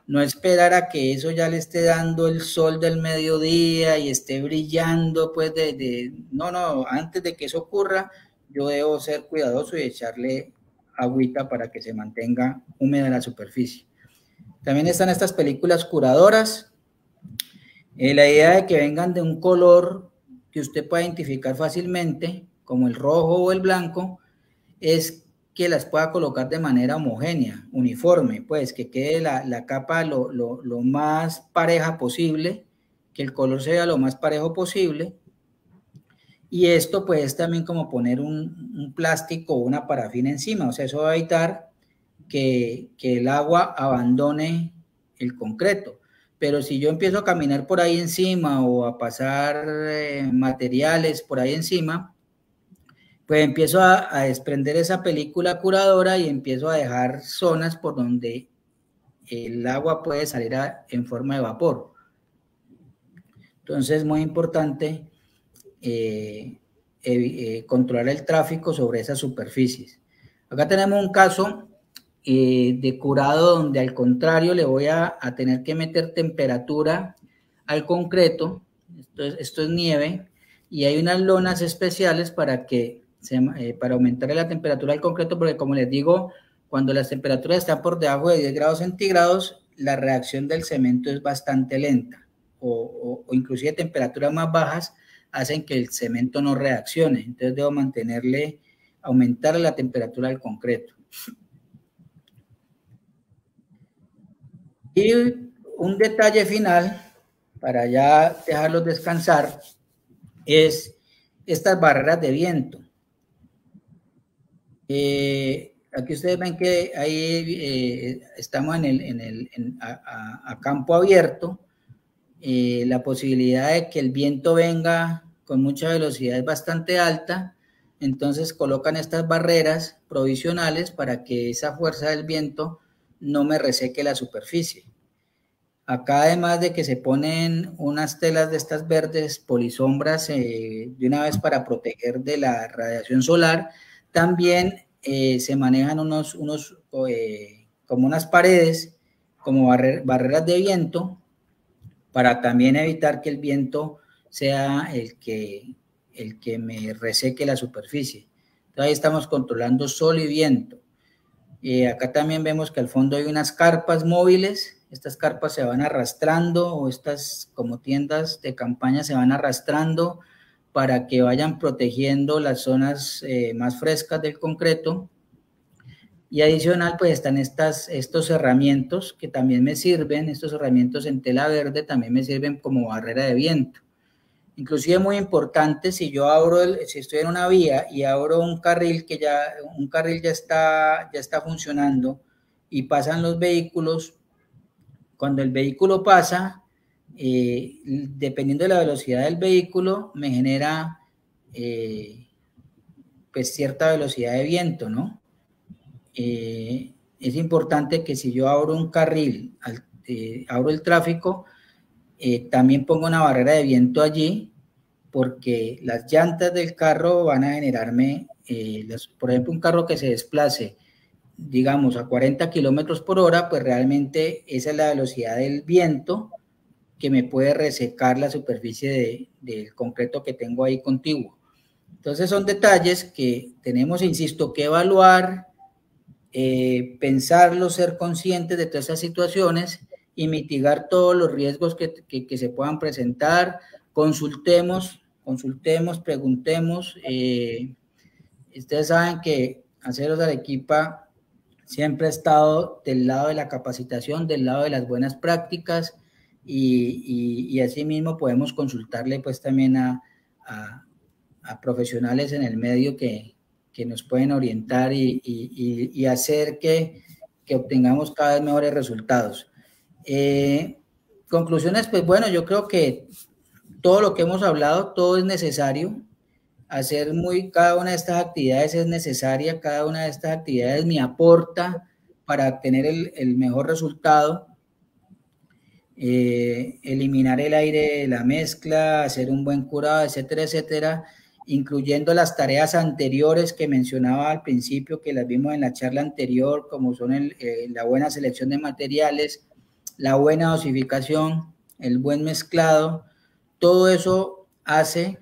no esperar a que eso ya le esté dando el sol del mediodía y esté brillando, pues de, de no, no, antes de que eso ocurra, yo debo ser cuidadoso y echarle agüita para que se mantenga húmeda la superficie. También están estas películas curadoras. Eh, la idea de que vengan de un color que usted pueda identificar fácilmente, como el rojo o el blanco, es que las pueda colocar de manera homogénea, uniforme, pues que quede la, la capa lo, lo, lo más pareja posible, que el color sea lo más parejo posible. Y esto pues es también como poner un, un plástico o una parafina encima, o sea, eso va a evitar que, que el agua abandone el concreto. Pero si yo empiezo a caminar por ahí encima o a pasar eh, materiales por ahí encima, pues empiezo a, a desprender esa película curadora y empiezo a dejar zonas por donde el agua puede salir a, en forma de vapor. Entonces es muy importante eh, eh, controlar el tráfico sobre esas superficies. Acá tenemos un caso eh, de curado donde al contrario le voy a, a tener que meter temperatura al concreto. Esto es, esto es nieve y hay unas lonas especiales para que se, eh, para aumentar la temperatura del concreto, porque como les digo, cuando las temperaturas están por debajo de diez grados centígrados, la reacción del cemento es bastante lenta, o, o, o inclusive temperaturas más bajas hacen que el cemento no reaccione. Entonces debo mantenerle, aumentar la temperatura del concreto. Y un detalle final, para ya dejarlos descansar, es estas barreras de viento. Eh, aquí ustedes ven que ahí eh, estamos en el, en el, en, a, a, a campo abierto. Eh, la posibilidad de que el viento venga con mucha velocidad es bastante alta, entonces colocan estas barreras provisionales para que esa fuerza del viento no me reseque la superficie. Acá además de que se ponen unas telas de estas verdes polisombras eh, de una vez para proteger de la radiación solar, también eh, se manejan unos, unos eh, como unas paredes, como barrer, barreras de viento, para también evitar que el viento sea el que, el que me reseque la superficie. Entonces ahí estamos controlando sol y viento. Eh, acá también vemos que al fondo hay unas carpas móviles. Estas carpas se van arrastrando, o estas como tiendas de campaña se van arrastrando para que vayan protegiendo las zonas eh, más frescas del concreto. Y adicional, pues están estas, estos herramientas que también me sirven, estos herramientas en tela verde también me sirven como barrera de viento. Inclusive muy importante, si yo abro, el, si estoy en una vía y abro un carril que ya, un carril ya está, ya está funcionando y pasan los vehículos, cuando el vehículo pasa, eh, dependiendo de la velocidad del vehículo, me genera eh, pues cierta velocidad de viento, ¿no? Eh, es importante que si yo abro un carril, al, eh, abro el tráfico, eh, también pongo una barrera de viento allí, porque las llantas del carro van a generarme, eh, las, por ejemplo, un carro que se desplace, digamos, a cuarenta kilómetros por hora, pues realmente esa es la velocidad del viento que me puede resecar la superficie de, del concreto que tengo ahí contiguo. Entonces son detalles que tenemos, insisto, que evaluar, eh, pensarlo, ser conscientes de todas esas situaciones y mitigar todos los riesgos que, que, que se puedan presentar. Consultemos, consultemos, preguntemos. Eh, ustedes saben que Aceros Arequipa siempre ha estado del lado de la capacitación, del lado de las buenas prácticas, y, y, y asimismo podemos consultarle pues también a, a, a profesionales en el medio que, que nos pueden orientar y, y, y hacer que, que obtengamos cada vez mejores resultados. Eh, conclusiones, pues bueno, yo creo que todo lo que hemos hablado, todo es necesario. Hacer muy, cada una de estas actividades es necesaria, cada una de estas actividades me aporta para tener el, el mejor resultado. Eh, eliminar el aire de la mezcla, hacer un buen curado, etcétera, etcétera, incluyendo las tareas anteriores que mencionaba al principio, que las vimos en la charla anterior, como son el, eh, la buena selección de materiales, la buena dosificación, el buen mezclado, todo eso hace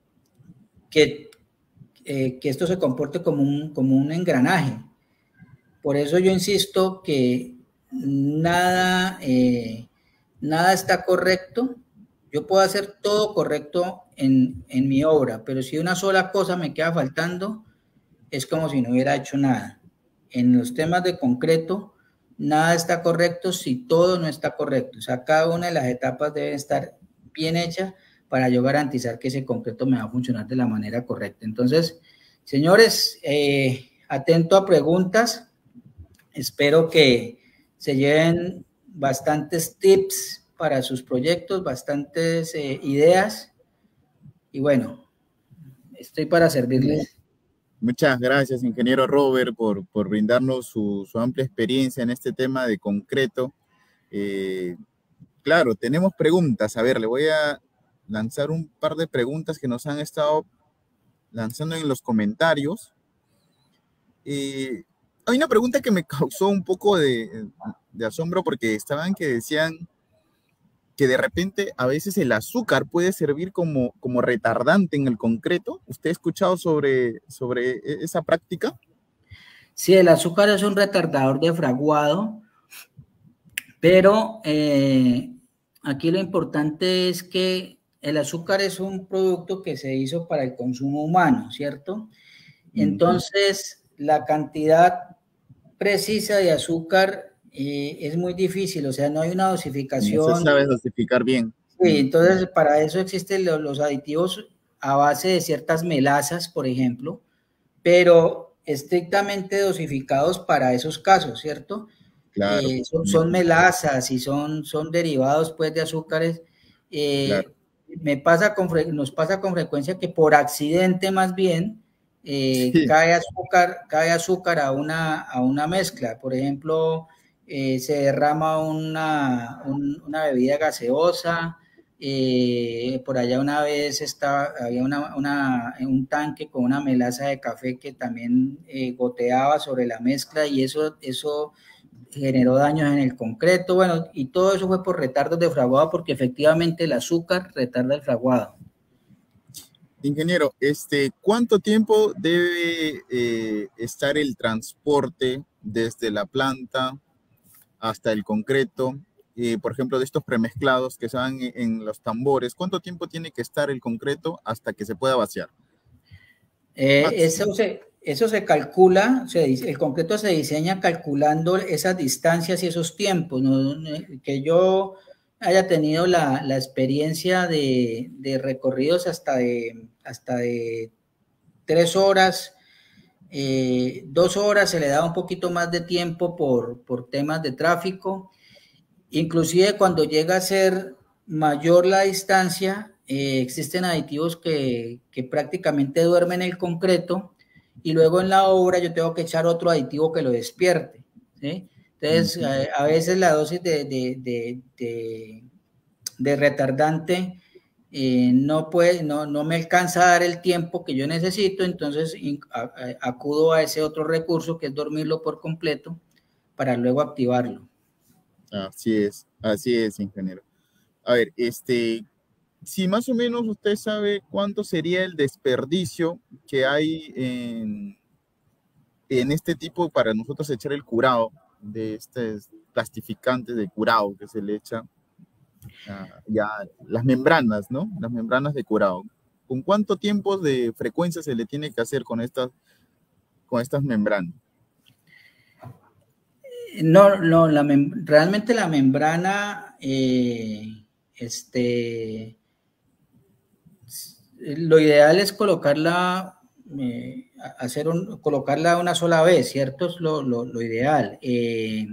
que, eh, que esto se comporte como un, como un engranaje. Por eso yo insisto que nada, eh, nada está correcto. Yo puedo hacer todo correcto en, en mi obra, pero si una sola cosa me queda faltando, es como si no hubiera hecho nada. En los temas de concreto, nada está correcto si todo no está correcto. O sea, cada una de las etapas debe estar bien hecha para yo garantizar que ese concreto me va a funcionar de la manera correcta. Entonces, señores, eh, atento a preguntas. Espero que se lleven bastantes tips para sus proyectos, bastantes eh, ideas. Y bueno, estoy para servirles. Muchas gracias, ingeniero Robert, por, por brindarnos su, su amplia experiencia en este tema de concreto. Eh, claro, tenemos preguntas. A ver, le voy a lanzar un par de preguntas que nos han estado lanzando en los comentarios. Eh, hay una pregunta que me causó un poco de, de asombro porque estaban que decían que de repente a veces el azúcar puede servir como, como retardante en el concreto. ¿Usted ha escuchado sobre, sobre esa práctica? Sí, el azúcar es un retardador de fraguado, pero eh, aquí lo importante es que el azúcar es un producto que se hizo para el consumo humano, ¿cierto? Entonces, la cantidad precisa de azúcar eh, es muy difícil, o sea, no hay una dosificación. No se sabe dosificar bien. Sí, entonces para eso existen los, los aditivos a base de ciertas melasas, por ejemplo, pero estrictamente dosificados para esos casos, ¿cierto? Claro. Eh, son, son melasas y son, son derivados pues de azúcares. Eh, claro. me pasa con, nos pasa con frecuencia que por accidente más bien eh, sí. cae azúcar, cae azúcar a una, a una mezcla. Por ejemplo, eh, se derrama una, un, una bebida gaseosa. Eh, por allá una vez estaba, había una, una, un tanque con una melaza de café que también eh, goteaba sobre la mezcla y eso, eso generó daños en el concreto, bueno, y todo eso fue por retardos de fraguado porque efectivamente el azúcar retarda el fraguado. Ingeniero, este, ¿cuánto tiempo debe eh, estar el transporte desde la planta hasta el concreto? Eh, por ejemplo, de estos premezclados que se van en, en los tambores, ¿cuánto tiempo tiene que estar el concreto hasta que se pueda vaciar? Eh, eso, se, eso se calcula, se, el concreto se diseña calculando esas distancias y esos tiempos, ¿no? Que yo haya tenido la, la experiencia de, de recorridos hasta de, hasta de tres horas, eh, dos horas, se le da un poquito más de tiempo por, por temas de tráfico. Inclusive cuando llega a ser mayor la distancia, eh, existen aditivos que, que prácticamente duermen el concreto y luego en la obra yo tengo que echar otro aditivo que lo despierte, ¿sí? Entonces, uh-huh. a, a veces la dosis de, de, de, de, de retardante eh, no, puede, no, no me alcanza a dar el tiempo que yo necesito, entonces a, a, acudo a ese otro recurso que es dormirlo por completo para luego activarlo. Así es, así es, ingeniero. A ver, este, si más o menos usted sabe cuánto sería el desperdicio que hay en, en este tipo para nosotros echar el curado de estos plastificantes de curado que se le echa uh, ya las membranas, ¿no? Las membranas de curado. ¿Con cuánto tiempo de frecuencia se le tiene que hacer con estas, con estas membranas? No, no, la mem realmente la membrana, eh, este, lo ideal es colocarla, eh, hacer un, colocarla una sola vez, ¿cierto? Es lo, lo, lo ideal. Eh,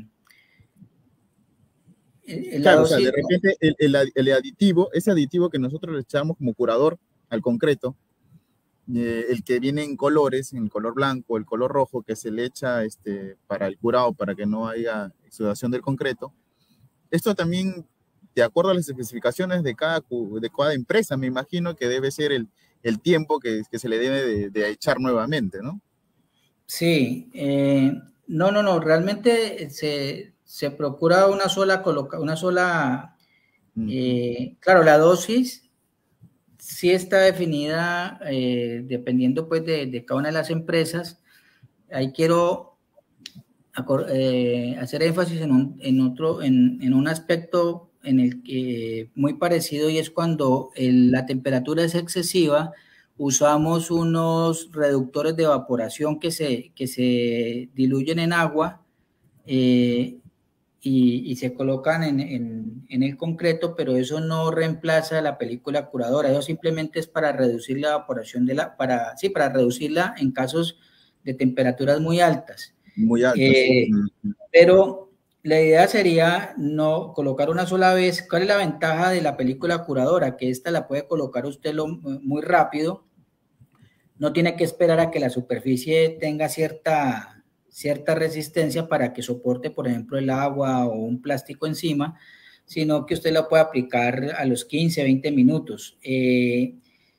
claro, dosis, o sea, de repente el, el, el aditivo, ese aditivo que nosotros le echamos como curador al concreto, eh, el que viene en colores, en color blanco, el color rojo, que se le echa este, para el curado, para que no haya exudación del concreto. Esto también, de acuerdo a las especificaciones de cada, de cada empresa, me imagino que debe ser el, el tiempo que, que se le debe de, de echar nuevamente, ¿no? Sí, eh, no, no, no, realmente se, se procura una sola, coloca, una sola, eh, claro, la dosis sí está definida eh, dependiendo pues de, de cada una de las empresas. Ahí quiero eh, hacer énfasis en, un, en otro, en, en un aspecto en el que muy parecido, y es cuando el, la temperatura es excesiva, usamos unos reductores de evaporación que se, que se diluyen en agua eh, y, y se colocan en, en, en el concreto, pero eso no reemplaza la película curadora, eso simplemente es para reducir la evaporación de la, para, sí, para reducirla en casos de temperaturas muy altas. Muy altas. Eh, mm. Pero la idea sería no colocar una sola vez. ¿Cuál es la ventaja de la película curadora? Que esta la puede colocar usted lo, muy rápido, no tiene que esperar a que la superficie tenga cierta, cierta resistencia para que soporte, por ejemplo, el agua o un plástico encima, sino que usted la puede aplicar a los quince, veinte minutos. Eh,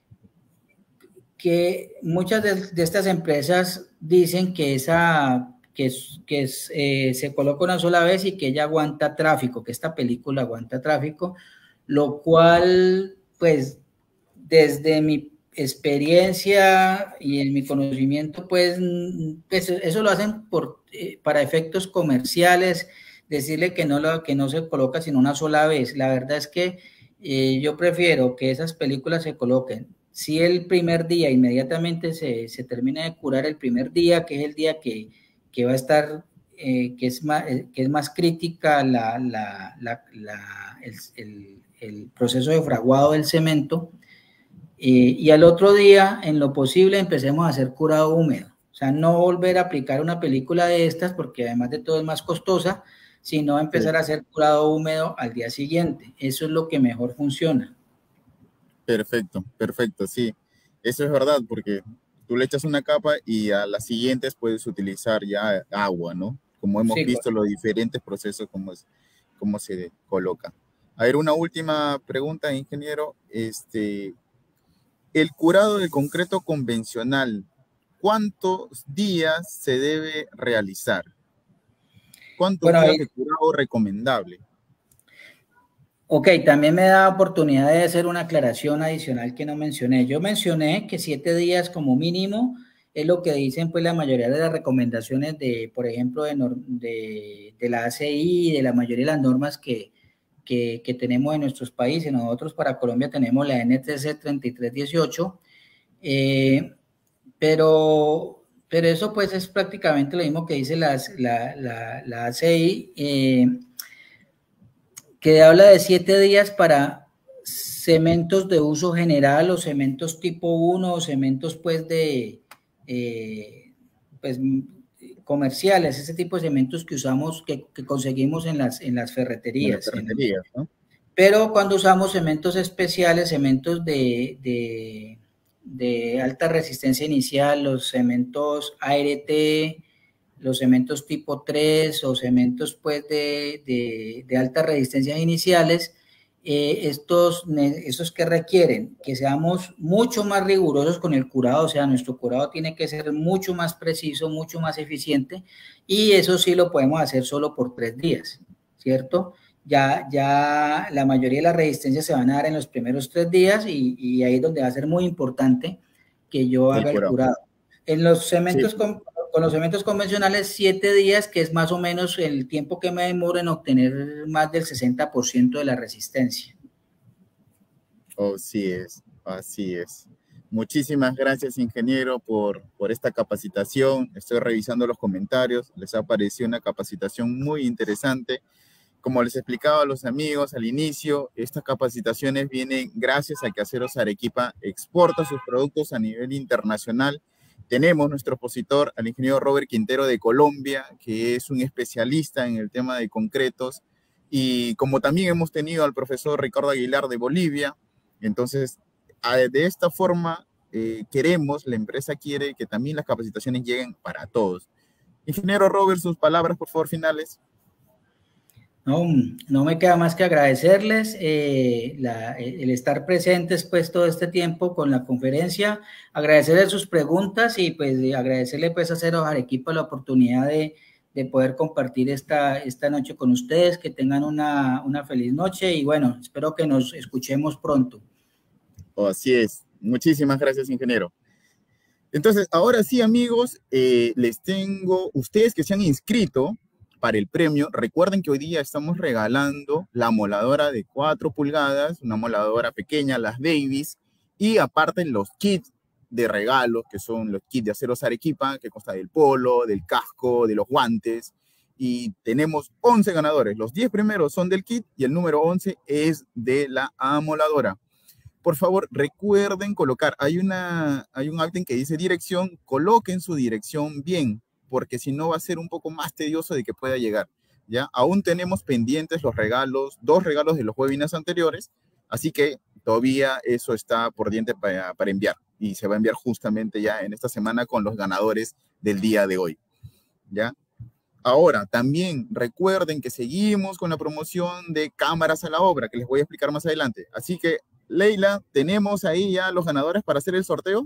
que muchas de, de estas empresas dicen que esa que, es, que es, eh, se coloca una sola vez y que ella aguanta tráfico, que esta película aguanta tráfico, lo cual, pues, desde mi experiencia y en mi conocimiento, pues, pues eso lo hacen por, eh, para efectos comerciales, decirle que no, lo, que no se coloca sino una sola vez. La verdad es que eh, yo prefiero que esas películas se coloquen. Si el primer día inmediatamente se, se termina de curar el primer día, que es el día que, que va a estar, eh, que, es más, que es más crítica la, la, la, la, el, el, el proceso de fraguado del cemento, eh, y al otro día, en lo posible, empecemos a hacer curado húmedo. O sea, no volver a aplicar una película de estas, porque además de todo es más costosa, sino empezar sí. a hacer curado húmedo al día siguiente. Eso es lo que mejor funciona. Perfecto, perfecto, sí. Eso es verdad, porque tú le echas una capa y a las siguientes puedes utilizar ya agua, ¿no? Como hemos sí, visto claro. Los diferentes procesos, cómo, es, cómo se coloca. A ver, una última pregunta, ingeniero. Este, el curado del concreto convencional, ¿cuántos días se debe realizar? ¿Cuántos bueno, días ahí... de curado recomendable? Ok, también me da oportunidad de hacer una aclaración adicional que no mencioné. Yo mencioné que siete días como mínimo es lo que dicen pues la mayoría de las recomendaciones de, por ejemplo, de, de, de la A C I, de la mayoría de las normas que, que, que tenemos en nuestros países. Nosotros para Colombia tenemos la N T C treinta y tres dieciocho, eh, pero, pero eso pues es prácticamente lo mismo que dice las, la, la, la A C I, eh, que habla de siete días para cementos de uso general o cementos tipo uno o cementos pues de eh, pues, comerciales, ese tipo de cementos que usamos, que, que conseguimos en las, en las ferreterías. En las ferreterías, ¿no? Pero cuando usamos cementos especiales, cementos de, de, de alta resistencia inicial, los cementos A R T, los cementos tipo tres o cementos pues de, de, de altas resistencias iniciales, eh, estos, estos que requieren que seamos mucho más rigurosos con el curado, o sea, nuestro curado tiene que ser mucho más preciso, mucho más eficiente, y eso sí lo podemos hacer solo por tres días, ¿cierto? Ya, ya la mayoría de las resistencias se van a dar en los primeros tres días y, y ahí es donde va a ser muy importante que yo haga el curado. El curado. En los cementos sí. con, con los cementos convencionales, siete días, que es más o menos el tiempo que me demoro en obtener más del sesenta por ciento de la resistencia. Oh, sí es, así es. Muchísimas gracias, ingeniero, por, por esta capacitación. Estoy revisando los comentarios. Les ha parecido una capacitación muy interesante. Como les explicaba a los amigos al inicio, estas capacitaciones vienen gracias a que Aceros Arequipa exporta sus productos a nivel internacional. Tenemos nuestro expositor, al ingeniero Robert Quintero de Colombia, que es un especialista en el tema de concretos, y como también hemos tenido al profesor Ricardo Aguilar de Bolivia. Entonces, de esta forma, eh, queremos, la empresa quiere que también las capacitaciones lleguen para todos. Ingeniero Robert, sus palabras, por favor, finales. No, no me queda más que agradecerles eh, la, el estar presentes pues todo este tiempo con la conferencia, agradecerles sus preguntas y pues agradecerle pues a Aceros Arequipa la oportunidad de, de poder compartir esta, esta noche con ustedes, que tengan una, una feliz noche y bueno, espero que nos escuchemos pronto. Oh, así es. Muchísimas gracias, ingeniero. Entonces, ahora sí, amigos, eh, les tengo, ustedes que se han inscrito para el premio, recuerden que hoy día estamos regalando la moladora de cuatro pulgadas, una moladora pequeña, las Davis, y aparte los kits de regalos, que son los kits de Aceros Arequipa, que consta del polo, del casco, de los guantes, y tenemos once ganadores. Los diez primeros son del kit y el número once es de la amoladora. Por favor, recuerden colocar, hay, una, hay un ítem que dice dirección, coloquen su dirección bien, porque si no va a ser un poco más tedioso de que pueda llegar, ¿ya? Aún tenemos pendientes los regalos, dos regalos de los webinars anteriores, así que todavía eso está por diente para, para enviar, y se va a enviar justamente ya en esta semana con los ganadores del día de hoy, ¿ya? Ahora, también recuerden que seguimos con la promoción de cámaras a la obra, que les voy a explicar más adelante, así que Leila, ¿tenemos ahí ya los ganadores para hacer el sorteo?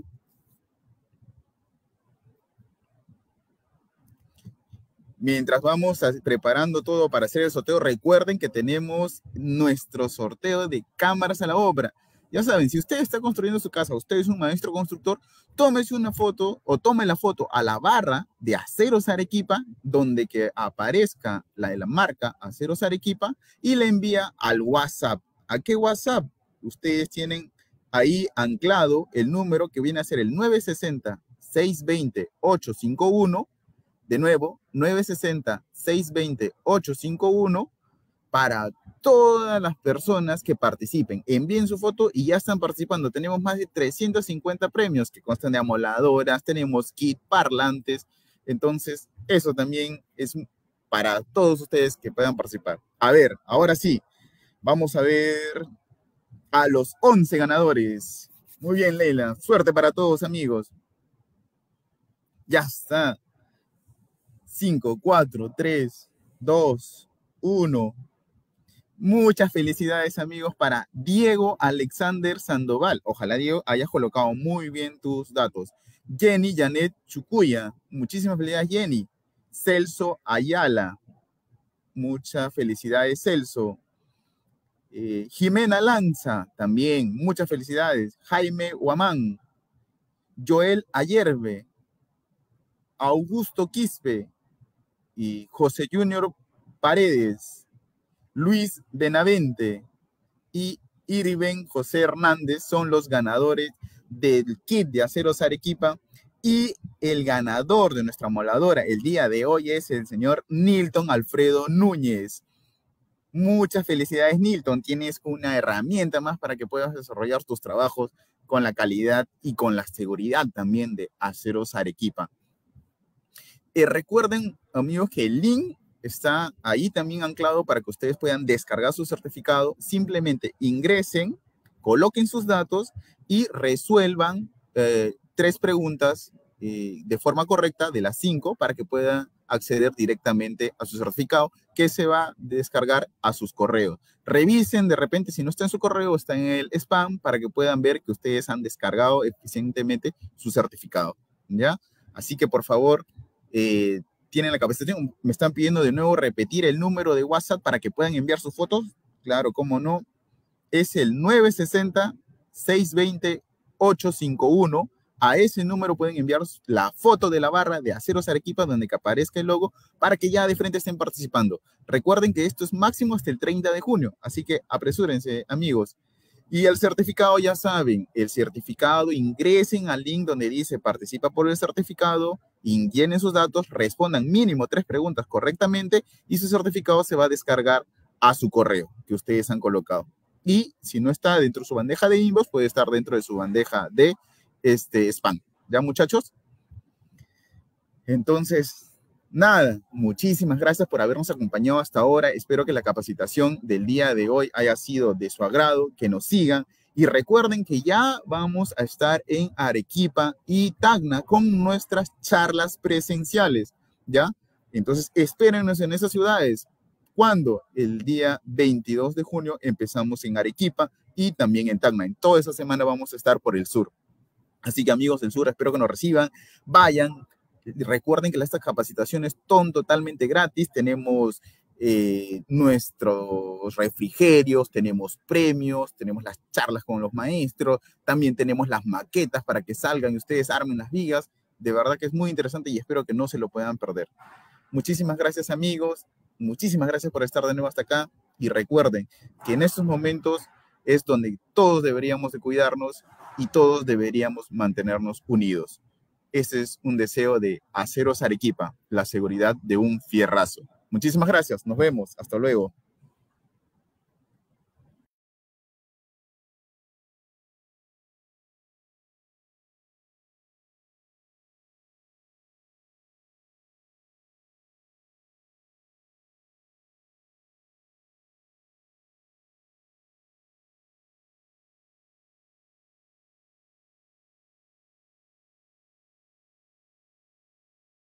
Mientras vamos a, preparando todo para hacer el sorteo, recuerden que tenemos nuestro sorteo de cámaras a la obra. Ya saben, si usted está construyendo su casa, usted es un maestro constructor, tómese una foto o tome la foto a la barra de Aceros Arequipa, donde que aparezca la de la marca Aceros Arequipa, y le envía al WhatsApp. ¿A qué WhatsApp? Ustedes tienen ahí anclado el número que viene a ser el nueve seis cero, seis dos cero, ocho cinco uno. De nuevo, nueve seis cero, seis dos cero, ocho cinco uno para todas las personas que participen. Envíen su foto y ya están participando. Tenemos más de trescientos cincuenta premios que constan de amoladoras, tenemos kit, parlantes. Entonces, eso también es para todos ustedes que puedan participar. A ver, ahora sí, vamos a ver a los once ganadores. Muy bien, Leila. Suerte para todos, amigos. Ya está. cinco, cuatro, tres, dos, uno. Muchas felicidades, amigos, para Diego Alexander Sandoval. Ojalá, Diego, hayas colocado muy bien tus datos. Jenny Janet Chucuya. Muchísimas felicidades, Jenny. Celso Ayala. Muchas felicidades, Celso. Eh, Jimena Lanza, también, muchas felicidades. Jaime Huamán, Joel Ayerbe, Augusto Quispe y José Junior Paredes, Luis Benavente y Iriben José Hernández son los ganadores del kit de Aceros Arequipa, y el ganador de nuestra moladora el día de hoy es el señor Nilton Alfredo Núñez. Muchas felicidades, Nilton. Tienes una herramienta más para que puedas desarrollar tus trabajos con la calidad y con la seguridad también de Aceros Arequipa. Eh, recuerden, amigos, que el link está ahí también anclado para que ustedes puedan descargar su certificado. Simplemente ingresen, coloquen sus datos y resuelvan eh, tres preguntas eh, de forma correcta de las cinco para que puedan acceder directamente a su certificado, que se va a descargar a sus correos. Revisen de repente si no está en su correo, está en el spam, para que puedan ver que ustedes han descargado eficientemente su certificado, ¿ya? Así que, por favor, eh, tienen la capacitación. Me están pidiendo de nuevo repetir el número de WhatsApp para que puedan enviar sus fotos. Claro, cómo no. Es el nueve seis cero, seis dos cero, ocho cinco uno. A ese número pueden enviar la foto de la barra de Aceros Arequipa donde que aparezca el logo para que ya de frente estén participando. Recuerden que esto es máximo hasta el treinta de junio, así que apresúrense, amigos. Y el certificado, ya saben, el certificado, ingresen al link donde dice participa por el certificado, llenen sus datos, respondan mínimo tres preguntas correctamente y su certificado se va a descargar a su correo que ustedes han colocado. Y si no está dentro de su bandeja de inbox, puede estar dentro de su bandeja de este spam. ¿Ya, muchachos? Entonces, nada, muchísimas gracias por habernos acompañado hasta ahora. Espero que la capacitación del día de hoy haya sido de su agrado, que nos sigan. Y recuerden que ya vamos a estar en Arequipa y Tacna con nuestras charlas presenciales, ¿ya? Entonces, espérennos en esas ciudades. Cuando el día veintidós de junio empezamos en Arequipa y también en Tacna. En toda esa semana vamos a estar por el sur. Así que, amigos del sur, espero que nos reciban. Vayan, Recuerden que estas capacitaciones son totalmente gratis. Tenemos eh, nuestros refrigerios, tenemos premios, tenemos las charlas con los maestros, también tenemos las maquetas para que salgan y ustedes armen las vigas. De verdad que es muy interesante y espero que no se lo puedan perder. Muchísimas gracias, amigos. Muchísimas gracias por estar de nuevo hasta acá. Y recuerden que en estos momentos es donde todos deberíamos de cuidarnos y todos deberíamos mantenernos unidos. Ese es un deseo de Aceros Arequipa, la seguridad de un fierrazo. Muchísimas gracias. Nos vemos. Hasta luego.